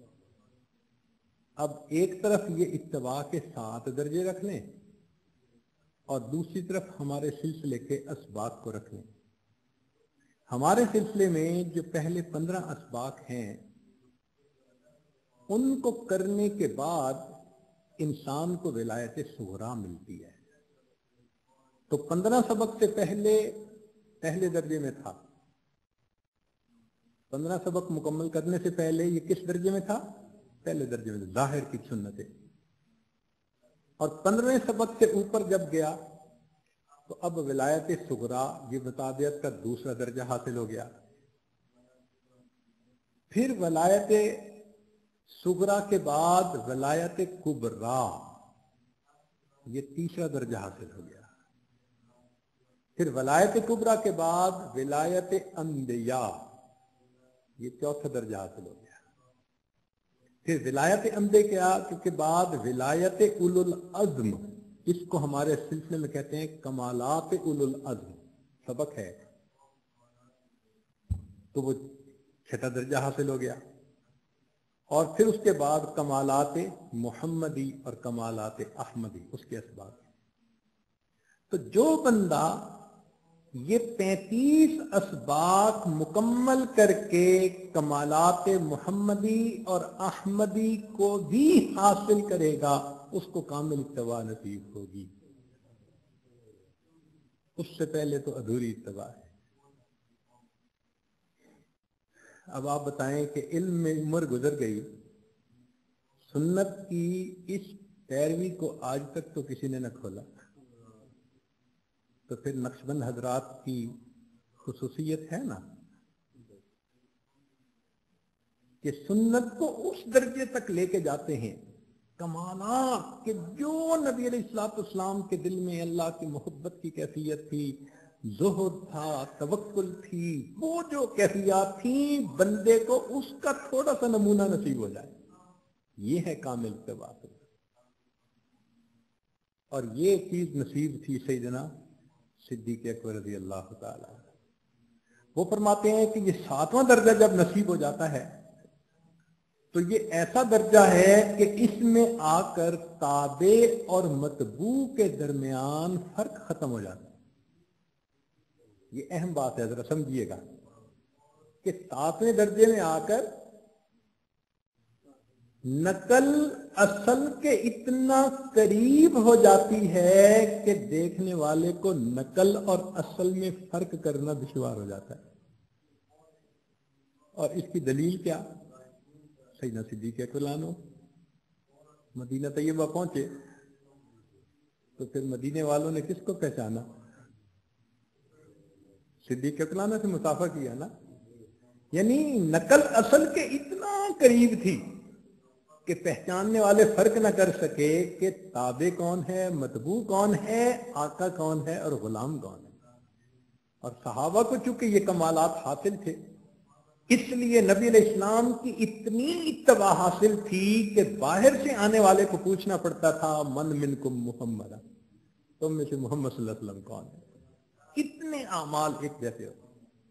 اب ایک طرف یہ اتباع کے سات درجے رکھ لیں اور دوسری طرف ہمارے سلسلے کے اسباق کو رکھ لیں. ہمارے سلسلے میں جو پہلے پندرہ اسباق ہیں ان کو کرنے کے بعد انسان کو ولایت صغریٰ ملتی ہے. تو پندرہ سبق سے پہلے پہلے درجے میں تھا. پندرہ سبق مکمل کرنے سے پہلے یہ کس درجے میں تھا؟ پہلے درجے میں، ظاہر کی سنتیں. اور پندرہویں سبق سے اوپر جب گیا تو اب ولایت صغریٰ، یہ مطابعت کا دوسرا درجہ حاصل ہو گیا. پھر ولایت صغریٰ کے بعد ولایت کبریٰ، یہ تیسرا درجہ حاصل ہو گیا. پھر ولایت کبریٰ کے بعد ولایت انبیاء، یہ چوتھا درجہ حاصل ہو گیا. پھر ولایت انبیاء کے بعد ولایت اولو العزم، اس کو ہمارے سلسلے میں کہتے ہیں کمالات اولو العزم سبق ہے. تو وہ چھٹا درجہ حاصل ہو گیا. اور پھر اس کے بعد کمالات محمدی اور کمالات احمدی اس کے اسباب. تو جو بندہ یہ پینتیس اسباق مکمل کر کے کمالات محمدی اور احمدی کو بھی حاصل کرے گا اس کو کامل اتباع نصیب ہوگی. اس سے پہلے تو ادھوری اتباع ہے. اب آپ بتائیں کہ علم میں عمر گزر گئی، سنت کی اس پیروی کو آج تک تو کسی نے نہ کھولا، تو پھر نقشبند حضرات کی خصوصیت ہے نا کہ سنت کو اس درجے تک لے کے جاتے ہیں کمالات کہ جو نبی علیہ الصلوۃ والسلام کے دل میں اللہ کی محبت کی کیفیت تھی، زہد تھا، توکل تھی، وہ جو کیفیات تھیں بندے کو اس کا تھوڑا سا نمونہ نصیب ہو جائے، یہ ہے کامل اتباع. اور یہ چیز نصیب تھی سیدنا صدیق اکبر رضی اللہ تعالی. وہ فرماتے ہیں کہ یہ ساتواں درجہ جب نصیب ہو جاتا ہے تو یہ ایسا درجہ ہے کہ اس میں آ کر تابع اور متبوع کے درمیان فرق ختم ہو جاتا ہے. یہ اہم بات ہے، ذرا سمجھیے گا کہ ساتویں درجے میں آ کر نقل اصل کے اتنا قریب ہو جاتی ہے کہ دیکھنے والے کو نقل اور اصل میں فرق کرنا دشوار ہو جاتا ہے. اور اس کی دلیل کیا؟ سیدنا صدیق اکبر عنہ مدینہ طیبہ پہنچے تو پھر مدینے والوں نے کس کو پہچانا؟ صدیق اکبر عنہ سے مسافہ کیا نا. یعنی نقل اصل کے اتنا قریب تھی کہ پہچاننے والے فرق نہ کر سکے کہ تابع کون ہے، متبوع کون ہے، آقا کون ہے اور غلام کون ہے. اور صحابہ کو چونکہ یہ کمالات حاصل تھے اس لیے نبی علیہ السلام کی اتنی اتباع حاصل تھی کہ باہر سے آنے والے کو پوچھنا پڑتا تھا من منکم محمد، تم میں سے محمد صلی اللہ علیہ وسلم کون ہے. کتنے اعمال ایک جیسے ہو.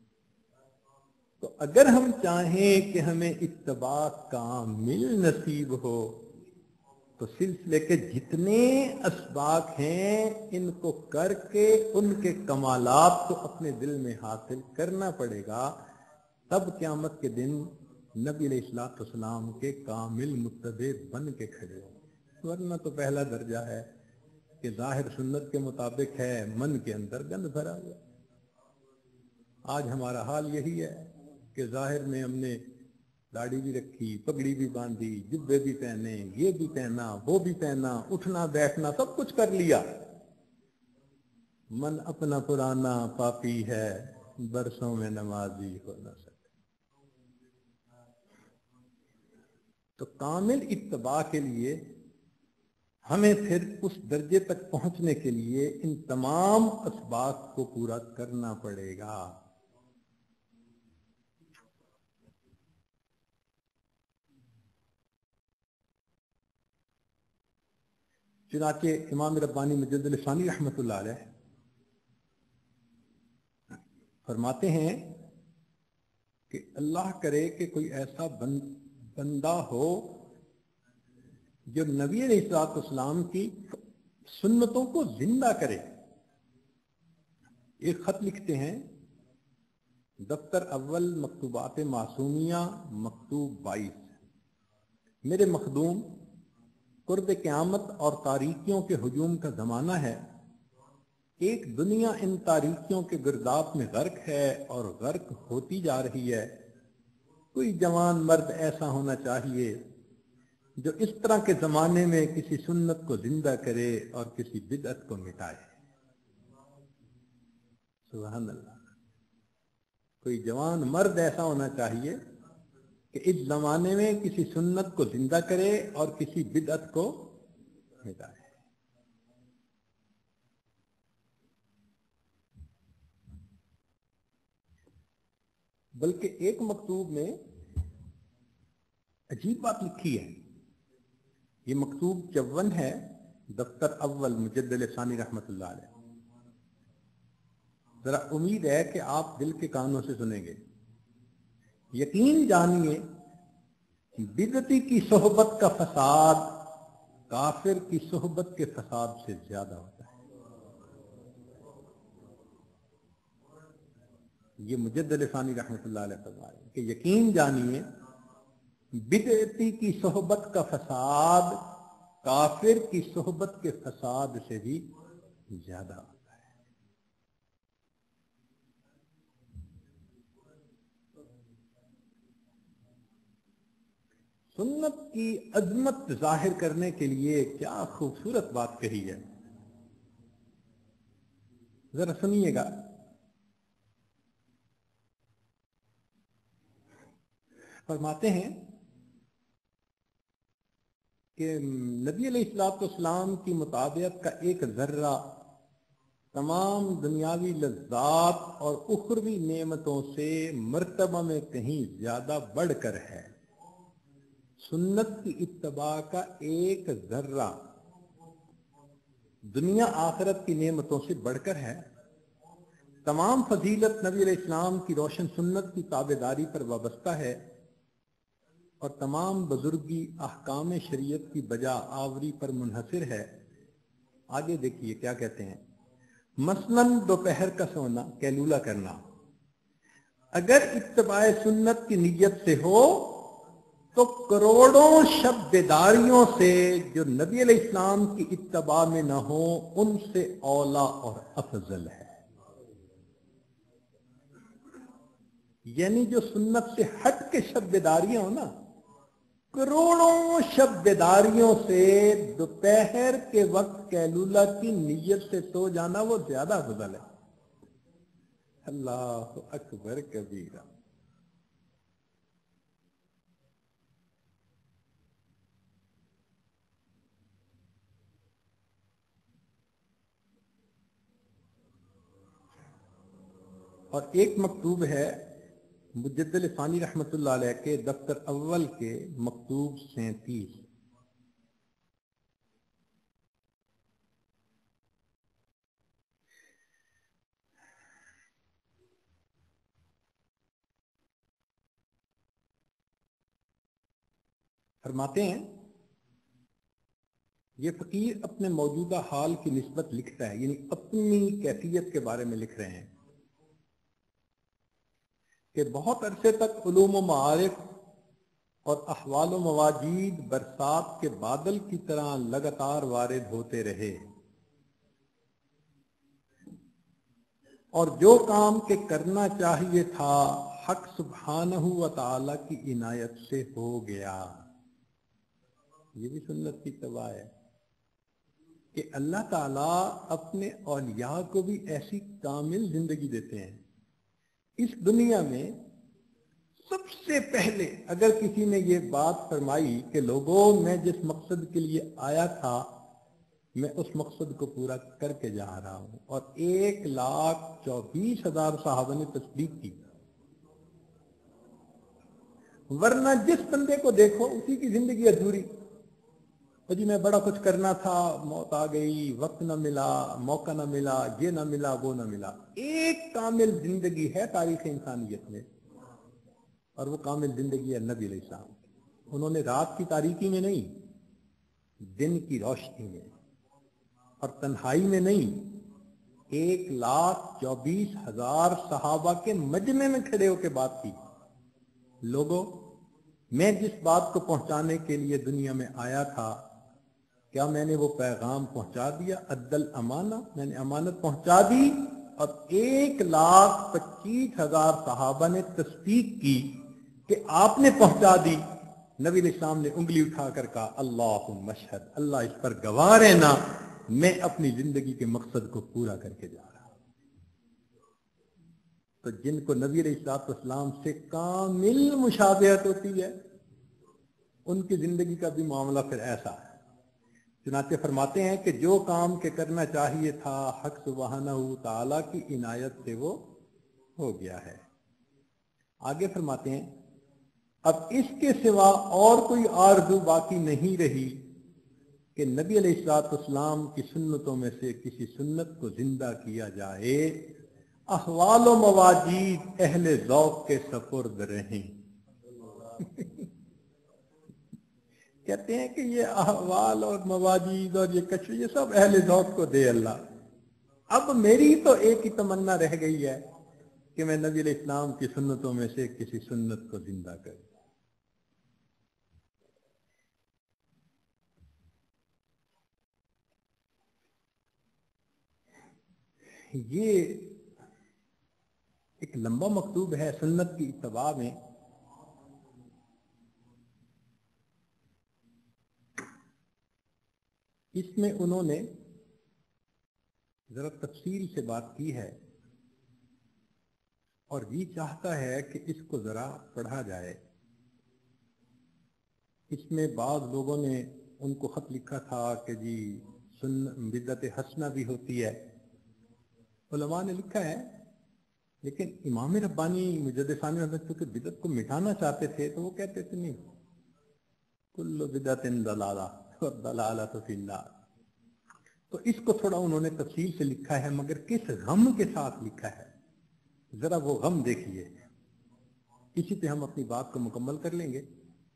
تو اگر ہم چاہیں کہ ہمیں اتباع کامل نصیب ہو تو سلسلے کے جتنے اسباق ہیں ان کو کر کے ان کے کمالات کو اپنے دل میں حاصل کرنا پڑے گا. تب قیامت کے دن نبی علیہ الصلوۃ والسلام کے کامل متبع بن کے کھڑے ہوں. ورنہ تو پہلا درجہ ہے کہ ظاہر سنت کے مطابق ہے، من کے اندر گند بھرا ہوا. آج ہمارا حال یہی ہے کہ ظاہر میں ہم نے داڑھی بھی رکھی، پگڑی بھی باندھی، جبے بھی پہنے، یہ بھی پہنا، وہ بھی پہنا، اٹھنا بیٹھنا سب کچھ کر لیا، من اپنا پرانا پاپی ہے، برسوں میں نمازی ہو نہ سکے. تو کامل اتباع کے لیے ہمیں پھر اس درجے تک پہنچنے کے لیے ان تمام اسباق کو پورا کرنا پڑے گا. چنانچہ امام ربانی مجدد ثانی رحمۃ اللہ علیہ فرماتے ہیں کہ اللہ کرے کہ کوئی ایسا بندہ ہو جو نبی علیہ الصلوۃ والسلام کی سنتوں کو زندہ کرے. ایک خط لکھتے ہیں، دفتر اول مکتوبات معصومیہ مکتوب بائیس. میرے مخدوم، قرب قیامت اور تاریکیوں کے ہجوم کا زمانہ ہے. ایک دنیا ان تاریکیوں کے گرداب میں غرق ہے اور غرق ہوتی جا رہی ہے. کوئی جوان مرد ایسا ہونا چاہیے جو اس طرح کے زمانے میں کسی سنت کو زندہ کرے اور کسی بدعت کو مٹائے. سبحان اللہ. کوئی جوان مرد ایسا ہونا چاہیے کہ اس زمانے میں کسی سنت کو زندہ کرے اور کسی بدعت کو مٹائے. بلکہ ایک مکتوب میں عجیب بات لکھی ہے. یہ مکتوب چون ہے، دفتر اول مجدد ثانی رحمۃ اللہ علیہ. ذرا امید ہے کہ آپ دل کے کانوں سے سنیں گے. यकीन जानिए बिदती की सोहबत का फसाद काफिर की सोहबत के फसाद से ज्यादा होता है। ये मुजद्दिद अल-फ़ानी रहमतुल्लाह अलैह फरमाए कि यकीन जानिए बिदती की सोहबत का फसाद काफिर की सोहबत के फसाद से भी ज्यादा होता है। सुन्नत की अजमत जाहिर करने के लिए क्या खूबसूरत बात कही है, जरा सुनिएगा। फरमाते हैं कि नबी अलैहिस्सलाम की मुताबियत का एक जर्रा तमाम दुनियावी लज्जात और उखरवी नेमतों से मर्तबा में कहीं ज्यादा बढ़कर है। सुन्नत की इत्तबा का एक जर्रा दुनिया आखिरत की नेमतों से बढ़कर है। तमाम फजीलत नबी अलैहिस्सलाम की रोशन सुन्नत की ताबेदारी पर वाबस्ता है और तमाम बुजुर्गी अहकाम शरीयत की बजा आवरी पर मुनहसिर है। आगे देखिए क्या कहते हैं। मसलन दोपहर का सोना, कैलूला करना, अगर इत्तबाए सुन्नत की नीयत से हो तो करोड़ों शब बेदारियों से जो नबी अलैहिस्सलाम की इत्तबा में न हो उनसे औला और अफजल है। यानी जो सुन्नत से हट के शब बेदारियां हो ना, करोड़ों शब बेदारियों से दोपहर के वक्त कैलूला की नीयत से सो जाना वो ज्यादा अफजल है। अल्लाह अकबर कबीरा। और एक मकतूब है मुजद्दिद अल-फ़ानी रहमतुल्लाह अलैह के दफ्तर अव्वल के मकतूब सैंतीस। फरमाते हैं, ये फकीर अपने मौजूदा हाल की निस्बत लिखता है, यानी अपनी कैफियत के बारे में लिख रहे हैं कि बहुत अरसे तक उलूम व मारिफ और अहवाल व मवाजीद बरसात के बादल की तरह लगातार वारिद होते रहे और जो काम के करना चाहिए था हक सुब्हानहू व तआला की इनायत से हो गया। ये भी सुन्नत की तबा है कि अल्लाह ताला अपने औलिया को भी ऐसी कामिल जिंदगी देते हैं। इस दुनिया में सबसे पहले अगर किसी ने ये बात फरमाई कि लोगों मैं जिस मकसद के लिए आया था मैं उस मकसद को पूरा करके जा रहा हूं, और एक लाख चौबीस हजार साहबा ने तस्दीक की। वरना जिस बंदे को देखो उसी की जिंदगी अधूरी। तो जी मैं बड़ा कुछ करना था, मौत आ गई, वक्त ना मिला, मौका ना मिला, ये ना मिला, वो ना मिला। एक कामिल जिंदगी है तारीख इंसानियत में, और वो कामिल जिंदगी है नबी अलैहिस्सलाम। उन्होंने रात की तारीकी में नहीं, दिन की रोशनी में और तन्हाई में नहीं, एक लाख चौबीस हजार सहाबा के मजमे में खड़े होकर बात की। लोगों मैं जिस बात को पहुंचाने के लिए दुनिया में आया था क्या मैंने वो पैगाम पहुंचा दिया? अद्दल अमाना, मैंने अमानत पहुंचा दी। और एक लाख पच्चीस हजार सहाबा ने तस्दीक की कि आपने पहुंचा दी। नबी अलैहिस्सलाम ने उंगली उठाकर कहा अल्लाहुम्मा अशहद, अल्लाह इस पर गवाह रहना मैं अपनी जिंदगी के मकसद को पूरा करके जा रहा हूं। तो जिनको नबी अलैहिस्सलाम से कामिल मुशाबहत होती है उनकी जिंदगी का भी मामला फिर ऐसा है। चुनाचे फरमाते हैं कि जो काम के करना चाहिए था हक सुब्हानहू तआला की इनायत से वो हो गया है। आगे फरमाते हैं अब इसके सिवा और कोई आरज़ू बाकी नहीं रही कि नबी अलैहिस्सलाम की सुन्नतों में से किसी सुन्नत को जिंदा किया जाए, अहवाल व मवाजीद अहले ज़ौक़ के सपुर्द रहें। کہتے ہیں کہ یہ احوال اور مواجید اور یہ کچھ یہ سب اہل ذوق کو دے اللہ. اب میری تو ایک ہی تمنا رہ گئی ہے کہ میں نبی علیہ السلام کی سنتوں میں سے کسی سنت کو زندہ کروں. یہ ایک لمبا مکتوب ہے سنت کی اتباع میں. اس میں انہوں نے ذرا تفصیل سے بات کی ہے اور یہ چاہتا ہے کہ اس کو ذرا پڑھا جائے. اس میں بعض لوگوں نے ان کو خط لکھا تھا کہ جی سن بدعت حسنہ بھی ہوتی ہے. علماء نے لکھا ہے لیکن امام ربانی مجدد ثانی حضرت چونکہ بدعت کو مٹانا چاہتے تھے تو وہ کہتے تھے نہیں کل بدعت ضلالہ والضلالۃ فی النار. تو اس کو تھوڑا انہوں نے تفصیل سے لکھا ہے مگر کس غم کے ساتھ لکھا ہے ذرا وہ غم دیکھیے. اسی پہ ہم اپنی بات کو مکمل کر لیں گے.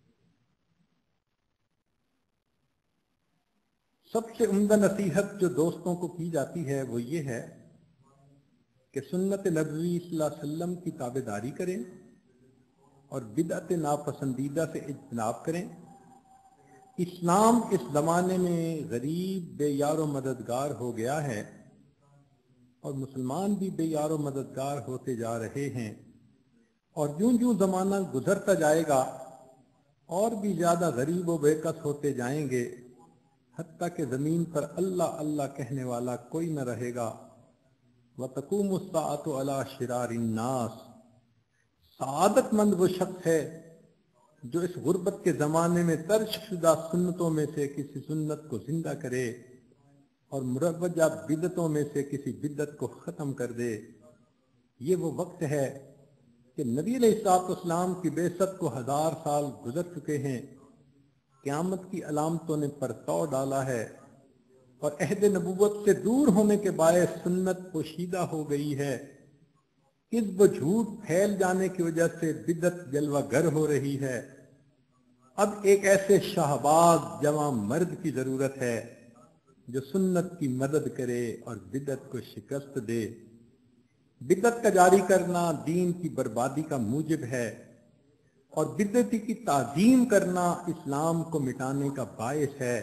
سب سے عمدہ نصیحت جو دوستوں کو کی جاتی ہے وہ یہ ہے کہ سنت نبوی صلی اللہ علیہ وسلم کی تابع داری کریں اور بدعت ناپسندیدہ سے اجتناب کریں. اسلام اس زمانے میں غریب بے یار و مددگار ہو گیا ہے اور مسلمان بھی بے یار و مددگار ہوتے جا رہے ہیں اور جوں جوں زمانہ گزرتا جائے گا اور بھی زیادہ غریب و بے کس ہوتے جائیں گے حتیٰ کہ زمین پر اللہ اللہ کہنے والا کوئی نہ رہے گا. وَتَقُومُ السَّاعَةُ عَلَى شِرَارِ النَّاسِ. سعادت مند وہ شخص ہے جو اس غربت کے زمانے میں ترک شدہ سنتوں میں سے کسی سنت کو زندہ کرے اور مروجہ بدعتوں میں سے کسی بدعت کو ختم کر دے. یہ وہ وقت ہے کہ نبی علیہ الصلوۃ والسلام کی بعثت کو ہزار سال گزر چکے ہیں. قیامت کی علامتوں نے پرتو ڈالا ہے اور عہد نبوت سے دور ہونے کے باعث سنت پوشیدہ ہو گئی ہے. کذب و جھوٹ پھیل جانے کی وجہ سے بدعت جلوہ گر ہو رہی ہے. اب ایک ایسے شہباز جوان مرد کی ضرورت ہے جو سنت کی مدد کرے اور بدعت کو شکست دے. بدعت کا جاری کرنا دین کی بربادی کا موجب ہے اور بدعتی کی تعظیم کرنا اسلام کو مٹانے کا باعث ہے.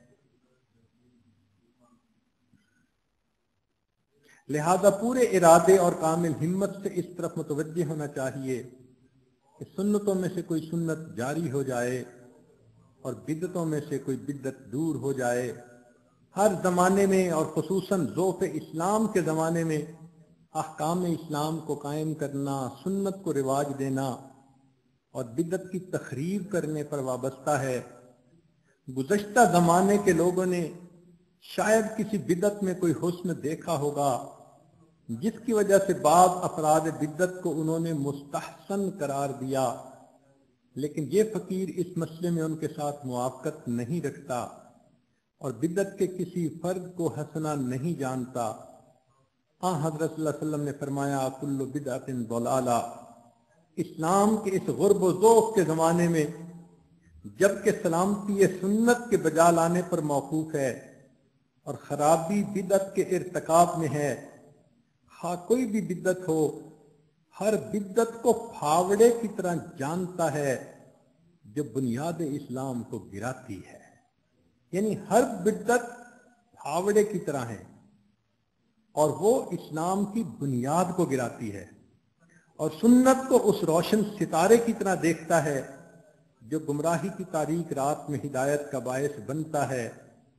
لہذا پورے ارادے اور کامل ہمت سے اس طرف متوجہ ہونا چاہیے کہ سنتوں میں سے کوئی سنت جاری ہو جائے اور بدعتوں میں سے کوئی بدعت دور ہو جائے. ہر زمانے میں اور خصوصاً ذوف اسلام کے زمانے میں احکام اسلام کو قائم کرنا، سنت کو رواج دینا اور بدعت کی تخریب کرنے پر وابستہ ہے. گزشتہ زمانے کے لوگوں نے شاید کسی بدعت میں کوئی حسن دیکھا ہوگا جس کی وجہ سے بعض افراد بدعت کو انہوں نے مستحسن قرار دیا، لیکن یہ فقیر اس مسئلے میں ان کے ساتھ موافقت نہیں رکھتا اور بدعت کے کسی فرد کو حسنہ نہیں جانتا. آن حضرت صلی اللہ علیہ وسلم نے فرمایا کل بدعت ضلالہ. اسلام کے اس غرب و ذوق کے زمانے میں جبکہ سلامتی سنت کے بجا لانے پر موقوف ہے اور خرابی بدعت کے ارتکاب میں ہے، ہاں کوئی بھی بدعت ہو ہر بدعت کو پھاوڑے کی طرح جانتا ہے جو بنیاد اسلام کو گراتی ہے. یعنی ہر بدعت پھاوڑے کی طرح ہے اور وہ اسلام کی بنیاد کو گراتی ہے اور سنت کو اس روشن ستارے کی طرح دیکھتا ہے جو گمراہی کی تاریک رات میں ہدایت کا باعث بنتا ہے.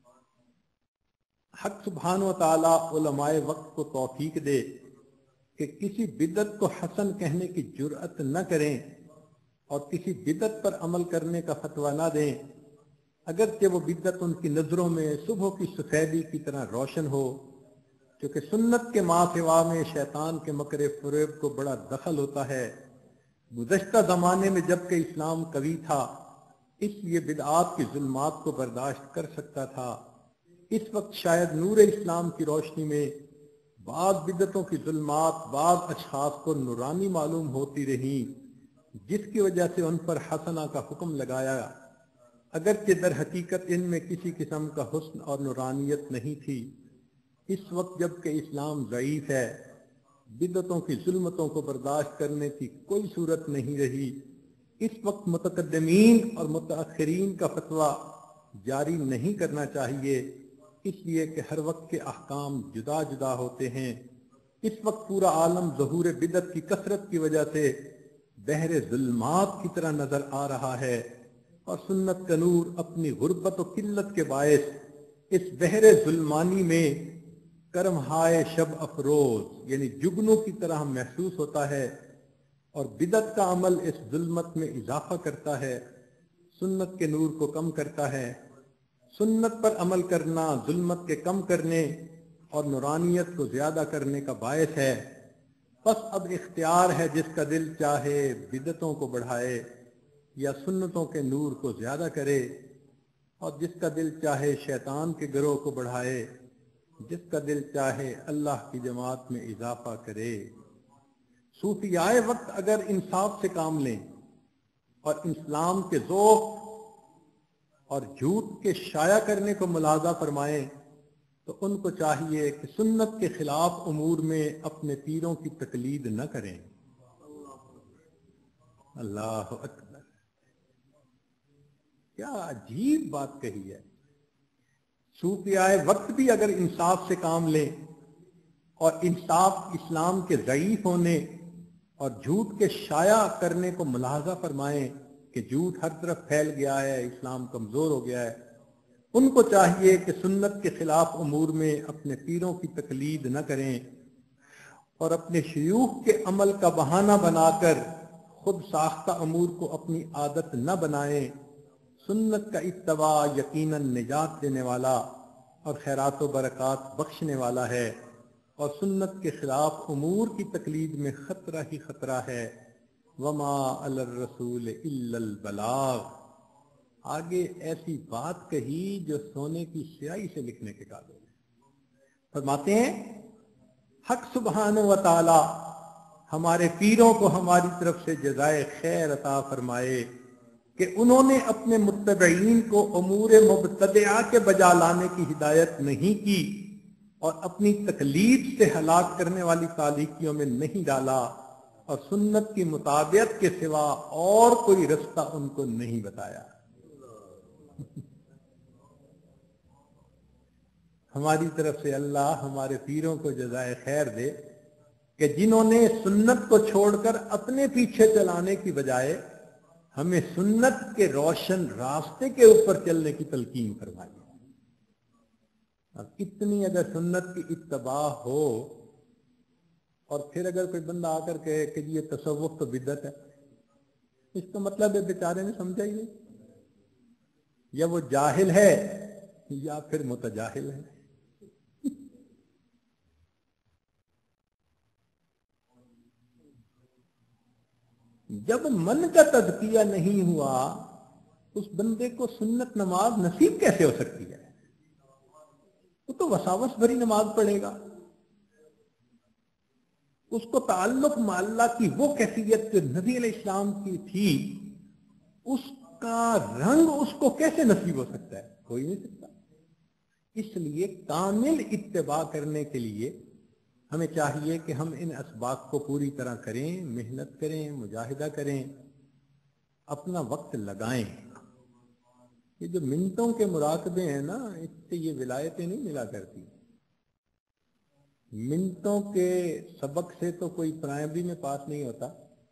حق سبحانہ و تعالی علماء وقت کو توفیق دے کہ کسی بدعت کو حسن کہنے کی جرأت نہ کریں اور کسی بدعت پر عمل کرنے کا فتویٰ نہ دیں اگرچہ وہ بدعت ان کی نظروں میں صبح کی سفیدی کی طرح روشن ہو، کیونکہ سنت کے ما سوا میں شیطان کے مکر فریب کو بڑا دخل ہوتا ہے. گزشتہ زمانے میں جبکہ اسلام قوی تھا اس لیے بدعات کی ظلمات کو برداشت کر سکتا تھا. اس وقت شاید نور اسلام کی روشنی میں بعض بدعتوں کی ظلمات بعض اشخاص کو نورانی معلوم ہوتی رہیں जिसकी वजह से उन पर हसना का हुक्म लगाया, अगरचे दर हकीकत इनमें किसी किस्म का हुस्न और नूरानियत नहीं थी। इस वक्त जबकि इस्लाम ज़ईफ है, बिदतों की जुल्मतों को बर्दाश्त करने की कोई सूरत नहीं रही। इस वक्त मुतकद्दमीन और मुतअखिरीन का फतवा जारी नहीं करना चाहिए, इसलिए कि हर वक्त के अहकाम जुदा जुदा होते हैं। इस वक्त पूरा आलम ज़हूर बिदत की कसरत की वजह से बहरे जुल्मात की तरह नजर आ रहा है, और सुन्नत का नूर अपनी गुर्बत और किल्लत के बायस इस बहरे जुल्मानी में करम हाय शब अफरोज यानी जुगनों की तरह महसूस होता है, और बिदत का अमल इस जुल्मत में इजाफा करता है, सुन्नत के नूर को कम करता है। सुन्नत पर अमल करना जुल्मत के कम करने और नूरानियत को ज्यादा करने का बायस है। बस अब इख्तियार है, जिसका दिल चाहे बिदतों को बढ़ाए या सुन्नतों के नूर को ज्यादा करे, और जिसका दिल चाहे शैतान के गिरोह को बढ़ाए, जिसका दिल चाहे अल्लाह की जमात में इजाफा करे। सूफियाए वक्त अगर इंसाफ से काम लें और इस्लाम के ज़ौक़ और झूठ के शाया करने को मुलाजा फरमाएं, तो उनको चाहिए कि सुन्नत के खिलाफ उमूर में अपने पीरों की तकलीद न करें। अल्लाह अकबर, क्या अजीब बात कही है। सूफियाए वक्त भी अगर इंसाफ से काम लें और इंसाफ इस्लाम के ज़ईफ होने और झूठ के शाया करने को मुलाजा फरमाएं कि झूठ हर तरफ फैल गया है, इस्लाम कमजोर हो गया है, उनको चाहिए कि सुन्नत के खिलाफ उमूर में अपने पीरों की तकलीद न करें और अपने शयूख के अमल का बहाना बनाकर खुद साख्ता अमूर को अपनी आदत न बनाएं। सुन्नत का इत्तबा यकीनन निजात देने वाला और खैरात व बरक़ात बख्शने वाला है, और सुन्नत के खिलाफ उमूर की तकलीद में खतरा ही खतरा है। वमा अलर रसूल इल्लल बलाग, आगे ऐसी बात कही जो सोने की स्याही से लिखने के काबिल है। फरमाते हैं हक सुब्हानहू व तआला हमारे पीरों को हमारी तरफ से जज़ाए खैर अता फरमाए कि उन्होंने अपने मुत्तबईन को उमूर मुब्तदिआ के बजा लाने की हिदायत नहीं की और अपनी तकलीफ से हलाक करने वाली तालीकियों में नहीं डाला, और सुन्नत की मुताबियत के सिवा और कोई रास्ता उनको नहीं बताया। हमारी तरफ से अल्लाह हमारे पीरों को जज़ाए खैर दे कि जिन्होंने सुन्नत को छोड़कर अपने पीछे चलाने की बजाय हमें सुन्नत के रोशन रास्ते के ऊपर चलने की तलकीन फरमाई। अब इतनी अगर सुन्नत की इत्तबा हो और फिर अगर कोई बंदा आकर कहे कि ये तसव्वुफ तो बिदअत है, इसका मतलब है बेचारे ने समझा ही नहीं, या वो जाहिल है या फिर मुतजाहिल है। जब मन का तज़किया नहीं हुआ, उस बंदे को सुन्नत नमाज नसीब कैसे हो सकती है? वो तो वसावस भरी नमाज पढ़ेगा। उसको ताल्लुक माल्ला की वो कैफियत जो नबी अलैहिस्सलाम की थी, उसका रंग उसको कैसे नसीब हो सकता है? हो ही नहीं सकता। इसलिए कामिल इत्तिबा करने के लिए हमें चाहिए कि हम इन असबाब को पूरी तरह करें, मेहनत करें, मुजाहिदा करें, अपना वक्त लगाएं। ये जो मिनटों के मुराकबे हैं ना, इससे ये विलायतें नहीं मिला करती। मिनटों के सबक से तो कोई प्राइमरी में पास नहीं होता।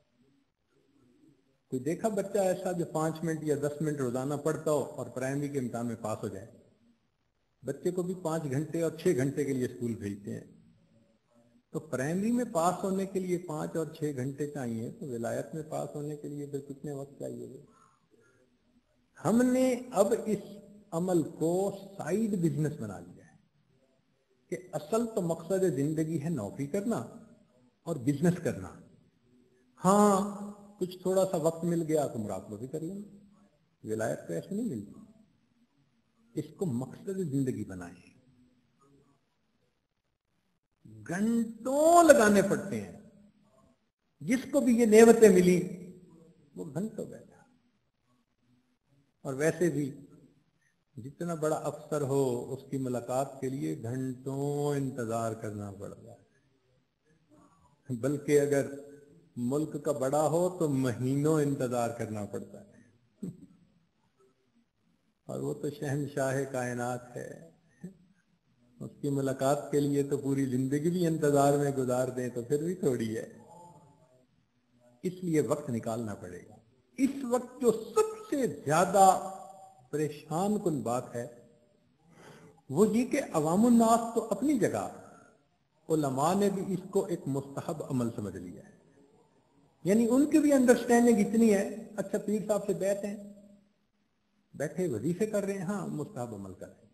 कोई देखा बच्चा ऐसा जो पांच मिनट या दस मिनट रोजाना पढ़ता हो और प्राइमरी के इम्तिहान में पास हो जाए? बच्चे को भी पांच घंटे और छह घंटे के लिए स्कूल भेजते हैं। तो प्राइमरी में पास होने के लिए पांच और छह घंटे चाहिए, तो विलायत में पास होने के लिए फिर कितने वक्त चाहिए? हमने अब इस अमल को साइड बिजनेस बना लिया है कि असल तो मकसद जिंदगी है नौकरी करना और बिजनेस करना। हाँ, कुछ थोड़ा सा वक्त मिल गया तो मुराकबा भी कर लेंगे। विलायत तो ऐसे नहीं मिलती। इसको मकसद जिंदगी बनाए। घंटों लगाने पड़ते हैं। जिसको भी ये नेमतें मिली وہ گھنٹوں بیٹھا. اور ویسے بھی جتنا بڑا افسر ہو اس کی ملاقات کے لیے گھنٹوں انتظار کرنا پڑتا ہے، بلکہ اگر ملک کا بڑا ہو تو مہینوں انتظار کرنا پڑتا ہے. اور وہ تو شہنشاہ کائنات ہے، اس کی ملاقات کے لیے تو پوری زندگی بھی انتظار میں گزار دیں تو پھر بھی تھوڑی ہے. اس لیے وقت نکالنا پڑے گا. اس وقت جو سب سے زیادہ پریشان کن بات ہے وہ یہ کہ عوام الناس تو اپنی جگہ، علماء نے بھی اس کو ایک مستحب عمل سمجھ لیا ہے. یعنی ان کی بھی انڈرسٹینڈنگ اتنی ہے، اچھا پیر صاحب سے بیٹھے ہیں، بیٹھے وظیفے کر رہے ہیں، ہاں مستحب عمل کر رہے ہیں.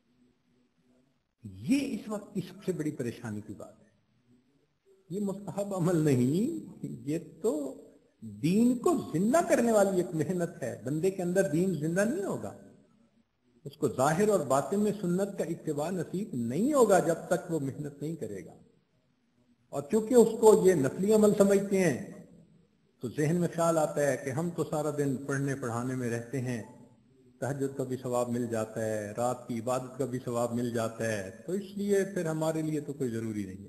یہ اس وقت کی سب سے بڑی پریشانی کی بات ہے. یہ مستحب عمل نہیں، یہ تو دین کو زندہ کرنے والی ایک محنت ہے. بندے کے اندر دین زندہ نہیں ہوگا، اس کو ظاہر اور باطن میں سنت کا اتباع نصیب نہیں ہوگا جب تک وہ محنت نہیں کرے گا. اور چونکہ اس کو یہ نفلی عمل سمجھتے ہیں تو ذہن میں خیال آتا ہے کہ ہم تو سارا دن پڑھنے پڑھانے میں رہتے ہیں، تہجد کا بھی ثواب مل جاتا ہے، رات کی عبادت کا بھی ثواب مل جاتا ہے، تو اس لیے پھر ہمارے لیے تو کوئی ضروری نہیں ہے.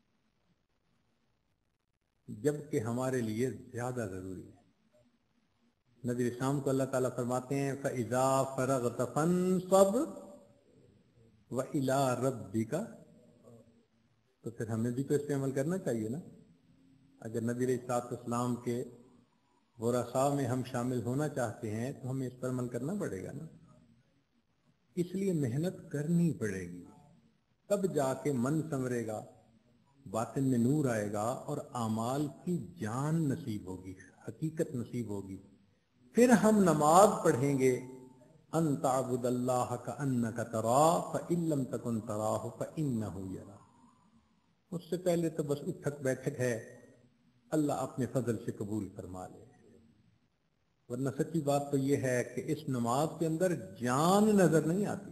جبکہ ہمارے لیے زیادہ ضروری ہے. نبی اسلام کو اللہ تعالیٰ فرماتے ہیں فَإِذَا فَرَغْتَ فَانصَبْ وَإِلَىٰ رَبِّكَ، تو پھر ہمیں بھی تو اس پہ عمل کرنا چاہیے نا. اگر نبی علیہ الصلوۃ والسلام کے ورثاء میں ہم شامل ہونا چاہتے ہیں تو ہمیں اس پر عمل کرنا پڑے گا نا. اس لیے محنت کرنی پڑے گی، تب جا کے من سنورے گا، باطن میں نور آئے گا اور اعمال کی جان نصیب ہوگی، حقیقت نصیب ہوگی. پھر ہم نماز پڑھیں گے ان تعبد اللہ کأنک تراہ فإن لم تکن تراہ فإنہ یراک. اس سے پہلے تو بس اٹھک بیٹھک ہے، اللہ اپنے فضل سے قبول فرما لے. ورنہ سچی بات تو یہ ہے کہ اس نماز کے اندر جان نظر نہیں آتی.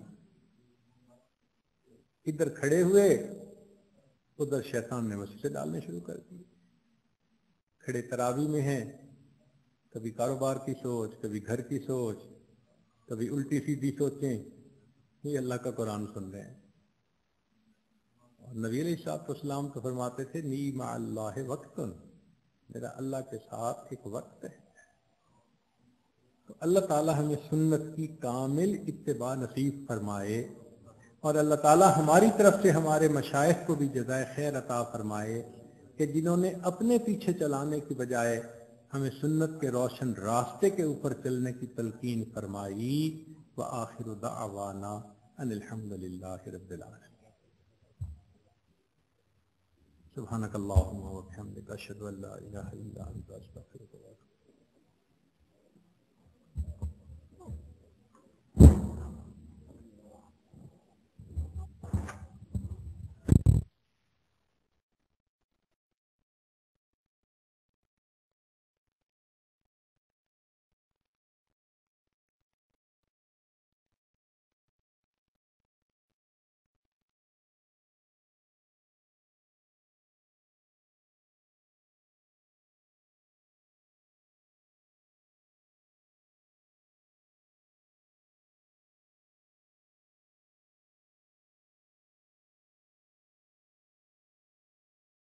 ادھر کھڑے ہوئے ادھر شیطان نے وسوسے ڈالنے شروع کر دیے. کھڑے تراوی میں ہیں، کبھی کاروبار کی سوچ، کبھی گھر کی سوچ، کبھی الٹی سیدھی سوچیں. یہ اللہ کا قرآن سن رہے ہیں. اور نبی علیہ الصلوۃ والسلام تو فرماتے تھے نی مع اللہ وقت، میرا اللہ کے ساتھ ایک وقت ہے. تو اللہ تعالیٰ ہمیں سنت کی کامل اتباع نصیب فرمائے، اور اللہ تعالیٰ ہماری طرف سے ہمارے مشائخ کو بھی جزائے خیر عطا فرمائے کہ جنہوں نے اپنے پیچھے چلانے کی بجائے ہمیں سنت کے روشن راستے کے اوپر چلنے کی تلقین فرمائی. وآخر دعوانا ان الحمد للہ رب العالمین. سبحانک اللہم وبحمدک اشہد ان لا الہ الا انت استغفرک.